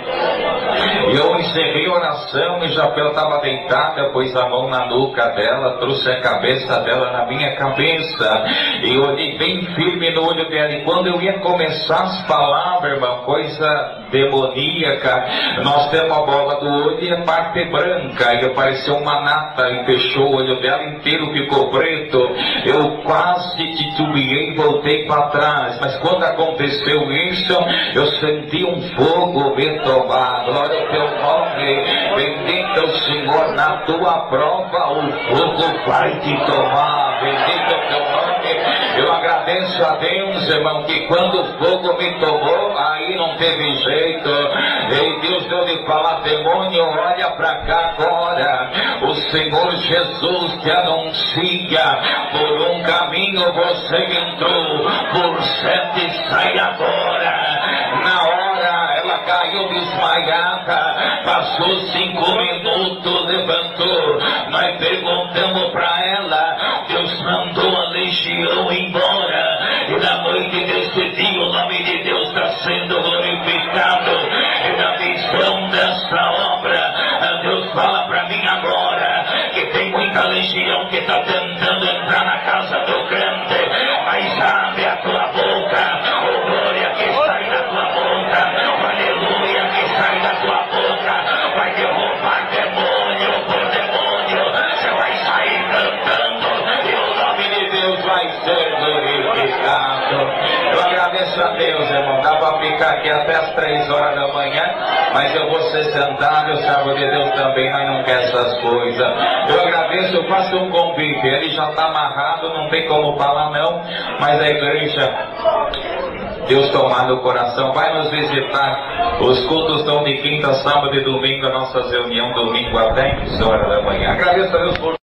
Eu encerrei a oração e já estava deitada, pus a mão na nuca dela, trouxe a cabeça dela na minha cabeça e olhei bem firme no olho dela. E quando eu ia começar as palavras, irmão, coisa demoníaca, nós temos a bola do olho e a parte branca, e apareceu uma nata e fechou o olho dela inteiro, ficou preto. Eu quase titubeei e voltei para trás, mas quando aconteceu isso, eu senti um fogo me tomar. Glória ao teu nome, bendito é o Senhor. Na tua prova o fogo vai te tomar, bendito é o teu nome. Eu agradeço a Deus, irmão, que quando o fogo me tomou, aí não teve jeito. E Deus deu de falar: demônio, olha pra cá agora, o Senhor Jesus te anuncia, por um caminho você entrou, por 7 sai agora. Na hora ela caiu desmaiada, passou 5 minutos, levantou. Nós perguntamos pra ela, Deus mandou a legião embora, e na noite desse dia o nome de Deus está sendo glorificado. E na visão dessa obra, Deus fala para mim agora que tem muita legião que está tentando entrar na casa do crente, mas abre a tua boca, oh glória, que sai da tua boca, aleluia, que sai da tua boca, vai derrubar demônio por demônio, você vai sair cantando e o nome de Deus vai ser glorificado. Eu agradeço a Deus, irmão, dá para ficar aqui até as 3 horas da manhã, mas eu vou ser sentado, o servo de Deus também, nós não quer essas coisas. Eu agradeço, eu faço um convite, ele já está amarrado, não tem como falar não, mas a igreja, Deus tomar no coração, vai nos visitar. Os cultos estão de quinta, sábado e domingo, a nossa reunião domingo até 10 horas da manhã. Agradeço a Deus por...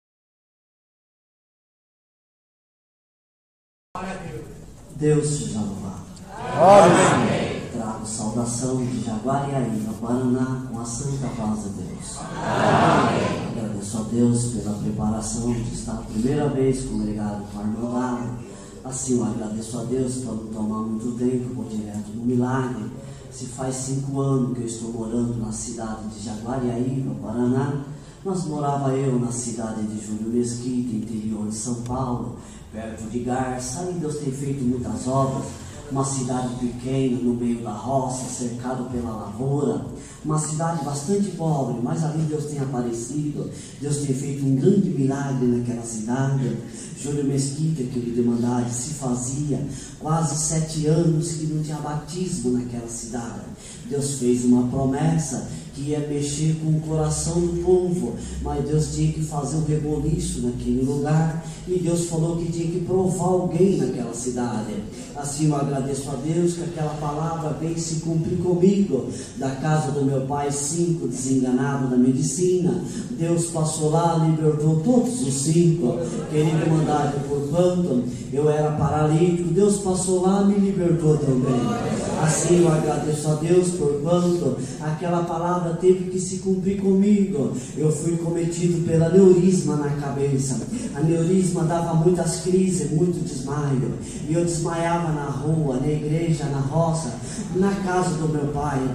Deus seja louvado. Amém. Trago saudação de Jaguariaíba, Paraná, com a santa paz de Deus. Amém. Agradeço a Deus pela preparação de estar a primeira vez congregado com a Irmandade. Assim, eu agradeço a Deus por não tomar muito tempo, por direto no milagre. Se faz 5 anos que eu estou morando na cidade de Jaguariaíba, Paraná. Mas morava eu na cidade de Júlio Mesquita, interior de São Paulo, perto de Garça. Ali Deus tem feito muitas obras. Uma cidade pequena, no meio da roça, cercado pela lavoura. Uma cidade bastante pobre, mas ali Deus tem aparecido. Deus tem feito um grande milagre naquela cidade. Júlio Mesquita, querido Irmandade, se fazia quase 7 anos que não tinha batismo naquela cidade. Deus fez uma promessa que ia mexer com o coração do povo, mas Deus tinha que fazer um reboliço naquele lugar, e Deus falou que tinha que provar alguém naquela cidade. Assim eu agradeço a Deus que aquela palavra veio se cumprir comigo. Da casa do meu pai, 5 desenganados da medicina, Deus passou lá, libertou todos os 5. Querido Irmandade, porquanto eu era paralítico, Deus passou lá e me libertou também. Assim eu agradeço a Deus porquanto aquela palavra teve que se cumprir comigo. Eu fui cometido pela neurisma na cabeça. A neurisma dava muitas crises, muito desmaio, e eu desmaiava na rua, na igreja, na roça, na casa do meu pai.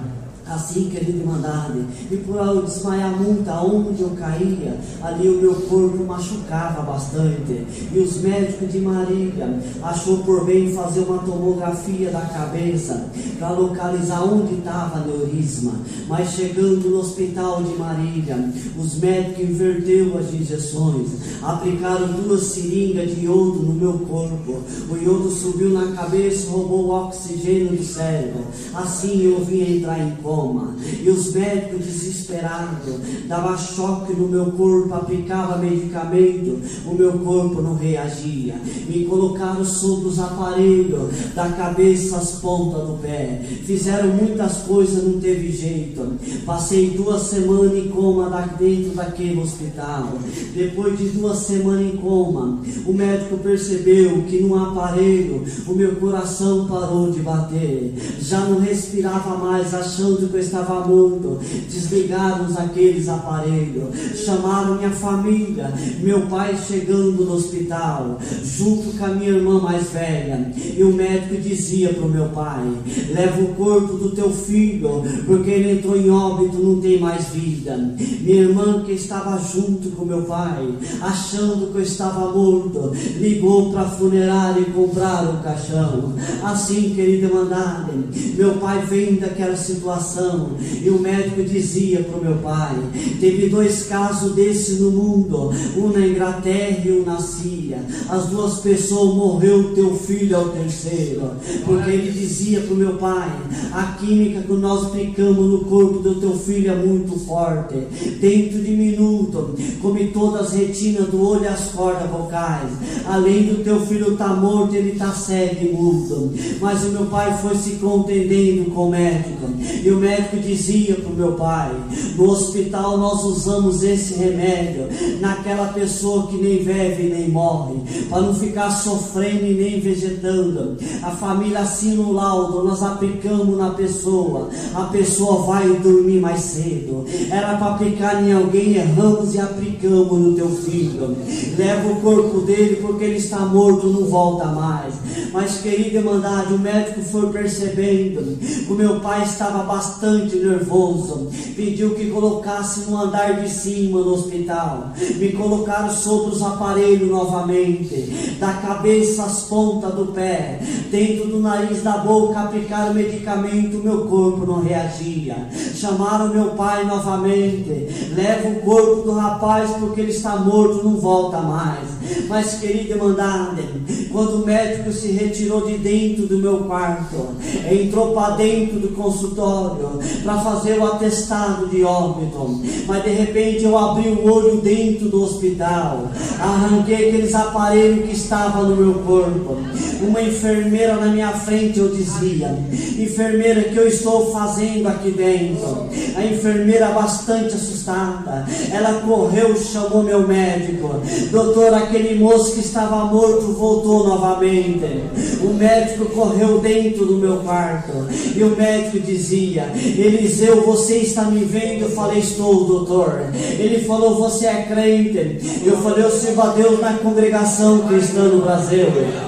Assim, querido irmandade, e por eu desmaiar muito, aonde eu caía, ali o meu corpo machucava bastante. E os médicos de Marília achou por bem fazer uma tomografia da cabeça para localizar onde estava a aneurisma. Mas chegando no hospital de Marília, os médicos inverteram as injeções, aplicaram 2 seringas de iodo no meu corpo. O iodo subiu na cabeça, roubou o oxigênio do cérebro. Assim eu vim entrar em coma. E os médicos desesperados davam choque no meu corpo, aplicavam medicamento, o meu corpo não reagia. Me colocaram sobre os aparelhos, da cabeça às pontas do pé. Fizeram muitas coisas, não teve jeito. Passei 2 semanas em coma dentro daquele hospital. Depois de 2 semanas em coma, o médico percebeu que no aparelho o meu coração parou de bater. Já não respirava mais, achando que eu estava morto. Desligaram aqueles aparelhos, chamaram minha família, meu pai chegando no hospital, junto com a minha irmã mais velha. E o médico dizia para o meu pai: leva o corpo do teu filho, porque ele entrou em óbito, não tem mais vida. Minha irmã, que estava junto com meu pai, achando que eu estava morto, ligou para a funerária e compraram o caixão. Assim, querida irmandade, meu pai vem daquela situação, e o médico dizia para o meu pai: teve 2 casos desse no mundo, um na Inglaterra e um na Síria. As 2 pessoas morreu, teu filho é o terceiro. Porque ele dizia para o meu pai: a química que nós aplicamos no corpo do teu filho é muito forte. Dentro de minuto, come todas as retinas do olho e as cordas vocais. Além do teu filho estar morto, ele está cego e mudo. Mas o meu pai foi se contendendo com o médico, e o médico dizia para o meu pai: no hospital nós usamos esse remédio naquela pessoa que nem vive nem morre, para não ficar sofrendo e nem vegetando. A família assina um laudo, nós aplicamos na pessoa, a pessoa vai dormir mais cedo. Era para aplicar em alguém, erramos e aplicamos no teu filho. Leva o corpo dele, porque ele está morto, não volta mais. Mas, querida irmandade, o médico foi percebendo que o meu pai estava bastante nervoso, pediu que colocasse no andar de cima no hospital. Me colocaram sobre os aparelhos novamente, da cabeça às pontas do pé, dentro do nariz, da boca, aplicaram medicamento, meu corpo não reagia. Chamaram meu pai novamente: leva o corpo do rapaz, porque ele está morto, não volta mais. Mas, querida irmandade, quando o médico se retirou de dentro do meu quarto, entrou para dentro do consultório para fazer o atestado de óbito, mas de repente eu abri o olho dentro do hospital, arranquei aqueles aparelhos que estavam no meu corpo. Uma enfermeira na minha frente, eu dizia: enfermeira, o que eu estou fazendo aqui dentro? A enfermeira, bastante assustada, ela correu, chamou meu médico: doutor, aquele moço que estava morto voltou novamente. O médico correu dentro do meu quarto, e o médico dizia: Eliseu, você está me vendo? Eu falei: estou, doutor. Ele falou: você é crente? Eu falei: eu sirvo a Deus na congregação cristã no Brasil.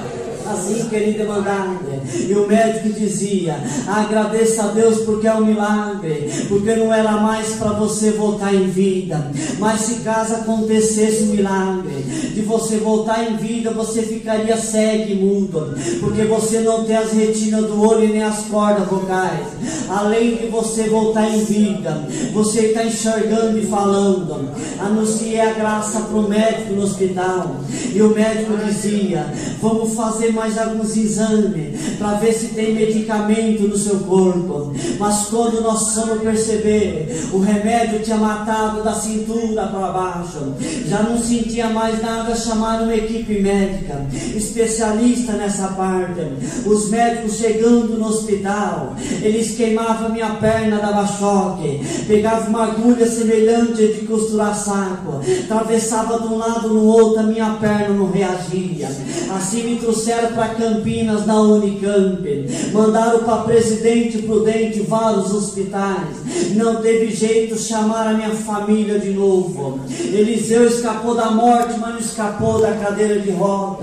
Assim, querida irmandade, e o médico dizia: agradeça a Deus porque é um milagre, porque não era mais para você voltar em vida. Mas se caso acontecesse o milagre de você voltar em vida, você ficaria cego e mudo, porque você não tem as retinas do olho e nem as cordas vocais. Além de você voltar em vida, você está enxergando e falando. Anunciei a graça para o médico no hospital, e o médico dizia: vamos fazer mais alguns exames para ver se tem medicamento no seu corpo. Mas quando nós fomos perceber, o remédio tinha matado da cintura para baixo, já não sentia mais nada. Chamaram uma equipe médica especialista nessa parte. Os médicos chegando no hospital, eles queimavam minha perna, dava choque, pegavam uma agulha semelhante de costurar saco, atravessava de um lado no outro, a minha perna não reagia. Assim me trouxeram para Campinas, na Unicamp, mandaram para Presidente Prudente, vários hospitais, não teve jeito, chamaram a minha família de novo. Eliseu escapou da morte, mas não escapou da cadeira de roda.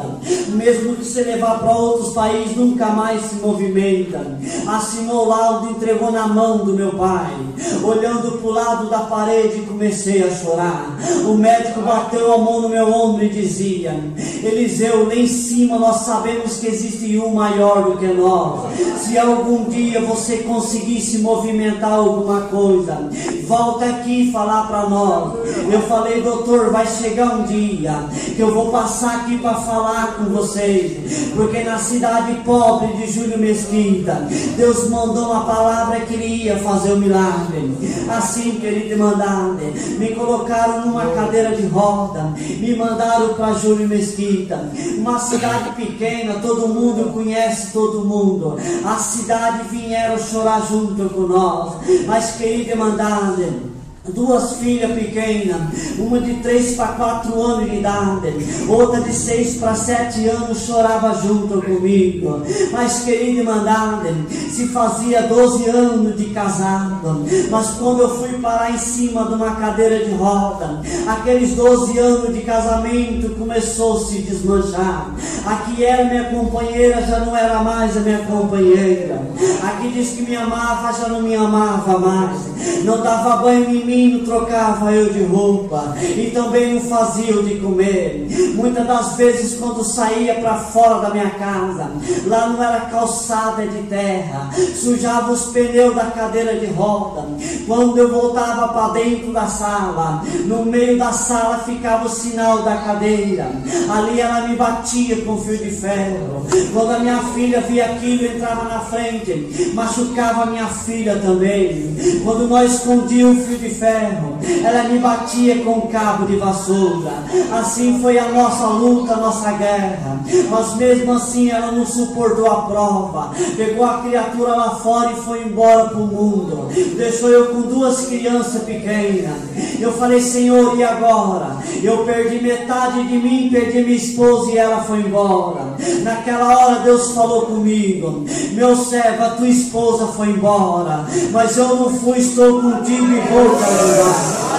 mesmo que se levar para outros países, nunca mais se movimenta. Assinou o laudo, entregou na mão do meu pai. Olhando para o lado da parede, comecei a chorar. O médico bateu a mão no meu ombro e dizia: Eliseu, lá em cima nós sabemos que existe um maior do que nós. Se algum dia você conseguir se movimentar alguma coisa, volta aqui e falar para nós. Eu falei: doutor, vai chegar um dia que eu vou passar aqui para falar com vocês, porque na cidade pobre de Júlio Mesquita, Deus mandou uma palavra que ele ia fazer o milagre. Assim, querido irmandade, me colocaram numa cadeira de roda, me mandaram para Júlio Mesquita, uma cidade pequena, todo mundo conhece todo mundo. A cidade vieram chorar junto com nós, mas, querido irmandade, duas filhas pequenas, uma de 3 para 4 anos de idade, outra de 6 para 7 anos, chorava junto comigo. Mas, querida irmandade, se fazia 12 anos de casado, mas quando eu fui parar em cima de uma cadeira de roda, aqueles 12 anos de casamento começou a se desmanchar. Aqui era minha companheira, já não era mais a minha companheira. Aqui diz que me amava, já não me amava mais. Não dava banho em mim, não trocava eu de roupa, e também não fazia eu de comer. Muitas das vezes, quando saía para fora da minha casa, lá não era calçada de terra, sujava os pneus da cadeira de roda. Quando eu voltava para dentro da sala, no meio da sala ficava o sinal da cadeira. Ali ela me batia com fio de ferro. Quando a minha filha via aquilo, entrava na frente, machucava a minha filha também. Quando nós escondíamos o fio de ferro, ela me batia com um cabo de vassoura. Assim foi a nossa luta, a nossa guerra. Mas mesmo assim ela não suportou a prova, pegou a criatura lá fora e foi embora para o mundo. Deixou eu com 2 crianças pequenas. Eu falei: Senhor, e agora? Eu perdi metade de mim, perdi minha esposa e ela foi embora. Naquela hora Deus falou comigo: meu servo, a tua esposa foi embora, mas eu não fui, estou contigo e vou te ajudar.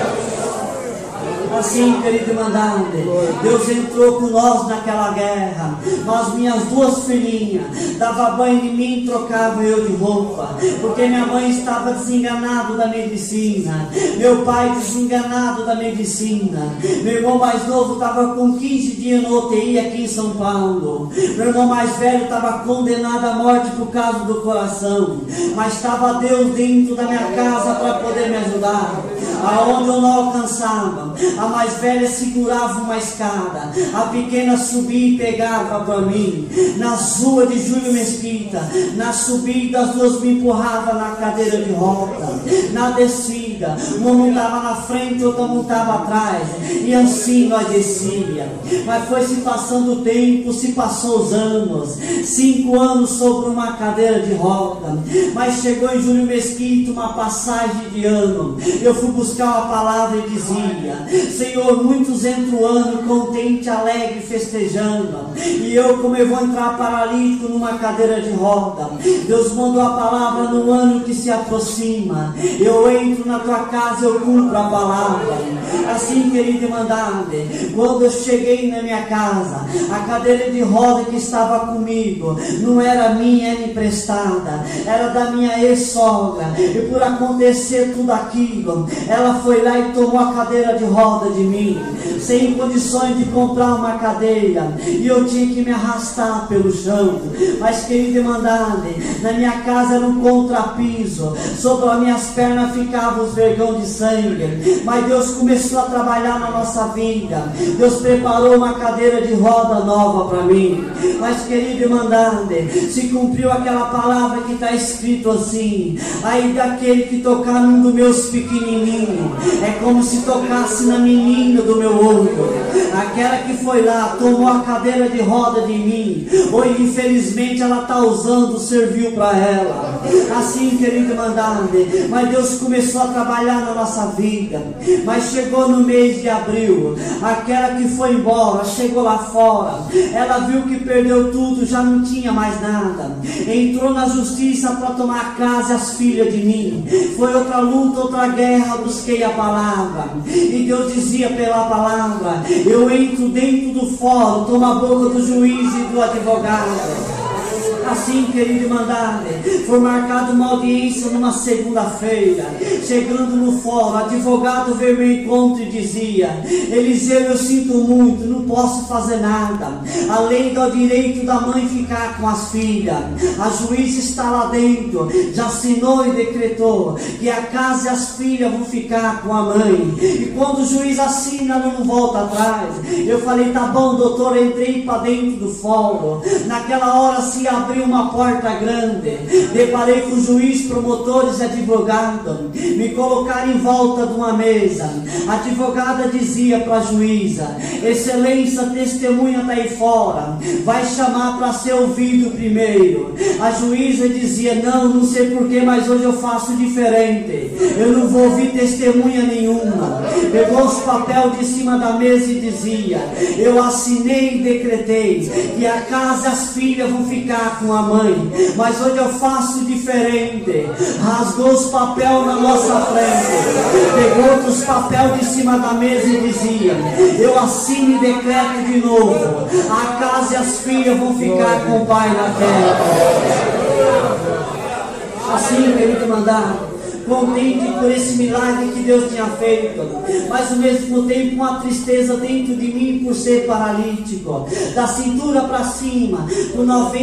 Assim, querido irmandade, Deus entrou com nós naquela guerra. Mas minhas 2 filhinhas davam banho em mim, trocavam eu de roupa, porque minha mãe estava desenganado da medicina, meu pai desenganado da medicina. Meu irmão mais novo estava com 15 dias no UTI aqui em São Paulo. Meu irmão mais velho estava condenado à morte por causa do coração, mas estava Deus dentro da minha casa para poder me ajudar. Aonde eu não alcançava, a mais velha segurava uma escada, a pequena subia e pegava para mim. Nas ruas de Júlio Mesquita, na subida as 2 me empurravam na cadeira de roda, na descida uma montava na frente, outra montava atrás, e assim nós descia. Mas foi se passando o tempo, se passou os anos, 5 anos sobre uma cadeira de roda. Mas chegou em Júlio Mesquita uma passagem de ano, eu fui buscar uma palavra e dizia: Senhor, muitos entram o ano contente, alegre, festejando, e eu, como eu vou entrar paralítico numa cadeira de roda. Deus mandou a palavra: no ano que se aproxima, eu entro na tua casa, eu cumpro a palavra. Assim, querido irmandade, quando eu cheguei na minha casa, a cadeira de roda que estava comigo não era minha, era emprestada, era da minha ex-sogra, e por acontecer tudo aquilo, ela foi lá e tomou a cadeira de roda de mim, sem condições de comprar uma cadeira, e eu tinha que me arrastar pelo chão. Mas, querido irmandade, na minha casa era um contrapiso, sobre as minhas pernas ficavam os vergões de sangue. Mas Deus começou a trabalhar na nossa vida, Deus preparou uma cadeira de roda nova para mim. Mas, querido irmandade, se cumpriu aquela palavra que está escrito assim: aí daquele que tocar num dos meus pequenininhos, é como se tocasse na menina do meu olho. Aquela que foi lá, tomou a cadeira de roda de mim, hoje infelizmente ela está usando, serviu para ela. Assim, querido irmandade, mas Deus começou a trabalhar na nossa vida. Mas chegou no mês de abril, aquela que foi embora, chegou lá fora, ela viu que perdeu tudo, já não tinha mais nada, entrou na justiça para tomar a casa e as filhas de mim. Foi outra luta, outra guerra do busquei a palavra. E Deus dizia pela palavra: eu entro dentro do fórum, tomo a boca do juiz e do advogado. Assim, querido irmandade, foi marcada uma audiência numa segunda-feira. Chegando no fórum, o advogado veio ao meu encontro e dizia: Eliseu, eu sinto muito, não posso fazer nada. A lei dá o direito da mãe ficar com as filhas. A juíza está lá dentro, já assinou e decretou que a casa e as filhas vão ficar com a mãe. E quando o juiz assina, ela não volta atrás. Eu falei: tá bom, doutor. Entrei para dentro do fórum. Naquela hora se abriu uma porta grande. Deparei com o juiz, promotores e advogados. Me colocaram em volta de uma mesa. A advogada dizia para a juíza: excelência, a testemunha está aí fora, vai chamar para ser ouvido primeiro. A juíza dizia: não sei porquê, mas hoje eu faço diferente, eu não vou ouvir testemunha nenhuma. Pegou os papéis de cima da mesa e dizia: eu assinei e decretei que a casa e as filhas vão ficar com a mãe, mas hoje eu faço diferente. Rasgou os papéis na nossa frente, pegou outros papéis de cima da mesa e dizia: eu assino e decreto de novo, a casa e as filhas vão ficar com o pai na terra. Assim, querido irmandade, contente por esse milagre que Deus tinha feito, mas ao mesmo tempo uma tristeza dentro de mim por ser paralítico, da cintura para cima, com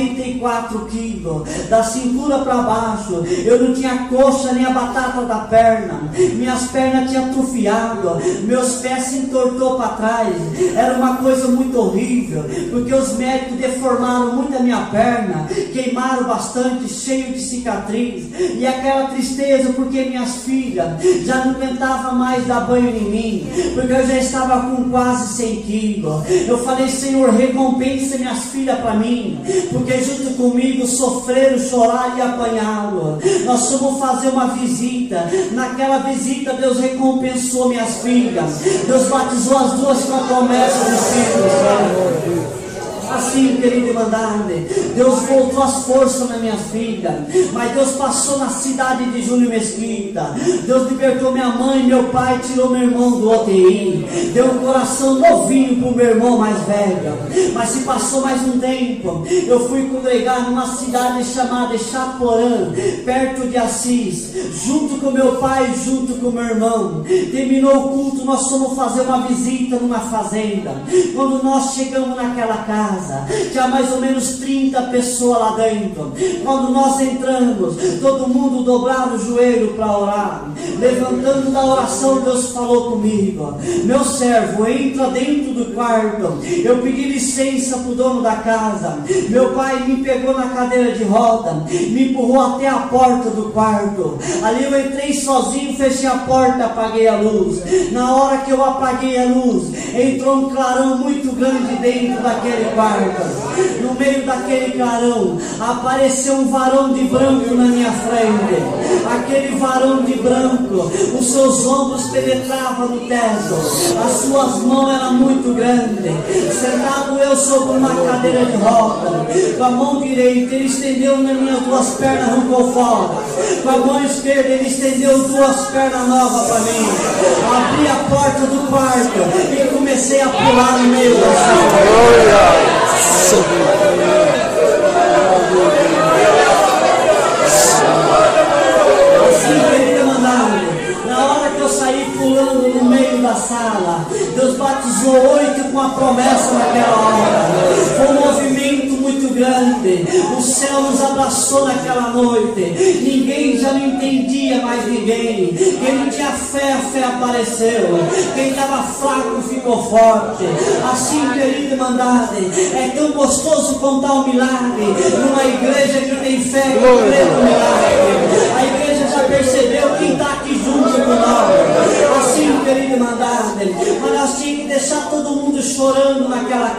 94 quilos, da cintura para baixo, eu não tinha coxa nem a batata da perna, minhas pernas tinham atrofiado, meus pés se entortou para trás, era uma coisa muito horrível, porque os médicos deformaram muito a minha perna, queimaram bastante, cheio de cicatriz, e aquela tristeza porque minhas filhas já não aguentavam mais dar banho em mim, porque eu já estava com quase 100 quilos. Eu falei: Senhor, recompensa minhas filhas para mim, porque junto comigo sofreram, choraram e apanharam. Nós fomos fazer uma visita. Naquela visita Deus recompensou minhas filhas, Deus batizou as duas com a promessa do Espírito Santo. Assim, querido irmandade, Deus voltou as forças na minha filha, mas Deus passou na cidade de Júlio Mesquita. Deus libertou minha mãe, meu pai, tirou meu irmão do UTI, deu um coração novinho para o meu irmão mais velho. Mas se passou mais um tempo, eu fui congregar numa cidade chamada Chaporã, perto de Assis, junto com meu pai, junto com meu irmão. Terminou o culto, nós fomos fazer uma visita numa fazenda. Quando nós chegamos naquela casa, tinha mais ou menos 30 pessoas lá dentro. Quando nós entramos, todo mundo dobrava o joelho para orar. Levantando da oração, Deus falou comigo: meu servo, entra dentro do quarto. Eu pedi licença para o dono da casa. Meu pai me pegou na cadeira de roda, me empurrou até a porta do quarto. Ali eu entrei sozinho, fechei a porta, apaguei a luz. Na hora que eu apaguei a luz, entrou um clarão muito grande dentro daquele quarto. No meio daquele clarão apareceu um varão de branco na minha frente. Aquele varão de branco, os seus ombros penetravam no teto, as suas mãos eram muito grandes. Sentado eu sobre uma cadeira de roda, com a mão direita ele estendeu nas minhas duas pernas, arrancou fora. Com a mão esquerda ele estendeu duas pernas novas para mim. Abri a porta do quarto e comecei a pular no meio da sala. Assim, querido irmandade, na hora que eu saí pulando no meio da sala, Deus batizou 8 com a promessa naquela hora. Foi um movimento muito grande. O céu nos abraçou naquela noite. Ninguém já não entendia mais ninguém. Quem não tinha fé, a fé apareceu. Quem estava fraco ficou forte. Assim, querido irmandade, é tão gostoso contar um milagre numa igreja que tem fé que crê no milagre. A igreja já percebeu quem está aqui junto com nós. Assim, querido irmandade, mas nós tínhamos que deixar todo mundo chorando naquela casa.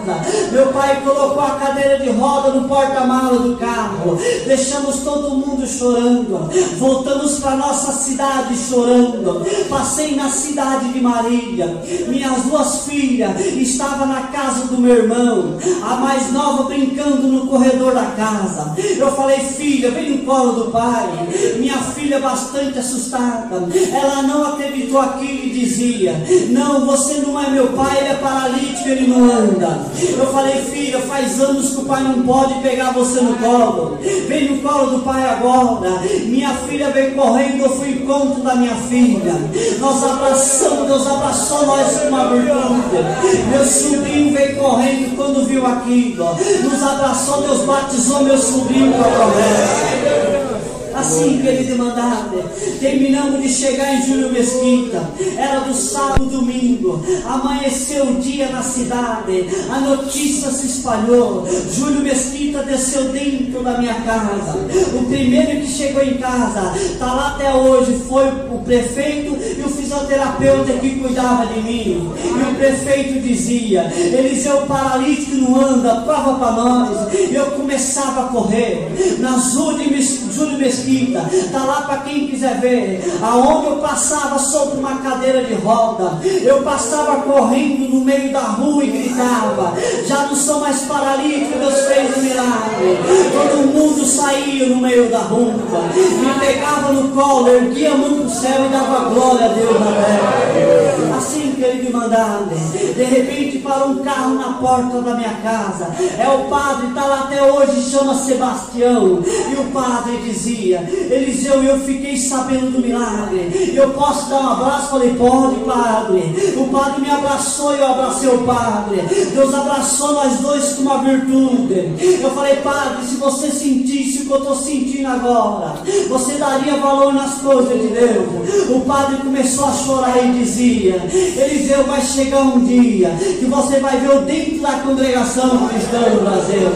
casa. Meu pai colocou a cadeira de roda no porta-mala do carro. Deixamos todo mundo chorando. Voltamos para nossa cidade chorando. Passei na cidade de Marília. Minhas duas filhas estavam na casa do meu irmão. A mais nova brincando no corredor da casa. Eu falei: filha, vem no colo do pai. Minha filha, bastante assustada, ela não acreditou aquilo e dizia: não, você não é meu pai, ele é paralítico, ele não anda. Eu falei: filha, faz anos que o pai não pode pegar você no colo. Vem no colo do pai agora. Minha filha veio correndo, eu fui em encontro da minha filha. Nós abraçamos, Deus abraçou nós com uma virtude. Meu sobrinho veio correndo quando viu aquilo. Nos abraçou, Deus batizou meu sobrinho com a promessa. Assim, querido irmandade, terminamos de chegar em Júlio Mesquita. Era do sábado, domingo. Amanheceu o dia na cidade. A notícia se espalhou. Júlio Mesquita desceu dentro da minha casa. O primeiro que chegou em casa, está lá até hoje, foi o prefeito e o fisioterapeuta que cuidava de mim. E o prefeito dizia: Eliseu, paralítico não anda, prova para nós. E eu começava a correr nas ruas de Júlio Mesquita. Está lá para quem quiser ver. Aonde eu passava sobre uma cadeira de roda, eu passava correndo no meio da rua e gritava: já não sou mais paralítico, Deus fez um milagre. Todo mundo saía no meio da rua, me pegava no colo, erguia a mão para o céu e dava glória a Deus na terra. Assim, querido irmandade, de repente parou um carro na porta da minha casa. É o padre, está lá até hoje, chama Sebastião. E o padre dizia: Eliseu, eu fiquei sabendo do milagre, eu posso dar um abraço? Falei: pode, padre. O padre me abraçou e eu abracei o padre. Deus abraçou nós dois com uma virtude. Eu falei: padre, se você sentisse o que eu estou sentindo agora, você daria valor nas coisas de Deus. O padre começou a chorar e dizia: Eliseu, vai chegar um dia que você vai ver o dentro da congregação cristã no Brasil.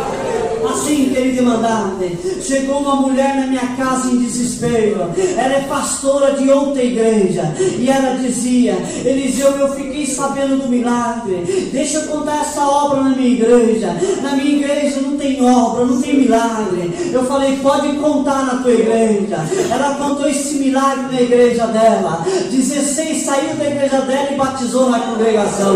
Assim, querida irmandade, chegou uma mulher na minha casa em desespero. Ela é pastora de outra igreja e ela dizia: Eliseu, eu fiquei sabendo do milagre, deixa eu contar essa obra na minha igreja. Na minha igreja não tem obra, não tem milagre. Eu falei: pode contar na tua igreja. Ela contou esse milagre na igreja dela. 16 saiu da igreja dela e batizou na congregação.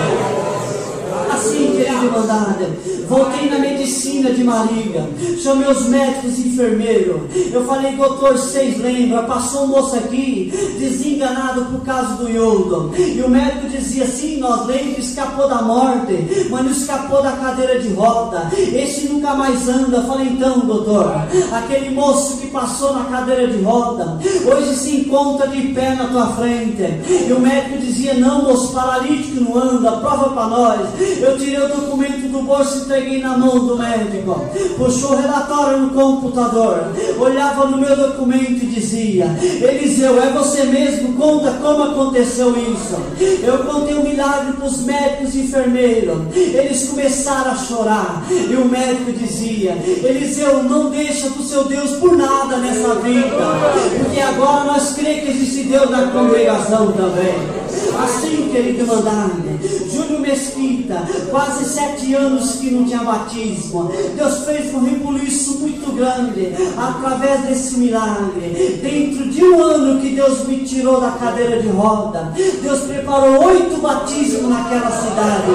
Assim, querido irmandade, voltei na medicina de Marília, chamei os médicos e enfermeiros. Eu falei: doutor, vocês lembram? Passou um moço aqui desenganado por causa do iodo. E o médico dizia: sim, nós lembro, escapou da morte, mas não escapou da cadeira de roda. Esse nunca mais anda. Eu falei: então, doutor, aquele moço que passou na cadeira de roda, hoje se encontra de pé na tua frente. E o médico dizia: não, moço, paralítico não anda, prova para nós. Eu tirei o documento do bolso e entreguei na mão do médico. Puxou o relatório no computador, olhava no meu documento e dizia: Eliseu, é você mesmo? Conta como aconteceu isso. Eu contei o milagre para os médicos e enfermeiros. Eles começaram a chorar. E o médico dizia: Eliseu, não deixa para o seu Deus por nada nessa vida, porque agora nós cremos que existe Deus na congregação também. Assim, querido irmandade, Júlio Mesquita, quase 7 anos que não tinha batismo. Deus fez um rebuliço muito grande através desse milagre. Dentro de um ano que Deus me tirou da cadeira de roda, Deus preparou 8 batismos naquela cidade.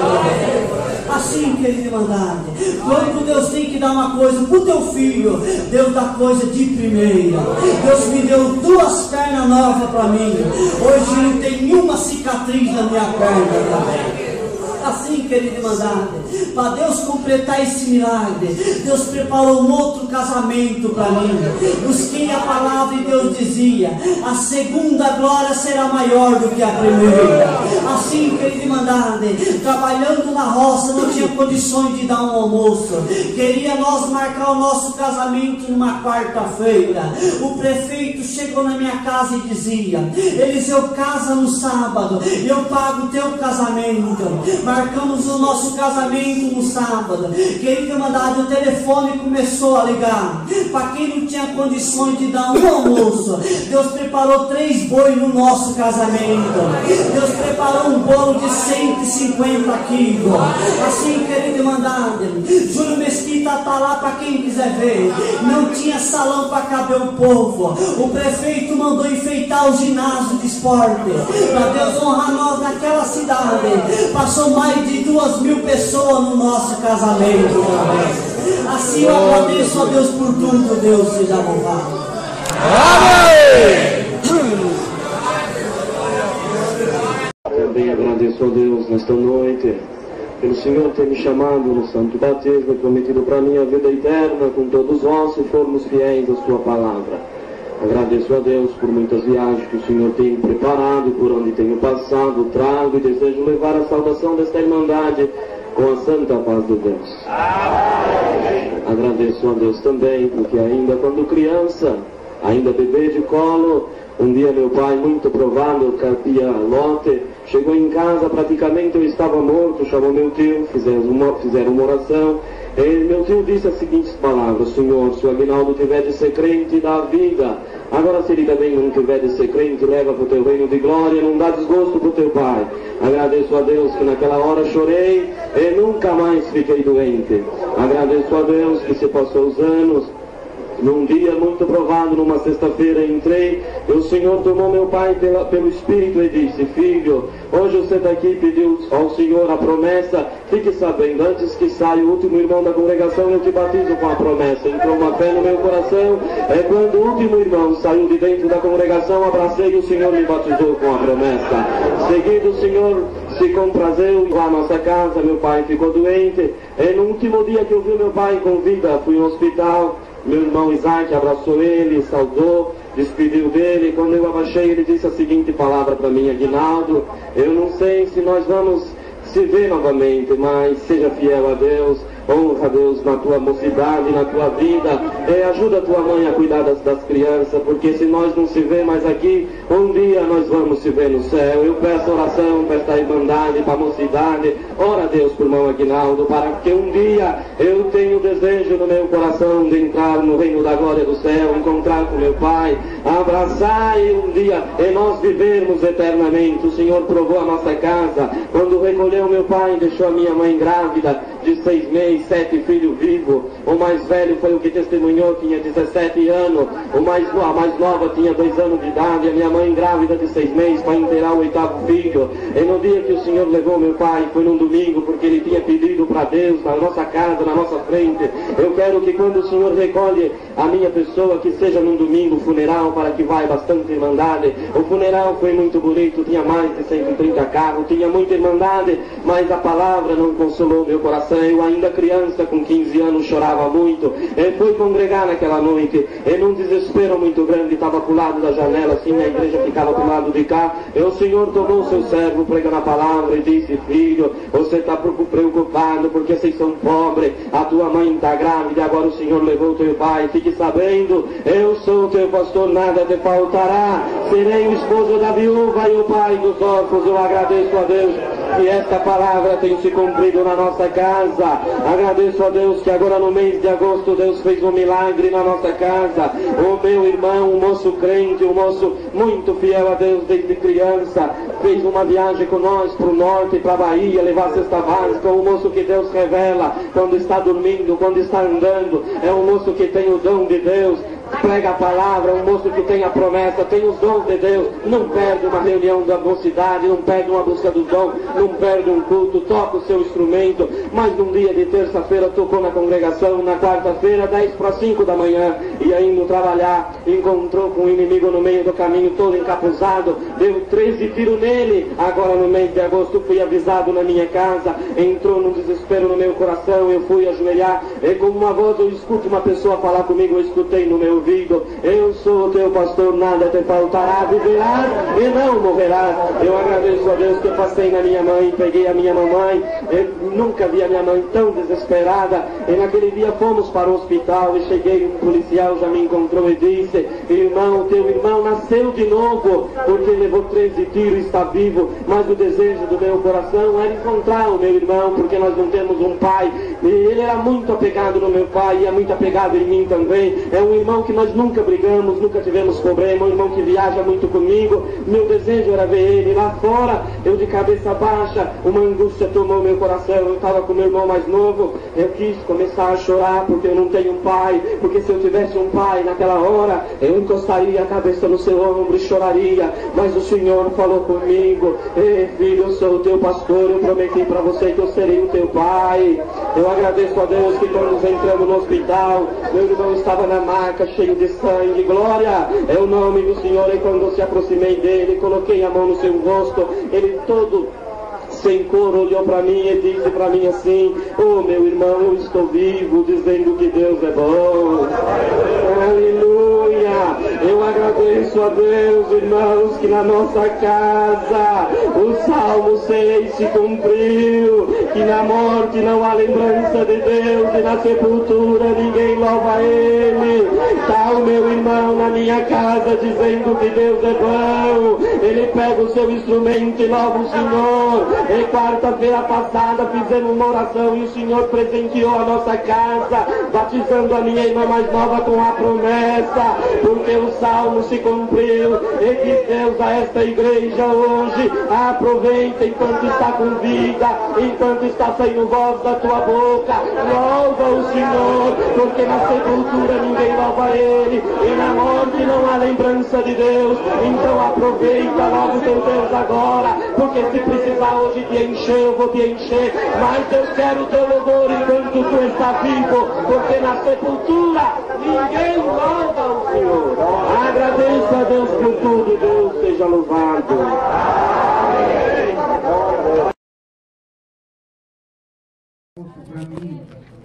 Assim, querido irmandade, quando Deus tem que dar uma coisa para o teu filho, Deus dá coisa de primeira. Deus me deu 2 pernas novas para mim. Hoje não tem nenhuma cicatriz na minha perna também. Assim, querido irmandade, para Deus completar esse milagre, Deus preparou um outro casamento para mim. Busquei a palavra e Deus dizia: a segunda glória será maior do que a primeira. Assim, querido irmandade, trabalhando na roça, não tinha condições de dar um almoço. Queria nós marcar o nosso casamento numa quarta-feira. O prefeito chegou na minha casa e dizia: Eliseu, casa no sábado, eu pago o teu casamento. marcamos o nosso casamento no sábado. Querida irmandade, o telefone começou a ligar. Para quem não tinha condições de dar um almoço, Deus preparou 3 bois no nosso casamento. Deus preparou um bolo de 150 quilos. Assim, querida irmandade, Júlio Mesquita está lá para quem quiser ver. Não tinha salão para caber o povo. O prefeito mandou enfeitar o ginásio de esporte. Para Deus honrar nós naquela cidade. Passou mais de 2.000 pessoas no nosso casamento. Assim eu agradeço a Deus por tudo. Deus seja louvado. Também agradeço a Deus nesta noite pelo Senhor ter me chamado no santo batismo e prometido para mim a vida eterna com todos nós se formos fiéis à sua palavra. Agradeço a Deus por muitas viagens que o Senhor tem preparado, por onde tenho passado, trago e desejo levar a salvação desta irmandade com a santa paz de Deus. Agradeço a Deus também, porque ainda quando criança, ainda bebê de colo, um dia meu pai, muito provável, carpia lote, chegou em casa, praticamente eu estava morto, chamou meu tio, fizeram uma oração. E meu tio disse as seguintes palavras: Senhor, se o Aguinaldo tiver de ser crente, dá vida. Agora, se ele também não tiver de ser crente, leva para o teu reino de glória, não dá desgosto para o teu pai. Agradeço a Deus que naquela hora chorei e nunca mais fiquei doente. Agradeço a Deus que se passou os anos. Num dia muito provado, numa sexta-feira, entrei e o Senhor tomou meu pai pelo Espírito e disse: filho, hoje você está aqui e pediu ao Senhor a promessa. Fique sabendo, antes que saia o último irmão da congregação, eu te batizo com a promessa. Entrou uma fé no meu coração. É quando o último irmão saiu de dentro da congregação, abracei e o Senhor me batizou com a promessa. Seguido, o Senhor se comprazeu lá à nossa casa. Meu pai ficou doente e no último dia que eu vi meu pai com vida, fui ao hospital. Meu irmão Isaac abraçou ele, saudou, despediu dele. Quando eu abaixei, ele disse a seguinte palavra para mim: Aguinaldo, eu não sei se nós vamos se ver novamente, mas seja fiel a Deus, honra a Deus na tua mocidade, na tua vida, ajuda a tua mãe a cuidar das crianças, porque se nós não se ver mais aqui, um dia nós vamos se ver no céu. Eu peço oração para esta irmandade, para a mocidade. Ora a Deus por irmão Aguinaldo, para que um dia eu tenha o desejo no meu coração de entrar no reino da glória do céu, encontrar com meu pai, abraçar e um dia e nós vivermos eternamente. O Senhor provou a nossa casa quando recolheu meu pai, deixou a minha mãe grávida de 6 meses, 7 filhos vivos. O mais velho foi o que testemunhou, tinha 17 anos. A mais nova tinha 2 anos de idade. A minha mãe grávida de 6 meses para inteirar o 8º filho. E no dia que o Senhor levou meu pai, foi num domingo, porque ele tinha pedido para Deus, na nossa casa, na nossa frente: eu quero que quando o Senhor recolhe a minha pessoa, que seja num domingo funeral, para que vai bastante irmandade. O funeral foi muito bonito, tinha mais de 130 carros, tinha muita irmandade, mas a palavra não consolou meu coração. Eu ainda criança, com 15 anos, chorava muito. E fui congregar naquela noite, e num desespero muito grande, estava pro lado da janela, assim, a igreja ficava pro lado de cá, e o Senhor tomou o seu servo pregando a palavra e disse: filho, você está preocupado porque vocês são pobres, a tua mãe está grávida, agora o Senhor levou o teu pai. Fique sabendo, eu sou o teu pastor, nada te faltará, serei o esposo da viúva e o pai dos órfãos. Eu agradeço a Deus que esta palavra tem se cumprido na nossa casa. Agradeço a Deus que agora no mês de agosto Deus fez um milagre na nossa casa. O meu irmão, um moço crente, um moço muito fiel a Deus desde criança, fez uma viagem com nós para o norte, para a Bahia, levar a cesta básica. Um moço que Deus revela quando está dormindo, quando está andando. É um moço que tem o dom de Deus, prega a palavra, um moço que tem a promessa, tem os dons de Deus. Não perde uma reunião da mocidade, não perde uma busca do dom, não perde um culto, toca o seu instrumento. Mas num dia de terça-feira tocou na congregação, na quarta-feira 10:45 da manhã, ia indo trabalhar, encontrou com o inimigo no meio do caminho, todo encapuzado, deu 13 tiros nele. Agora no mês de agosto fui avisado na minha casa, entrou num desespero no meu coração. Eu fui ajoelhar e com uma voz eu escuto uma pessoa falar comigo. Eu escutei no meu ouvido. Eu sou o teu pastor, nada te faltará, viverás e não morrerás. Eu agradeço a Deus que eu passei na minha mãe, peguei a minha mamãe, eu nunca vi a minha mãe tão desesperada, e naquele dia fomos para o hospital, e cheguei, um policial já me encontrou e disse: irmão, teu irmão nasceu de novo, porque levou 13 tiros e está vivo, mas o desejo do meu coração era encontrar o meu irmão, porque nós não temos um pai, e ele era muito apegado no meu pai, e é muito apegado em mim também. É um irmão que nós nunca brigamos, nunca tivemos problema, um irmão que viaja muito comigo. Meu desejo era ver ele lá fora, eu de cabeça baixa, uma angústia tomou meu coração. Eu estava com meu irmão mais novo, eu quis começar a chorar porque eu não tenho um pai, porque se eu tivesse um pai naquela hora, eu encostaria a cabeça no seu ombro e choraria, mas o Senhor falou comigo: ei filho, eu sou o teu pastor, eu prometi para você que eu serei o teu pai. Eu agradeço a Deus que quando nós entramos no hospital, meu irmão estava na maca, cheio de sangue. Glória é o nome do Senhor. E quando eu se aproximei dele, coloquei a mão no seu rosto, ele todo sem cor olhou para mim e disse para mim assim: oh meu irmão, eu estou vivo, dizendo que Deus é bom. Aleluia! Eu agradeço a Deus, irmãos, que na nossa casa o Salmo 6 se cumpriu, que na morte não há lembrança de Deus, e na sepultura ninguém louva Ele. Está o meu irmão na minha casa dizendo que Deus é bom. Ele pega o seu instrumento e louva o Senhor. E quarta-feira passada fizemos uma oração e o Senhor presenteou a nossa casa, batizando a minha irmã mais nova com a promessa, porque o Salmo se cumpriu. E diz Deus a esta igreja hoje: aproveita enquanto está com vida, enquanto está saindo voz da tua boca, louva o Senhor, porque na sepultura ninguém louva Ele, e na morte não há lembrança de Deus. Então aproveita logo teu Deus agora, porque se precisar hoje te encher, eu vou te encher, mas eu quero o teu louvor enquanto tu está vivo, porque na sepultura ninguém louva o Senhor. Agradeço a Deus por tudo, Deus seja louvado. Para mim,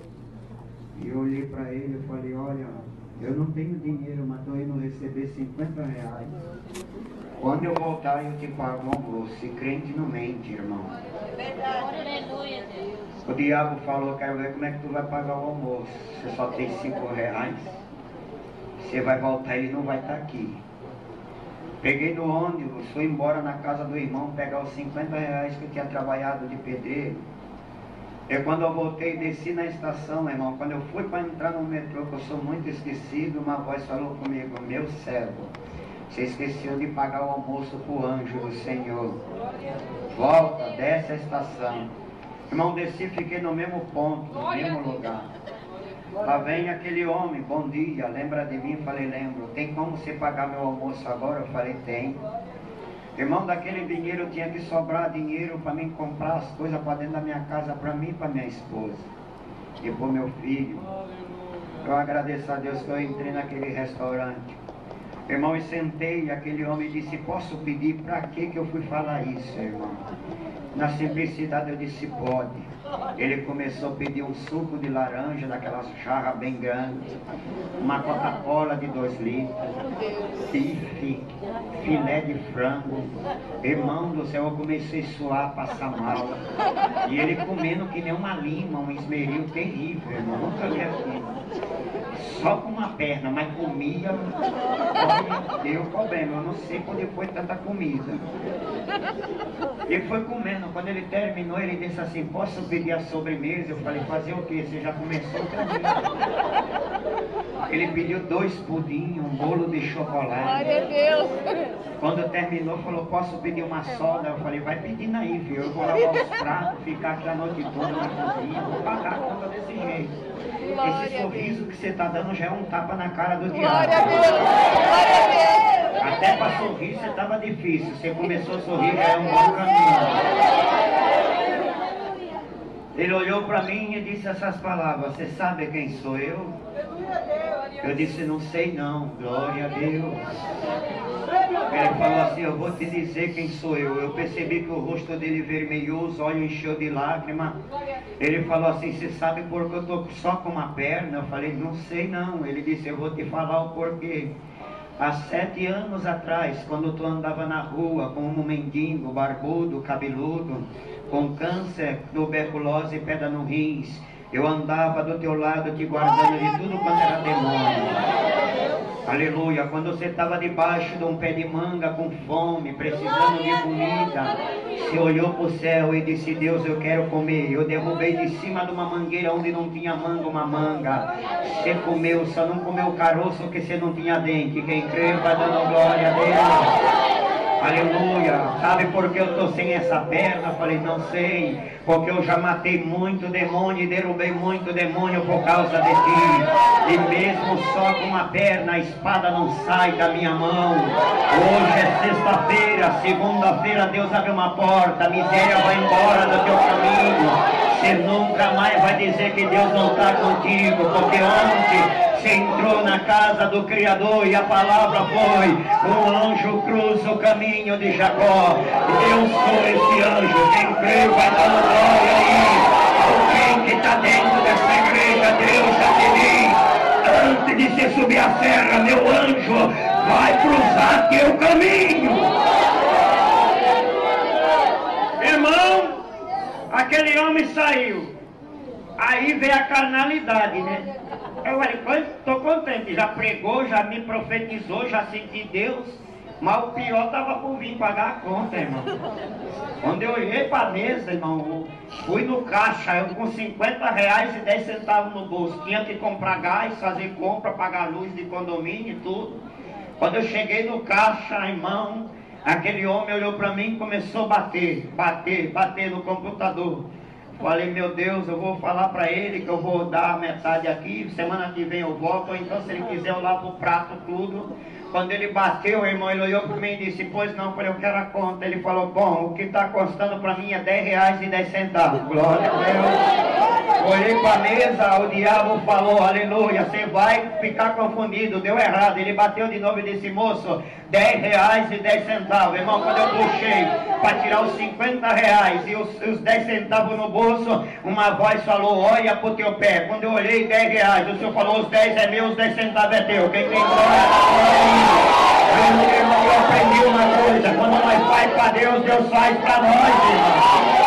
e eu olhei para ele e falei: olha, eu não tenho dinheiro, mas estou indo receber 50 reais. Quando eu voltar, eu te pago o almoço. E crente não mente, irmão. É verdade. Aleluia, Deus. O diabo falou: quero ver como é que tu vai pagar o almoço. Você só tem 5 reais. Você vai voltar, ele não vai estar aqui. Peguei no ônibus, fui embora na casa do irmão pegar os 50 reais que eu tinha trabalhado de pedreiro. E quando eu voltei, desci na estação, irmão. Quando eu fui para entrar no metrô, que eu sou muito esquecido, uma voz falou comigo: meu servo, você esqueceu de pagar o almoço para o anjo do Senhor. Volta, desce a estação. Irmão, desci, fiquei no mesmo ponto, no mesmo lugar. Lá vem aquele homem: bom dia, lembra de mim? Falei: lembro. Tem como você pagar meu almoço agora? Eu falei: tem. Irmão, daquele dinheiro tinha que sobrar dinheiro para mim comprar as coisas para dentro da minha casa, para mim e para minha esposa e para o meu filho. Eu agradeço a Deus que eu entrei naquele restaurante. Irmão, e sentei, e aquele homem disse: posso pedir? Para que eu fui falar isso, irmão? Na simplicidade eu disse: pode. Ele começou a pedir um suco de laranja, daquelas jarras bem grandes, uma Coca-Cola de 2 litros, bife, filé de frango. Irmão do céu, eu comecei a suar, passar mal. E ele comendo que nem uma lima, um esmeril terrível, irmão. Nunca vi aquilo. Só com uma perna, mas comia. Deu problema, eu não sei onde foi tanta comida. Ele foi comendo, quando ele terminou, ele disse assim: posso pedir a sobremesa? Eu falei: fazer o quê? Você já começou outra vez. Ele pediu 2 pudim, um bolo de chocolate. Glória a Deus. Quando terminou, falou: posso pedir uma soda? Eu falei: vai pedindo aí, filho. Eu vou lavar os pratos, ficar aqui a noite toda na cozinha, vou pagar a conta desse jeito. Esse sorriso que você está dando já é um tapa na cara do diabo. Glória a Deus. Glória a Deus. Até para sorrir você estava difícil. Você começou a sorrir, já é um bom caminho. Ele olhou para mim e disse essas palavras: você sabe quem sou eu? Eu disse: não sei não. Glória a Deus. Ele falou assim, eu vou te dizer quem sou eu. Eu percebi que o rosto dele vermelhou, os olhos encheu de lágrima. Ele falou assim, você sabe por que eu estou só com uma perna? Eu falei, não sei não. Ele disse, eu vou te falar o porquê. Há 7 anos atrás, quando tu andava na rua como um mendigo, barbudo, cabeludo, com câncer, tuberculose e pedra no rins, eu andava do teu lado te guardando de tudo quanto era demônio. Aleluia, quando você estava debaixo de um pé de manga com fome, precisando de comida, você olhou para o céu e disse, Deus, eu quero comer. Eu derrubei de cima de uma mangueira onde não tinha manga, uma manga. Você comeu, só não comeu o caroço porque você não tinha dente. Quem crê vai dando glória a Deus. Aleluia, sabe por que eu estou sem essa perna? Eu falei, não sei, porque eu já matei muito demônio e derrubei muito demônio por causa de ti. E mesmo só com uma perna, a espada não sai da minha mão. Hoje é sexta-feira, segunda-feira Deus abre uma porta, a miséria vai embora do teu caminho. Você nunca mais vai dizer que Deus não está contigo, porque ontem você entrou na casa do Criador e a palavra foi, um anjo cruza o caminho de Jacó. Eu sou esse anjo, quem crê vai dando glória aí. Alguém que está dentro dessa igreja, Deus já te diz, antes de você subir a serra, meu anjo vai cruzar teu caminho. Irmão, aquele homem saiu, aí veio a carnalidade, né? Eu falei, estou contente, já pregou, já me profetizou, já senti Deus, mas o pior estava por vir pagar a conta, irmão. Quando eu olhei para a mesa, irmão, fui no caixa, eu com R$50,10 no bolso, tinha que comprar gás, fazer compra, pagar luz de condomínio e tudo. Quando eu cheguei no caixa, irmão, aquele homem olhou para mim e começou a bater no computador. Falei, meu Deus, eu vou falar para ele que eu vou dar a metade aqui, semana que vem eu volto, ou então se ele quiser eu lavo o prato tudo. Quando ele bateu, irmão, ele olhou para mim e disse, pois não, eu falei, eu quero a conta. Ele falou, bom, o que está custando para mim é R$10,10. Glória a Deus. Olhei para a mesa, o diabo falou, aleluia, você vai ficar confundido, deu errado. Ele bateu de novo e disse, moço, R$10,10. Irmão, quando eu puxei para tirar os R$50 e os 10 centavos no bolso, uma voz falou, olha pro teu pé. Quando eu olhei, R$10, o senhor falou, os 10 é meu, os 10 centavos é teu. Quem tem glória? Meu irmão, eu aprendi uma coisa, quando nós faz para Deus, Deus faz para nós, irmão.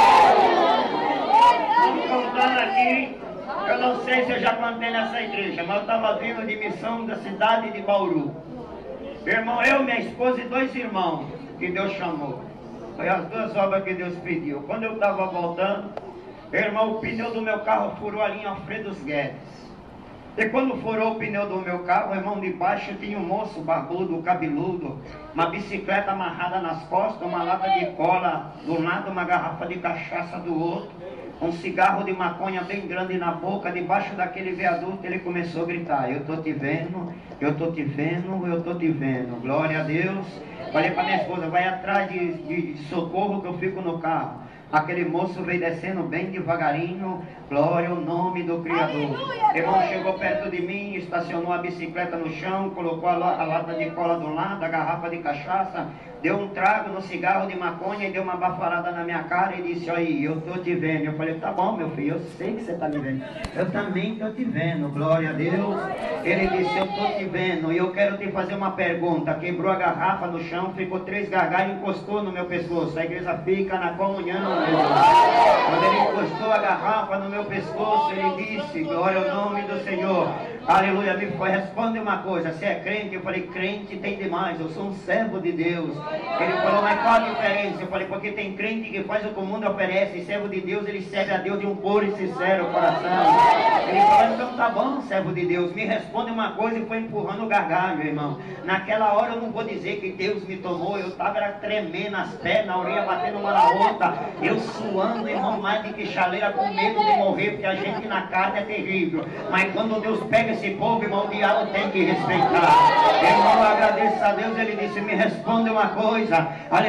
Estamos contando aqui, eu não sei se eu já contei nessa igreja, mas eu estava vindo de missão da cidade de Bauru. Irmão, eu, minha esposa e 2 irmãos que Deus chamou. Foi as 2 obras que Deus pediu. Quando eu estava voltando, irmão, o pneu do meu carro furou a linha Alfredo Guedes. E quando furou o pneu do meu carro, irmão, de baixo tinha um moço barbudo, cabeludo, uma bicicleta amarrada nas costas, uma lata de cola do lado, uma garrafa de cachaça do outro, um cigarro de maconha bem grande na boca. Debaixo daquele viaduto ele começou a gritar, eu estou te vendo, eu estou te vendo, eu estou te vendo, glória a Deus. Falei para minha esposa, vai atrás de socorro que eu fico no carro. Aquele moço veio descendo bem devagarinho, glória ao nome do Criador. O irmão chegou perto de mim, estacionou a bicicleta no chão, colocou a lata de cola do lado, a garrafa de cachaça, deu um trago no cigarro de maconha e deu uma baforada na minha cara e disse, aí, eu estou te vendo. Eu falei, tá bom, meu filho, eu sei que você está me vendo. Eu também estou te vendo, glória a Deus. Ele disse, eu estou te vendo e eu quero te fazer uma pergunta. Quebrou a garrafa no chão, ficou 3 gargalhos e encostou no meu pescoço. A igreja fica na comunhão. Quando ele encostou a garrafa no meu pescoço, ele disse, glória ao nome do Senhor, aleluia. Me responde uma coisa, você é crente? Eu falei, crente tem demais, eu sou um servo de Deus. Ele falou, mas qual a diferença? Eu falei, porque tem crente que faz o que o mundo oferece, e servo de Deus, ele serve a Deus de um puro e sincero coração. Ele falou, então tá bom, servo de Deus, me responde uma coisa, e foi empurrando o gargalho, irmão. Naquela hora eu não vou dizer que Deus me tomou, eu estava tremendo as pernas, a orelha batendo uma na outra, eu suando, irmão, mais de que chaleira, com medo de morrer, porque a gente na carne é terrível. Mas quando Deus pega esse povo, irmão, o diabo tem que respeitar. Irmão, eu agradeço a Deus, ele disse, me responde uma coisa, aleluia.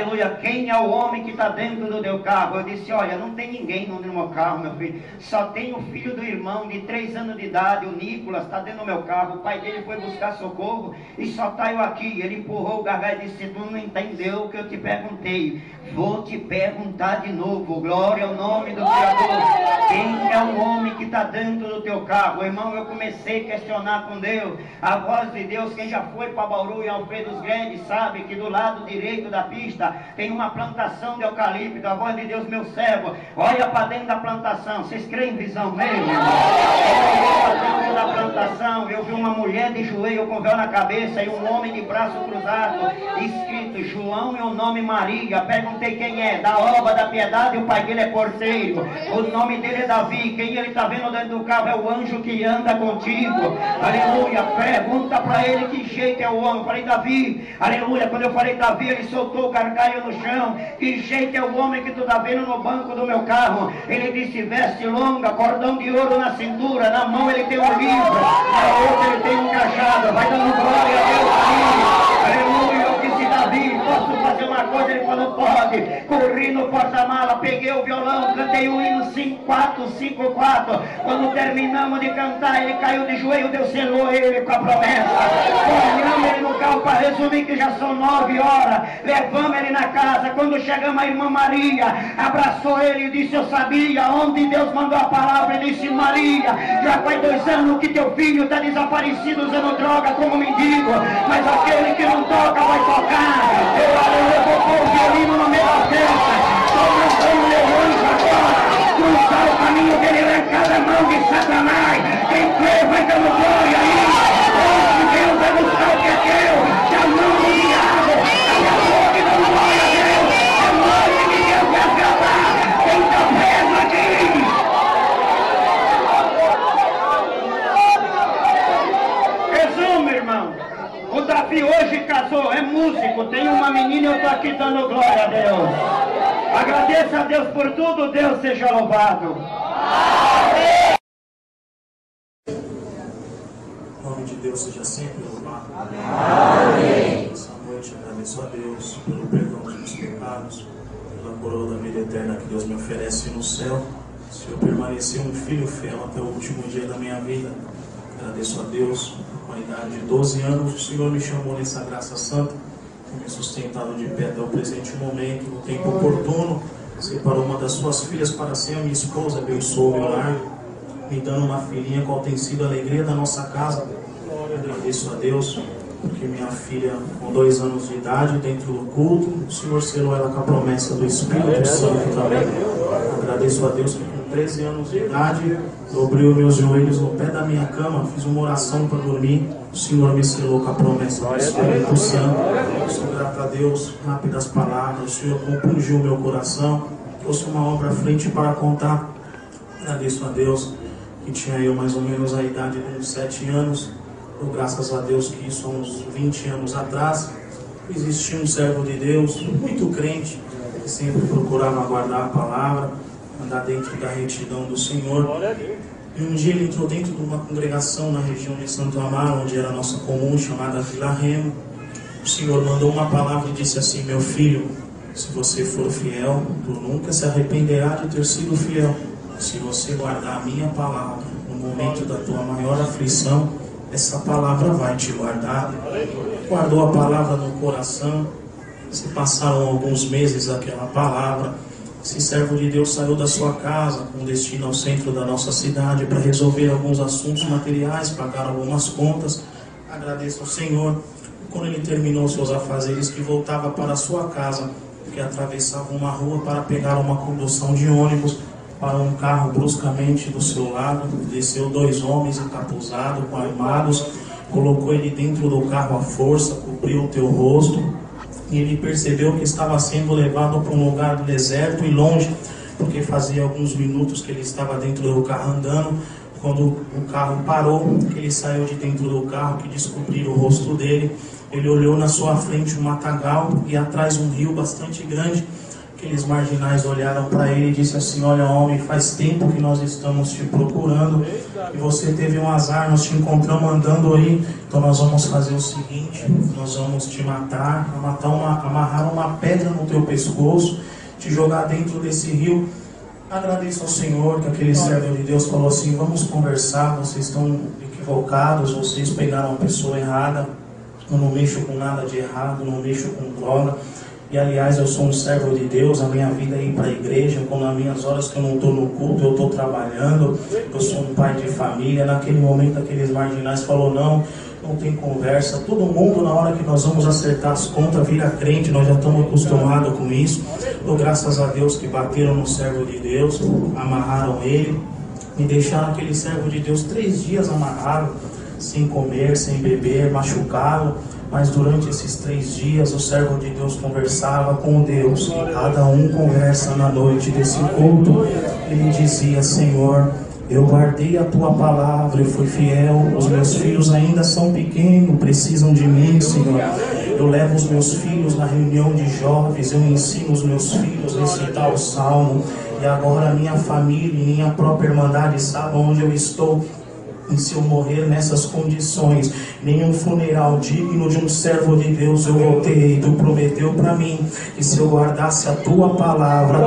aleluia, quem é o homem que está dentro do teu carro? Eu disse, olha, não tem ninguém no meu carro, meu filho, só tem o filho do irmão de 3 anos de idade, o Nicolas, está dentro do meu carro, o pai dele foi buscar socorro e só está eu aqui. Ele empurrou o gargalo e disse, tu não entendeu o que eu te perguntei, vou te perguntar de novo, glória ao nome do Criador, quem é o homem que está dentro do teu carro? Irmão, eu comecei a questionar com Deus, a voz de Deus. Quem já foi para Bauru e Alfredo dos Grandes sabe que do lado direito da pista tem uma plantação de eucalipto. A voz de Deus, meu servo, olha para dentro da plantação. Vocês creem em visão mesmo? Olhei para dentro da plantação, eu vi uma mulher de joelho com véu na cabeça e um homem de braço cruzado, escrito João e o nome Maria. Perguntei quem é, da Ova da Piedade, o pai dele é porteiro, o nome dele é Davi. Quem ele está vendo dentro do carro é o anjo que anda contigo, aleluia. Pergunta para ele que jeito é o homem. Eu falei, Davi, aleluia. Quando eu falei Davi, ele soltou o gargalho no chão. Que jeito é o homem que tu está vendo no banco do meu carro? Ele disse, veste longa, cordão de ouro na cintura, na mão ele tem um livro, na outra ele tem um cajado. Vai dando glória a Deus aí, aleluia. Eu disse, Davi, posso fazer uma coisa? Ele falou, pode. Corri no porta-mala, peguei o violão, cantei o hino 5-4, 5-4. Quando terminamos de cantar, ele caiu de joelho, Deus selou ele com a promessa. Olhamos ele no carro, para resumir que já são 9 horas, levamos ele na casa. Quando chegamos, a irmã Maria abraçou ele e disse, eu sabia onde Deus mandou a palavra. Ele disse, Maria, já faz 2 anos que teu filho está desaparecido usando droga como mendigo, mas aquele que não toca vai tocar. Eu vou pôr o violino no meio da festa, estou mandando meu anjo agora cruzar o caminho dele, arrancar a mão de Satanás. Quem crê vai dando glória aí. Deus vai buscar o que é teu, da mão do diabo. Acabou que dá glória a Deus. É morte que Deus vai acabar. Quem está preso aqui? Resumo, irmão. O Davi hoje casou, é músico, tem uma menina e eu estou aqui dando glória a Deus. Agradeça a Deus por tudo, Deus seja louvado. Amém. O nome de Deus seja sempre louvado. Amém. Essa noite agradeço a Deus pelo perdão dos meus pecados, pela coroa da vida eterna que Deus me oferece no céu. Se eu permanecer um filho fiel até o último dia da minha vida, agradeço a Deus. Com a idade de 12 anos, o Senhor me chamou nessa graça santa, me sustentado de pé até o presente momento, no tempo oportuno, separou uma das suas filhas para ser a minha esposa, abençoou meu lar, me dando uma filhinha qual tem sido a alegria da nossa casa. Agradeço a Deus, porque minha filha, com 2 anos de idade, dentro do culto, o Senhor selou ela com a promessa do Espírito Santo também. Agradeço a Deus que com 13 anos de idade, dobrei os meus joelhos no pé da minha cama, fiz uma oração para dormir, o Senhor me selou com a promessa do Espírito Santo. Sou grato a Deus, rápidas palavras, o Senhor compungiu meu coração, trouxe uma obra à frente para contar. Agradeço a Deus que tinha eu mais ou menos a idade de uns 7 anos, ou graças a Deus que isso há uns 20 anos atrás, existia um servo de Deus, muito crente, que sempre procurava guardar a palavra, andar dentro da retidão do Senhor. E um dia ele entrou dentro de uma congregação na região de Santo Amaro, onde era a nossa comum, chamada Vila Remo. O Senhor mandou uma palavra e disse assim: meu filho, se você for fiel, tu nunca se arrependerá de ter sido fiel. Se você guardar a minha palavra no momento da tua maior aflição, essa palavra vai te guardar. Guardou a palavra no coração. Se passaram alguns meses aquela palavra, esse servo de Deus saiu da sua casa com destino ao centro da nossa cidade para resolver alguns assuntos materiais, pagar algumas contas. Agradeço ao Senhor. Quando ele terminou seus afazeres, que voltava para a sua casa, que atravessava uma rua para pegar uma condução de ônibus, para um carro bruscamente do seu lado, desceu 2 homens encapuzados, armados, colocou ele dentro do carro à força, cobriu o teu rosto, e ele percebeu que estava sendo levado para um lugar deserto e longe, porque fazia alguns minutos que ele estava dentro do carro andando. Quando o carro parou, que ele saiu de dentro do carro, que descobriu o rosto dele, ele olhou na sua frente um matagal e atrás um rio bastante grande, que Aqueles marginais olharam para ele e disse assim: olha, homem, faz tempo que nós estamos te procurando e você teve um azar, nós te encontramos andando aí, então nós vamos fazer o seguinte: nós vamos te matar, amarrar uma pedra no teu pescoço, te jogar dentro desse rio. Agradeço ao Senhor que aquele servo de Deus falou assim: vamos conversar, vocês estão equivocados, vocês pegaram a pessoa errada, eu não mexo com nada de errado, não mexo com droga. E aliás, eu sou um servo de Deus, a minha vida é ir para a igreja, quando nas minhas horas que eu não estou no culto, eu estou trabalhando, eu sou um pai de família. Naquele momento, aqueles marginais falaram: não tem conversa, todo mundo na hora que nós vamos acertar as contas vira crente, nós já estamos acostumados com isso. Dou graças a Deus que bateram no servo de Deus, amarraram ele e deixaram aquele servo de Deus 3 dias amarrado, sem comer, sem beber, machucado. Mas durante esses 3 dias o servo de Deus conversava com Deus, e cada um conversa na noite desse culto. Ele dizia: Senhor, eu guardei a tua palavra, eu fui fiel, os meus filhos ainda são pequenos, precisam de mim, Senhor. Eu levo os meus filhos na reunião de jovens, eu ensino os meus filhos a recitar o salmo, e agora a minha família e minha própria irmandade sabe onde eu estou. E se eu morrer nessas condições, nenhum funeral digno de um servo de Deus eu vou ter. E tu prometeu para mim que se eu guardasse a tua palavra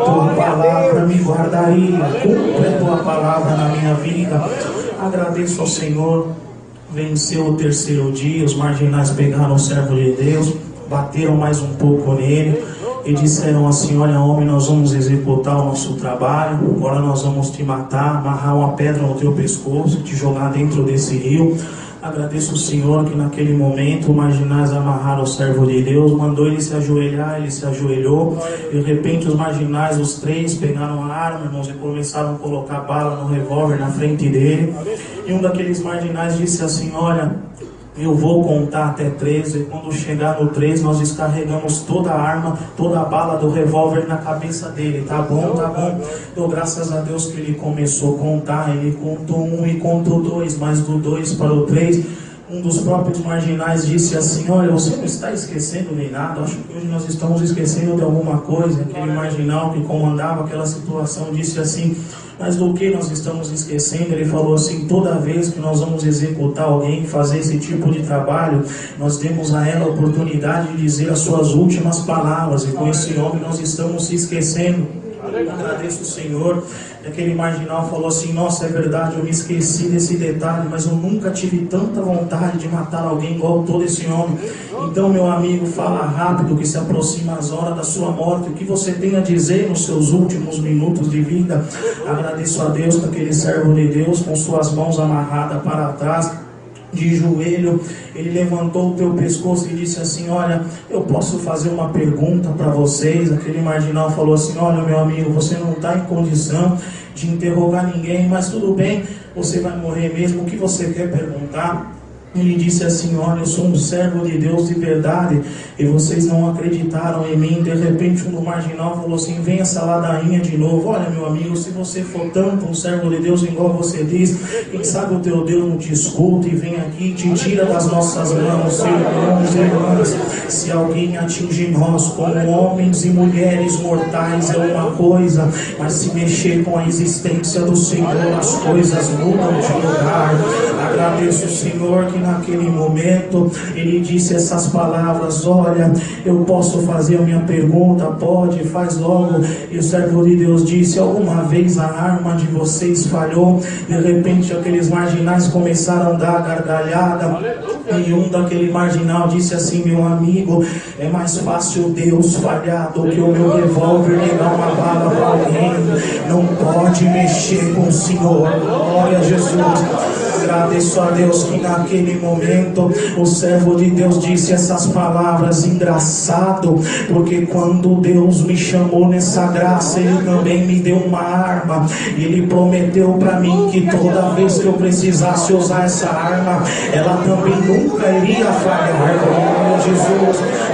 me guardaria. Cumpre a tua palavra na minha vida. Agradeço ao Senhor. Venceu o 3º dia, os marginais pegaram o servo de Deus, bateram mais um pouco nele e disseram assim: olha, homem, nós vamos executar o nosso trabalho, agora nós vamos te matar, amarrar uma pedra no teu pescoço, te jogar dentro desse rio. Agradeço ao Senhor que naquele momento os marginais amarraram o servo de Deus, mandou ele se ajoelhar, ele se ajoelhou. De repente os marginais, os 3, pegaram a arma, irmãos, e começaram a colocar bala no revólver na frente dele. E um daqueles marginais disse assim: olha, eu vou contar até 13, e quando chegar no 3 nós descarregamos toda a arma, toda a bala do revólver na cabeça dele. Tá bom, tá bom. Dou graças a Deus que ele começou a contar. Ele contou 1 e contou 2, mas do 2 para o 3, um dos próprios marginais disse assim: olha, você não está esquecendo nem nada, acho que hoje nós estamos esquecendo de alguma coisa. Aquele marginal que comandava aquela situação disse assim: mas do que nós estamos esquecendo? Ele falou assim: toda vez que nós vamos executar alguém, fazer esse tipo de trabalho, nós demos a ela a oportunidade de dizer as suas últimas palavras, e com esse homem nós estamos se esquecendo. Agradeço o Senhor. Aquele marginal falou assim: nossa, é verdade, eu me esqueci desse detalhe, mas eu nunca tive tanta vontade de matar alguém igual todo esse homem. Então, meu amigo, fala rápido que se aproxima as horas da sua morte. O que você tem a dizer nos seus últimos minutos de vida? Agradeço a Deus que aquele servo de Deus, com suas mãos amarradas para trás, de joelho, ele levantou o teu pescoço e disse assim: olha, eu posso fazer uma pergunta para vocês? Aquele marginal falou assim: olha, meu amigo, você não está em condição de interrogar ninguém, mas tudo bem, você vai morrer mesmo, o que você quer perguntar? Ele disse assim: olha, eu sou um servo de Deus de verdade e vocês não acreditaram em mim. De repente um do marginal falou assim: vem essa ladainha de novo. Olha, meu amigo, se você for tanto um servo de Deus igual você diz, quem sabe o teu Deus não te escuta e vem aqui e te tira das nossas mãos. Irmãos e irmãs, se alguém atingir nós como homens e mulheres mortais é uma coisa, mas se mexer com a existência do Senhor, as coisas mudam de lugar. Agradeço o Senhor que naquele momento ele disse essas palavras: olha, eu posso fazer a minha pergunta? Pode, faz logo. E o servo de Deus disse: alguma vez a arma de vocês falhou? De repente aqueles marginais começaram a dar gargalhada, e um daquele marginal disse assim: meu amigo, é mais fácil Deus falhar do que o meu revólver negar uma bala para alguém. Não pode mexer com o Senhor. Glória a Jesus. Agradeço a Deus que naquele momento o servo de Deus disse essas palavras. Engraçado, porque quando Deus me chamou nessa graça, Ele também me deu uma arma. Ele prometeu para mim que toda vez que eu precisasse usar essa arma, ela também nunca iria falhar. Glória a Jesus.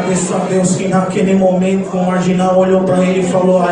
Agradeço a Deus que naquele momento o marginal olhou para ele e falou: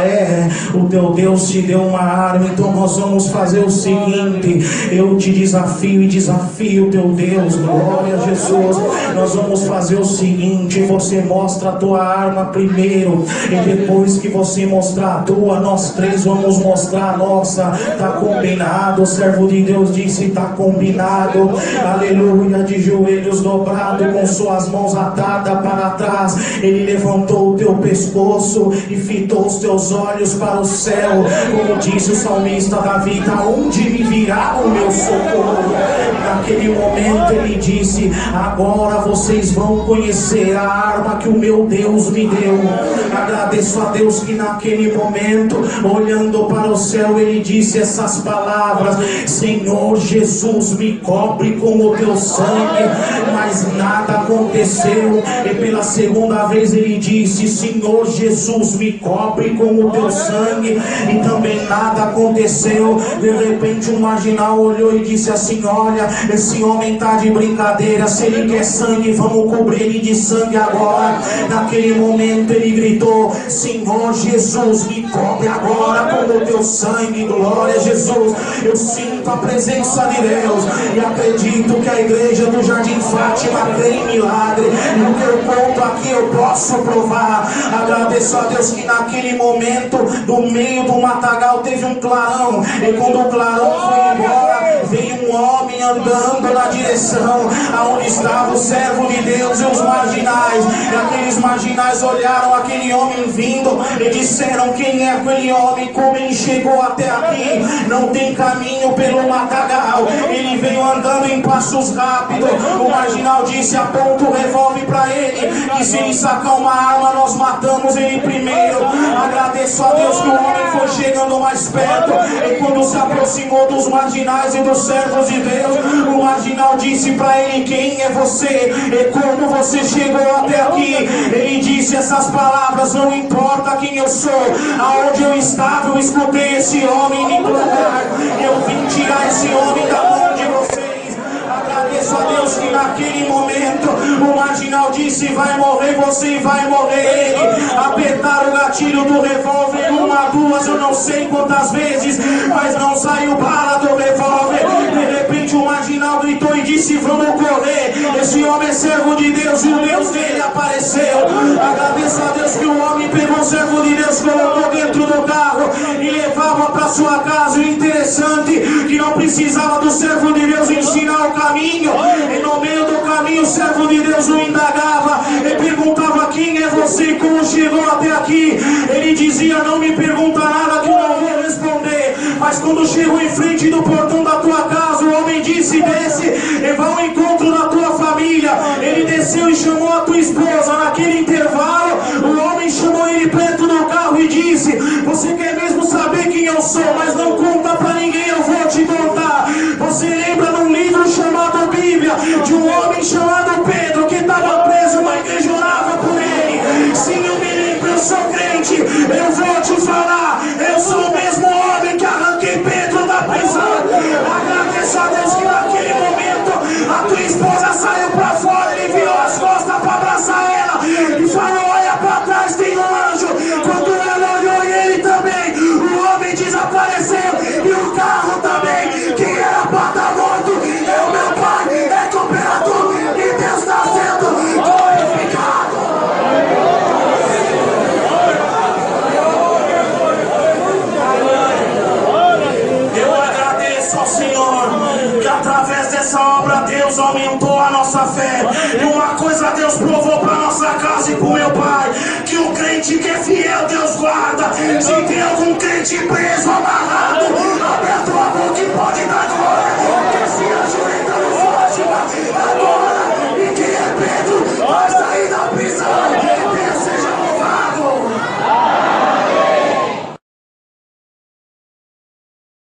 o teu Deus te deu uma arma, então nós vamos fazer o seguinte, eu te desafio e desafio o teu Deus, glória a Jesus. Nós vamos fazer o seguinte, você mostra a tua arma primeiro, e depois que você mostrar a tua, nós três vamos mostrar a nossa. Tá combinado? O servo de Deus disse: tá combinado. Aleluia. De joelhos dobrados, com suas mãos atadas para trás, ele levantou o teu pescoço e fitou os teus olhos para o céu, como disse o salmista Davi: da onde me virá o meu socorro? Naquele momento ele disse: agora vocês vão conhecer a arma que o meu Deus me deu. Agradeço a Deus que naquele momento, olhando para o céu, ele disse essas palavras: Senhor Jesus, me cobre com o teu sangue. Mas nada aconteceu. E pela segunda vez ele disse: Senhor Jesus, me cobre com o teu sangue. E também nada aconteceu. De repente um marginal olhou e disse assim: olha, esse homem está de brincadeira. Se ele quer sangue, vamos cobrir ele de sangue agora. Naquele momento ele gritou: Senhor Jesus, me cobre agora com o teu sangue. Glória a Jesus. Eu sinto a presença de Deus e acredito que a igreja do Jardim Fátima crê em milagre. No que eu conto aqui eu posso provar. Agradeço a Deus que naquele momento, no meio do matagal, teve um clarão, e quando o clarão foi embora, veio um homem andando na direção aonde estava o servo de Deus e os marginais. E aqueles marginais olharam aquele homem vindo e disseram: quem é aquele homem? Como ele chegou até aqui? Não tem caminho pelo matagal, ele veio andando em passos rápidos. O marginal disse: aponta o revólver para ele, que se ele sacar uma arma nós matamos ele primeiro. Agradeço a Deus que o homem foi chegando mais perto, e quando se aproximou dos marginais e dos servos de Deus, o marginal disse para ele: quem é você e como você chegou até aqui? Ele disse essas palavras: não importa quem eu sou, aonde eu estava eu escutei esse homem me clamar, eu vim tirar esse homem da mão de vocês. Agradeço a Deus que naquele momento o marginal disse: vai morrer você e vai morrer ele. Apertaram o gatilho do revólver, uma, duas, eu não sei quantas vezes, mas não saiu bala do revólver. De repente o marginal gritou e disse: vamos correr, esse homem é servo de Deus e o Deus dele apareceu. Agradeço a Deus que o homem pegou o servo de Deus, colocou dentro do carro e levava para sua casa. E interessante que não precisava do servo de Deus ensinar o caminho, e no meio do caminho o servo de Deus o indagava e perguntava: quem é você, como chegou até aqui? Ele dizia: não me pergunta nada que eu não vou responder. Mas quando chegou em frente do portão da tua casa, o homem disse: desce e vá ao encontro da tua família. Ele desceu e chamou a tua esposa. Naquele intervalo o homem chamou ele perto do carro e disse: você quer mesmo saber quem eu sou? Mas não conta pra ninguém, eu vou te contar. Você lembra num livro chamado Bíblia de um homem chamado Pedro que estava preso, uma igreja orava por ele? Sim, eu me lembro, eu sou crente. Eu vou te falar, eu sou o mesmo homem que arranquei Pedro da prisão. Agradeço a Deus que naquele momento a tua esposa saiu pra fora, ele virou as costas pra abraçar ela e falou: olha pra trás, tem um anjo. Quando ela olhou e ele também, o homem desapareceu e o carro também. Quem era pra estar morto é o meu Pai, é cooperador, e Deus está sendo glorificado. Eu agradeço ao Senhor que através dessa obra Deus aumentou a nossa fé. E uma coisa Deus provou para nossa casa e para o meu pai: que o crente que é fiel Deus guarda. Se tem algum crente preso, amarrado,